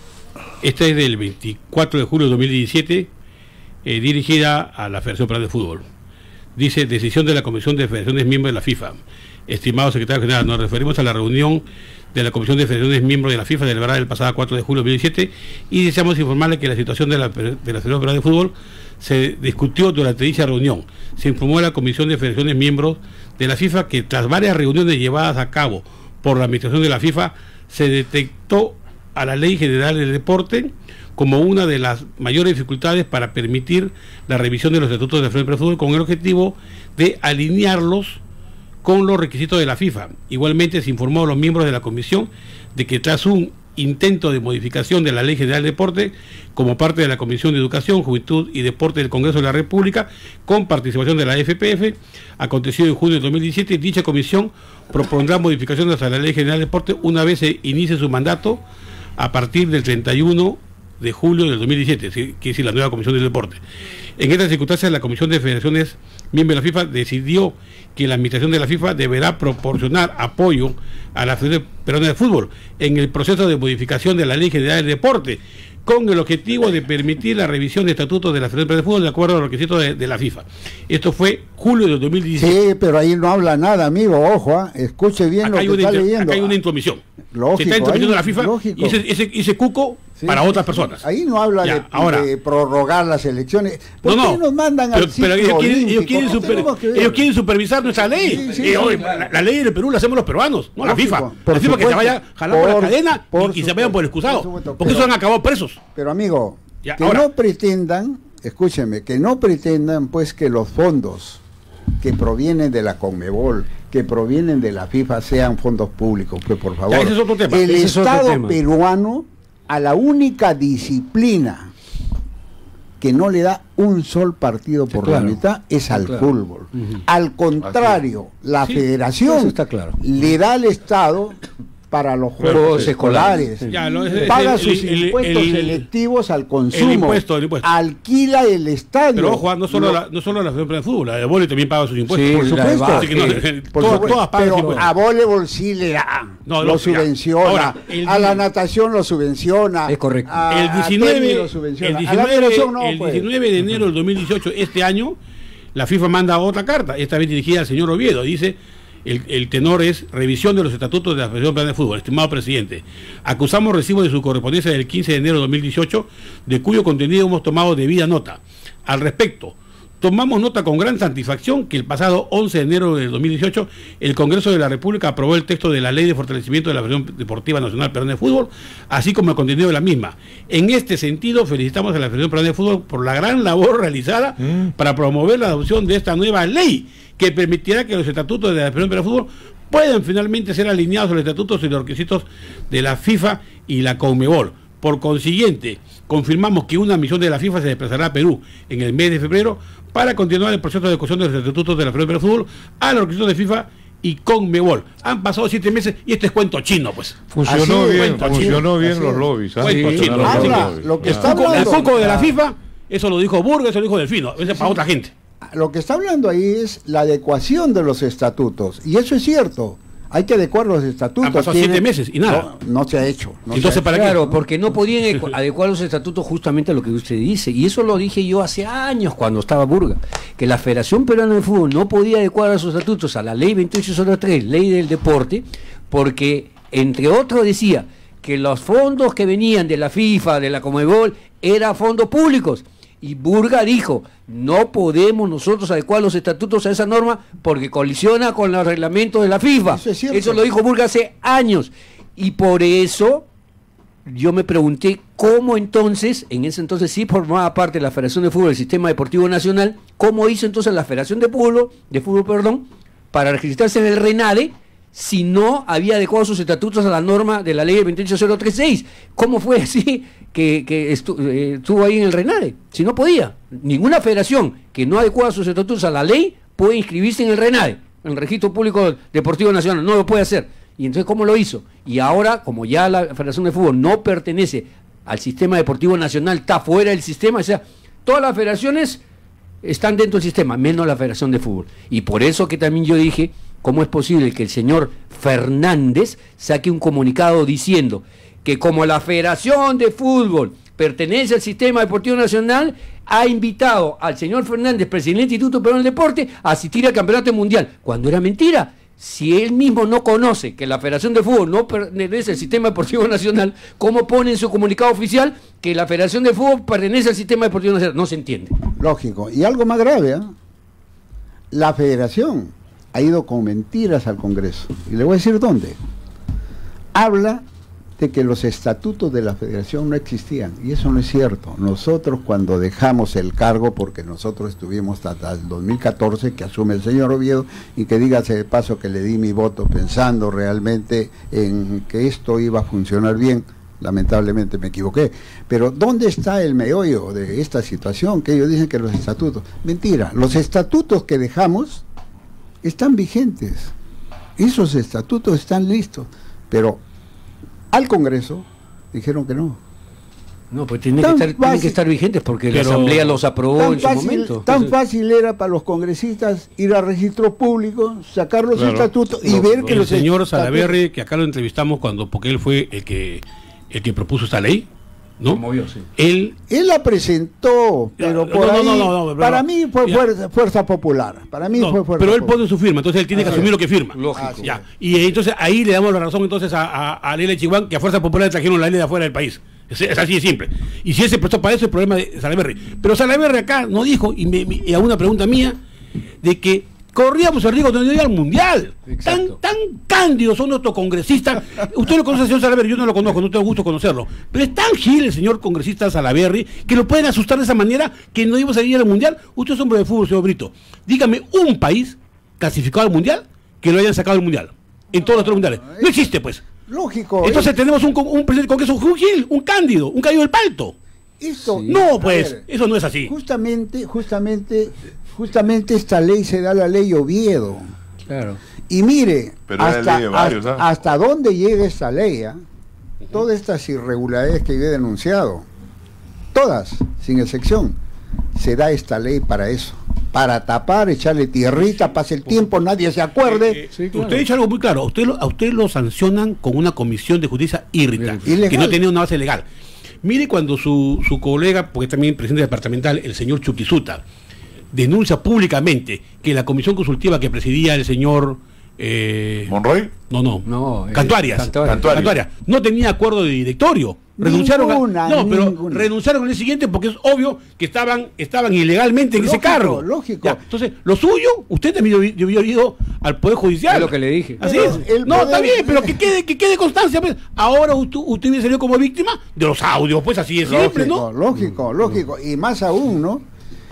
Esta es del veinticuatro de julio de dos mil diecisiete, eh, dirigida a la Federación Peruana de Fútbol. Dice, decisión de la Comisión de Federaciones Miembros de la FIFA. Estimado secretario general, nos referimos a la reunión de la Comisión de Federaciones Miembros de la FIFA celebrada el pasado cuatro de julio de dos mil diecisiete, y deseamos informarle que la situación de la, de la Federación Peruana de Fútbol se discutió durante dicha reunión. Se informó a la Comisión de Federaciones Miembros de la FIFA que tras varias reuniones llevadas a cabo por la Administración de la FIFA, se detectó a la Ley General del Deporte como una de las mayores dificultades para permitir la revisión de los estatutos de la Federación de Fútbol, con el objetivo de alinearlos con los requisitos de la FIFA. Igualmente se informó a los miembros de la comisión de que tras un intento de modificación de la Ley General del Deporte, como parte de la Comisión de Educación, Juventud y Deporte del Congreso de la República, con participación de la F P F, acontecido en junio de dos mil diecisiete, dicha comisión propondrá modificaciones a la Ley General del Deporte una vez se inicie su mandato a partir del treinta y uno de julio del dos mil diecisiete, que es decir, la nueva Comisión del Deporte. En estas circunstancias, la Comisión de Federaciones Miembros de la FIFA decidió que la Administración de la FIFA deberá proporcionar apoyo a la Federación Peruana de Fútbol en el proceso de modificación de la Ley General del Deporte, con el objetivo de permitir la revisión de estatutos de la Federación Peruana de Fútbol de acuerdo a los requisitos de, de la FIFA. Esto fue julio de dos mil diecisiete. Sí, pero ahí no habla nada, amigo, ojo, ¿eh? Escuche bien acá lo que está inter, leyendo. Acá hay una intromisión. Lógico, se está intromitiendo la FIFA lógico. y ese, ese, ese cuco sí, para otras personas. Ahí no habla ya, de, ahora, de prorrogar las elecciones. ¿Por no, qué no, nos mandan pero, al ciclo pero ellos quieren, ellos, quieren no super, ellos quieren supervisar nuestra ley. Sí, sí, y, sí, oye, sí. La, la ley del Perú la hacemos los peruanos, no lógico, la FIFA. La FIFA supuesto, que se vaya a jalar por, por la cadena por y, y se vayan por el excusado. Por porque pero, eso han acabado presos. Pero amigo, ya, que ahora, no pretendan, escúcheme, que no pretendan pues que los fondos que provienen de la Conmebol, que provienen de la FIFA sean fondos públicos, pues por favor. Ya, ese es otro tema. El ese Estado es peruano a la única disciplina que no le da un sol partido por sí, claro. la mitad es sí, al claro. fútbol. Uh-huh. Al contrario, la sí, federación está claro. le da al Estado para los juegos sí, escolares, sí. ya, lo, es, paga el, sus el, impuestos el, selectivos al consumo, el impuesto, el impuesto. alquila el estadio. Pero ojo, no solo, no. La, no solo la Federación de Fútbol, la de voleibol también paga sus impuestos. Sí, por supuesto. Así que no, por todas, supuesto. todas pagan pero a voleibol sí le da, no, lo, lo subvenciona, ahora, el, a la natación lo subvenciona. Es correcto. A, el diecinueve, lo subvenciona. El diecinueve, no, el pues. diecinueve de enero del dos mil dieciocho, este año, la FIFA manda otra carta, esta vez dirigida al señor Oviedo, dice... El, el tenor es revisión de los estatutos de la Federación Peruana de Fútbol. Estimado presidente, acusamos recibo de su correspondencia del quince de enero de dos mil dieciocho, de cuyo contenido hemos tomado debida nota. Al respecto, tomamos nota con gran satisfacción que el pasado once de enero de dos mil dieciocho el Congreso de la República aprobó el texto de la Ley de Fortalecimiento de la Federación Deportiva Nacional Peruana de Fútbol, así como el contenido de la misma. En este sentido, felicitamos a la Federación Peruana de Fútbol por la gran labor realizada mm. para promover la adopción de esta nueva ley, que permitirá que los estatutos de la Federación Peruana de Fútbol puedan finalmente ser alineados a los estatutos y los requisitos de la FIFA y la Conmebol. Por consiguiente, confirmamos que una misión de la FIFA se desplazará a Perú en el mes de febrero para continuar el proceso de adecuación de los estatutos de la Federación Peruana de Fútbol a los requisitos de FIFA y Conmebol. Han pasado siete meses y este es cuento chino, pues. Funcionó Así bien, funcionó chino. bien Así los lobbies. ¿eh? Cuento sí, chino. Habla, lo que está hablando, el foco de la FIFA, eso lo dijo Burga, eso lo dijo Delfino, eso es para otra gente. Lo que está hablando ahí es la adecuación de los estatutos, y eso es cierto, hay que adecuar los estatutos. Han pasado siete meses y nada. No, no se ha hecho. No Entonces, ha ¿para hecho. qué? Claro, porque no podían adecuar los estatutos justamente a lo que usted dice, y eso lo dije yo hace años cuando estaba Burga, que la Federación Peruana de Fútbol no podía adecuar a sus estatutos a la ley veintiocho cero tres, ley del deporte, porque, entre otros, decía que los fondos que venían de la FIFA, de la Conmebol, eran fondos públicos. Y Burga dijo, no podemos nosotros adecuar los estatutos a esa norma porque colisiona con los reglamentos de la FIFA. Eso es cierto. Eso lo dijo Burga hace años. Y por eso yo me pregunté cómo entonces, en ese entonces sí formaba parte de la Federación de Fútbol del Sistema Deportivo Nacional, cómo hizo entonces la Federación de Fútbol, de fútbol, perdón, para registrarse en el RENADE, si no había adecuado sus estatutos a la norma de la ley veintiocho mil treinta y seis. ¿Cómo fue así que, que estu eh, estuvo ahí en el RENADE? Si no podía. Ninguna federación que no adecua sus estatutos a la ley puede inscribirse en el RENADE, en el Registro Público Deportivo Nacional. No lo puede hacer. Y entonces, ¿cómo lo hizo? Y ahora, como ya la Federación de Fútbol no pertenece al sistema deportivo nacional, está fuera del sistema, o sea, todas las federaciones están dentro del sistema, menos la Federación de Fútbol. Y por eso que también yo dije, ¿cómo es posible que el señor Fernández saque un comunicado diciendo que como la Federación de Fútbol pertenece al sistema deportivo nacional, ha invitado al señor Fernández, presidente del Instituto Peruano del Deporte, a asistir al campeonato mundial? Cuando era mentira. Si él mismo no conoce que la Federación de Fútbol no pertenece al Sistema Deportivo Nacional, ¿cómo pone en su comunicado oficial que la Federación de Fútbol pertenece al Sistema Deportivo Nacional? No se entiende. Lógico. Y algo más grave, ¿eh? La Federación ha ido con mentiras al Congreso. Y le voy a decir dónde. Habla de que los estatutos de la Federación no existían. Y eso no es cierto. Nosotros cuando dejamos el cargo, porque nosotros estuvimos hasta el dos mil catorce, que asume el señor Oviedo, y que dígase de paso que le di mi voto pensando realmente en que esto iba a funcionar bien. Lamentablemente me equivoqué. Pero ¿dónde está el meollo de esta situación? Que ellos dicen que los estatutos... Mentira. Los estatutos que dejamos están vigentes. Esos estatutos están listos. Pero al Congreso dijeron que no. No, pues tienen que, estar, tienen que estar vigentes porque la Asamblea los aprobó en su fácil, momento. Tan fácil era para los congresistas ir al registro público, sacar los claro. estatutos y no, ver que el los señor estatutos... Salaverry, que acá lo entrevistamos cuando porque él fue el que el que propuso esta ley, ¿no? Como yo, sí. Él él la presentó, pero no, por no, ahí, no, no, no, para no, mí fue ya. fuerza, fuerza popular. Para mí no, fue fuerza pero él popular. pone su firma, entonces él tiene que Ah, asumir lo que firma. Lógico. Ya. Y entonces ahí le damos la razón entonces a, a, a Lele Chihuán, que a Fuerza Popular le trajeron la ley de afuera del país. Es, es así de simple. Y si él se prestó para eso, el problema de Salaverry. Pero Salaverry acá no dijo, y, me, me, y a una pregunta mía, de que corríamos el riesgo de no ir al mundial. Tan, tan cándidos son nuestros congresistas. Usted lo conoce al señor Salaverry, yo no lo conozco, no tengo gusto conocerlo. Pero es tan gil el señor congresista Salaverry que lo pueden asustar de esa manera que no íbamos a ir al mundial. Usted es hombre de fútbol, señor Brito. Dígame un país clasificado al mundial que lo hayan sacado al mundial. En todos los otros mundiales. No existe, pues. Lógico. Entonces eh. tenemos un, un presidente del Congreso, un gil, un cándido, un caído del palto. Esto, no, pues, ver, eso no es así. Justamente, justamente, justamente esta ley se da la ley Oviedo. Claro. Y mire, Pero hasta, ley de varios, hasta, ¿ah? hasta dónde llega esta ley, ¿eh? Todas estas irregularidades que yo he denunciado, todas, sin excepción, se da esta ley para eso. Para tapar, echarle tierrita, pase el tiempo, nadie se acuerde. Eh, eh, sí, claro. Usted ha dicho algo muy claro, a usted, lo, a usted lo sancionan con una comisión de justicia írrita, que no tenía una base legal. Mire cuando su, su colega, porque también presidente departamental, el señor Chuquisuta, denuncia públicamente que la comisión consultiva que presidía el señor... Eh, ¿Monroy? No, no, no Cantuarias, Cantuarias. Cantuarias. Cantuarias. No tenía acuerdo de directorio. Renunciaron ninguna, a, no, pero ninguna. renunciaron al día siguiente porque es obvio que estaban estaban ilegalmente en Lógico, ese cargo. lógico. Ya, entonces, lo suyo, usted también debió haber ido al Poder Judicial. Es lo que le dije. Así Pero es. el No, poder- está bien, pero que quede, que quede constancia. Pues. Ahora usted, usted hubiera salido como víctima de los audios, pues así es siempre, Lógico, ¿no? lógico, lógico. Y más aún, ¿no?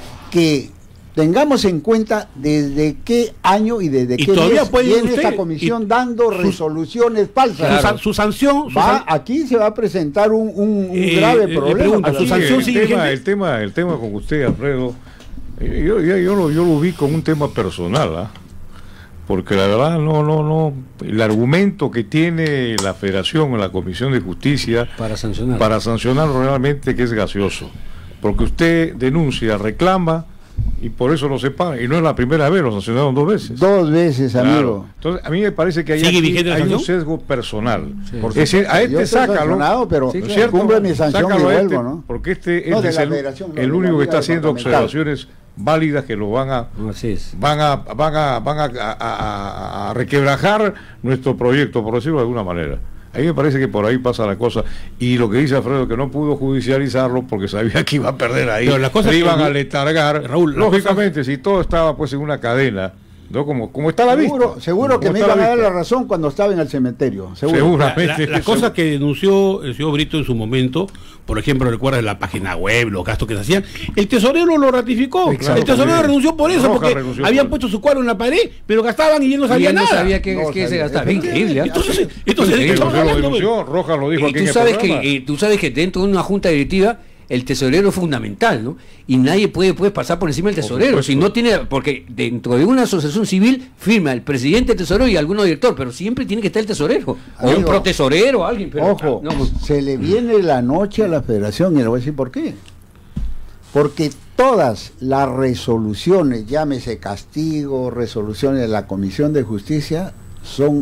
Que tengamos en cuenta desde qué año y desde Y qué todavía mes puede ir viene usted, esta comisión y dando sus- resoluciones falsas. Su, san- su sanción... Su Va, san- aquí se va a presentar un, un- un Eh, grave le problema. pregunto, para su mí. sanción el, sigue tema, vigente. el tema el tema con usted, Alfredo, eh, yo, yo, yo, lo, yo lo vi como un tema personal, ¿ah? Porque la verdad no no no el argumento que tiene la Federación en la Comisión de Justicia Para sancionar. para sancionarlo realmente que es gaseoso, porque usted denuncia, reclama y por eso no se paga, y no es la primera vez, lo sancionaron dos veces. Dos veces, Claro. amigo. Entonces, a mí me parece que hay, ¿Sigue aquí- vigente la hay un sanción? sesgo personal. Sí. Es decir, a Yo este estoy sácalo, sancionado, pero ¿no es sí, cierto? cumple mi sanción Sácalo y a vuelvo, este, ¿no? porque este No, es de el, la federación, no, el de la único que está liga haciendo departamental. observaciones válidas que lo van a Así es. van a van a van a, a- a- a requebrajar nuestro proyecto, por decirlo de alguna manera. A mí me parece que por ahí pasa la cosa. Y lo que dice Alfredo, que no pudo judicializarlo porque sabía que iba a perder ahí. Pero las cosas le iban que- a letargar. Raúl, las lógicamente, si todo estaba pues en una cadena, ¿no? Como, como está la vista. Seguro, seguro que Como me está iban la a dar vista. la razón cuando estaba en el cementerio. Seguro. La, la- la cosa que denunció el señor Brito en su momento, por ejemplo, recuerdas la página web, los gastos que se hacían, el tesorero lo ratificó. Exacto. El tesorero Bien. renunció por eso, Roja porque renunció habían por puesto su cuadro en la pared, pero gastaban y él no Y sabía él no nada. sabía que, No que se sabía. gastaba. Increíble. ¿eh? Entonces, entonces El estamos Consejo lo hablando de- denunció, Rojas lo dijo Y aquí en tú el sabes, programa. que, y tú sabes que dentro de una junta directiva el tesorero es fundamental, ¿no? Y nadie puede, puede pasar por encima del tesorero. supuesto. Si no tiene, porque dentro de una asociación civil firma el presidente, el tesorero y alguno director, pero siempre tiene que estar el tesorero. O un Amigo, protesorero, alguien. Pero, Ojo, no, no. se le viene la noche a la federación y le voy a decir por qué. Porque todas las resoluciones, llámese castigo, resoluciones de la Comisión de Justicia, son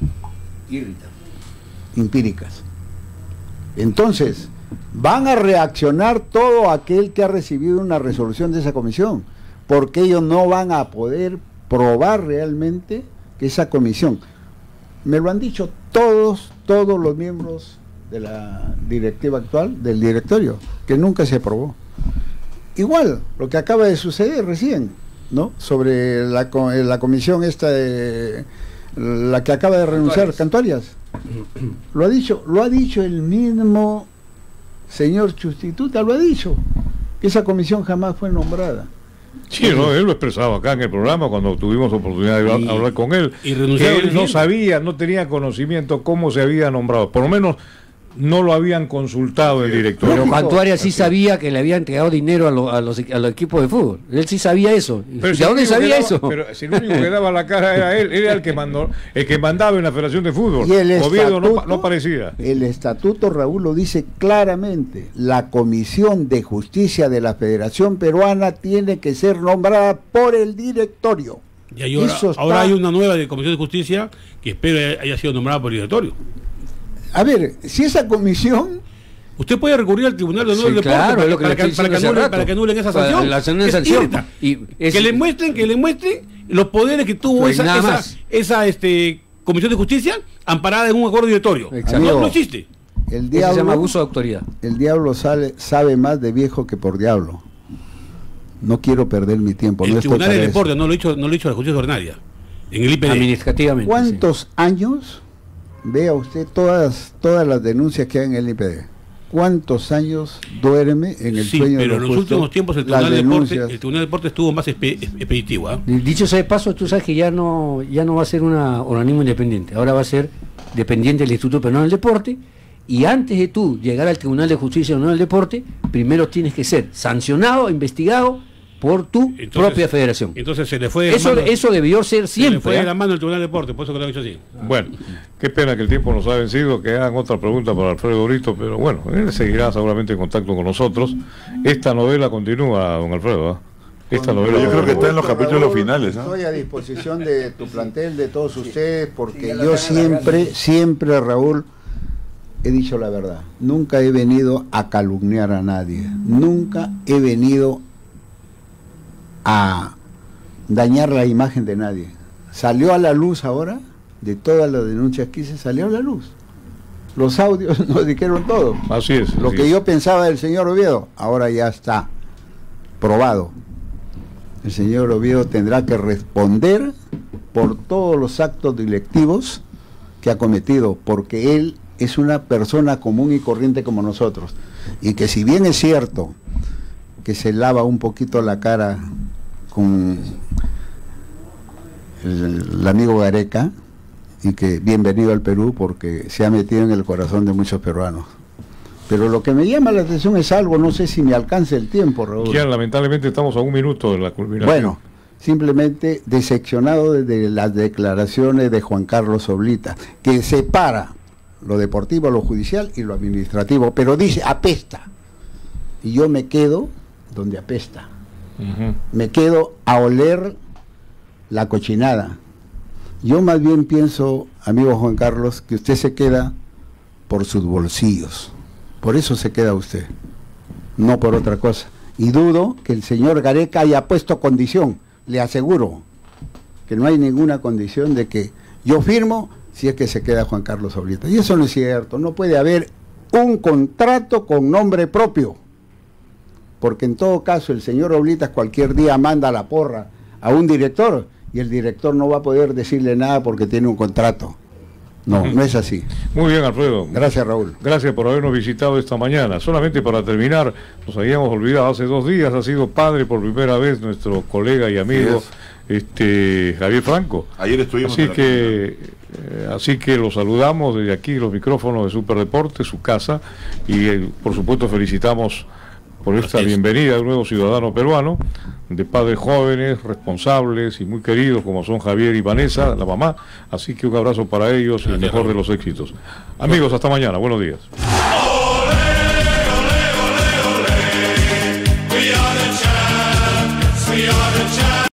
empíricas. Entonces, van a reaccionar todo aquel que ha recibido una resolución de esa comisión, porque ellos no van a poder probar realmente que esa comisión, me lo han dicho todos, todos los miembros de la directiva actual, del directorio, que nunca se aprobó. Igual, lo que acaba de suceder recién, ¿no? Sobre la, co- la comisión esta de la que acaba de renunciar, Cantuarias. Lo ha dicho, lo ha dicho el mismo señor Chustituta, lo ha dicho, que esa comisión jamás fue nombrada. Sí, no, él lo expresaba acá en el programa cuando tuvimos oportunidad de Y- hablar con él. y renunciaron que él no recién. sabía, no tenía conocimiento cómo se había nombrado. Por lo menos no lo habían consultado el director. Pero Cantuarias sí sabía que le habían entregado dinero a, lo- a los, a los equipos de fútbol. Él sí sabía eso. Pero ¿De si el dónde único que sabía daba- eso? Pero si el único que daba la cara era él, él era el que mandó, el que mandaba en la Federación de Fútbol. Y el Oviedo no, pa- estatuto- no parecía. El estatuto, Raúl, lo dice claramente. La Comisión de Justicia de la Federación Peruana tiene que ser nombrada por el directorio. Y hay ahora, Eso está- ahora hay una nueva de Comisión de Justicia que espero haya sido nombrada por el directorio. A ver, si esa comisión... Usted puede recurrir al Tribunal de Honor Sí, del Deporte claro, para, es lo que para le que, estoy para que diciendo hace anulen, rato. para que anulen esa Para sanción. la sanción de Es sanción. irta. Y es- que le muestren, que le muestren los poderes que tuvo Pues esa, nada esa, más. esa este, Comisión de Justicia amparada en un acuerdo directorio. Exacto. No, no existe. El Eso diablo, se llama abuso de autoridad. El diablo sale, sabe más de viejo que por diablo. No quiero perder mi tiempo. El no estoy Tribunal para del eso. Deporte, no lo he dicho, no lo he dicho a la justicia ordinaria. En el I P D. Administrativamente. ¿Cuántos años, vea usted todas, todas las denuncias que hay en el I P D? ¿Cuántos años duerme en el Sí, sueño pero de en los los justos últimos tiempos el las Tribunal, del Deporte, denuncias? el Tribunal del Deporte estuvo más espe- expeditivo. ¿ah? Dicho sea de paso, tú sabes que ya no, ya no va a ser un organismo independiente, ahora va a ser dependiente del Instituto Peruano del Deporte, y antes de tú llegar al Tribunal de Justicia del Deporte, primero tienes que ser sancionado, investigado por tu Entonces- propia federación. Entonces se le fue de la Eso, mano- eso debió ser se le siempre. fue de ¿ah? la mano el Tribunal del Deporte, por eso que lo he dicho así. Bueno, qué pena que el tiempo nos ha vencido, que hagan otra pregunta para Alfredo Brito, pero bueno, él seguirá seguramente en contacto con nosotros. Esta novela continúa, don Alfredo, ¿ah? Esta novela Yo creo que está en los capítulos finales, ¿no? Estoy a disposición de tu plantel, de todos ustedes, porque yo siempre, siempre, Raúl, he dicho la verdad. Nunca he venido a calumniar a nadie. Nunca he venido a dañar la imagen de nadie. Salió a la luz ahora, de todas las denuncias que hice, salió a la luz. Los audios nos dijeron todo. Así es. Lo así que es. yo pensaba del señor Oviedo, ahora ya está probado. El señor Oviedo tendrá que responder por todos los actos delictivos que ha cometido, porque él es una persona común y corriente como nosotros. Y que si bien es cierto que se lava un poquito la cara con el, el amigo Gareca, y que bienvenido al Perú porque se ha metido en el corazón de muchos peruanos. Pero lo que me llama la atención es algo, no sé si me alcance el tiempo, Raúl. Ya lamentablemente estamos a un minuto de la culminación. Bueno, simplemente decepcionado de las declaraciones de Juan Carlos Oblita, que separa lo deportivo, lo judicial y lo administrativo, pero dice apesta. Y yo me quedo donde apesta. Ujú. Me quedo a oler la cochinada. Yo más bien pienso, amigo Juan Carlos, que usted se queda por sus bolsillos. Por eso se queda usted, no por otra cosa. Y dudo que el señor Gareca haya puesto condición. Le aseguro que no hay ninguna condición de que yo firmo, si es que se queda Juan Carlos Oblitas. Y eso no es cierto, no puede haber un contrato con nombre propio, porque en todo caso el señor Oblitas cualquier día manda la porra a un director y el director no va a poder decirle nada porque tiene un contrato. No, no es así. Muy bien, Alfredo. Gracias, Raúl. Gracias por habernos visitado esta mañana. Solamente para terminar, nos habíamos olvidado, hace dos días ha sido padre por primera vez nuestro colega y amigo este Javier Franco. Ayer estuvimos así en la que eh, así que lo saludamos desde aquí, los micrófonos de Superdeporte, su casa, y eh, por supuesto felicitamos por esta bienvenida de un nuevo ciudadano peruano, de padres jóvenes, responsables y muy queridos como son Javier y Vanessa, la mamá. Así que un abrazo para ellos y el mejor de los éxitos. Amigos, hasta mañana. Buenos días.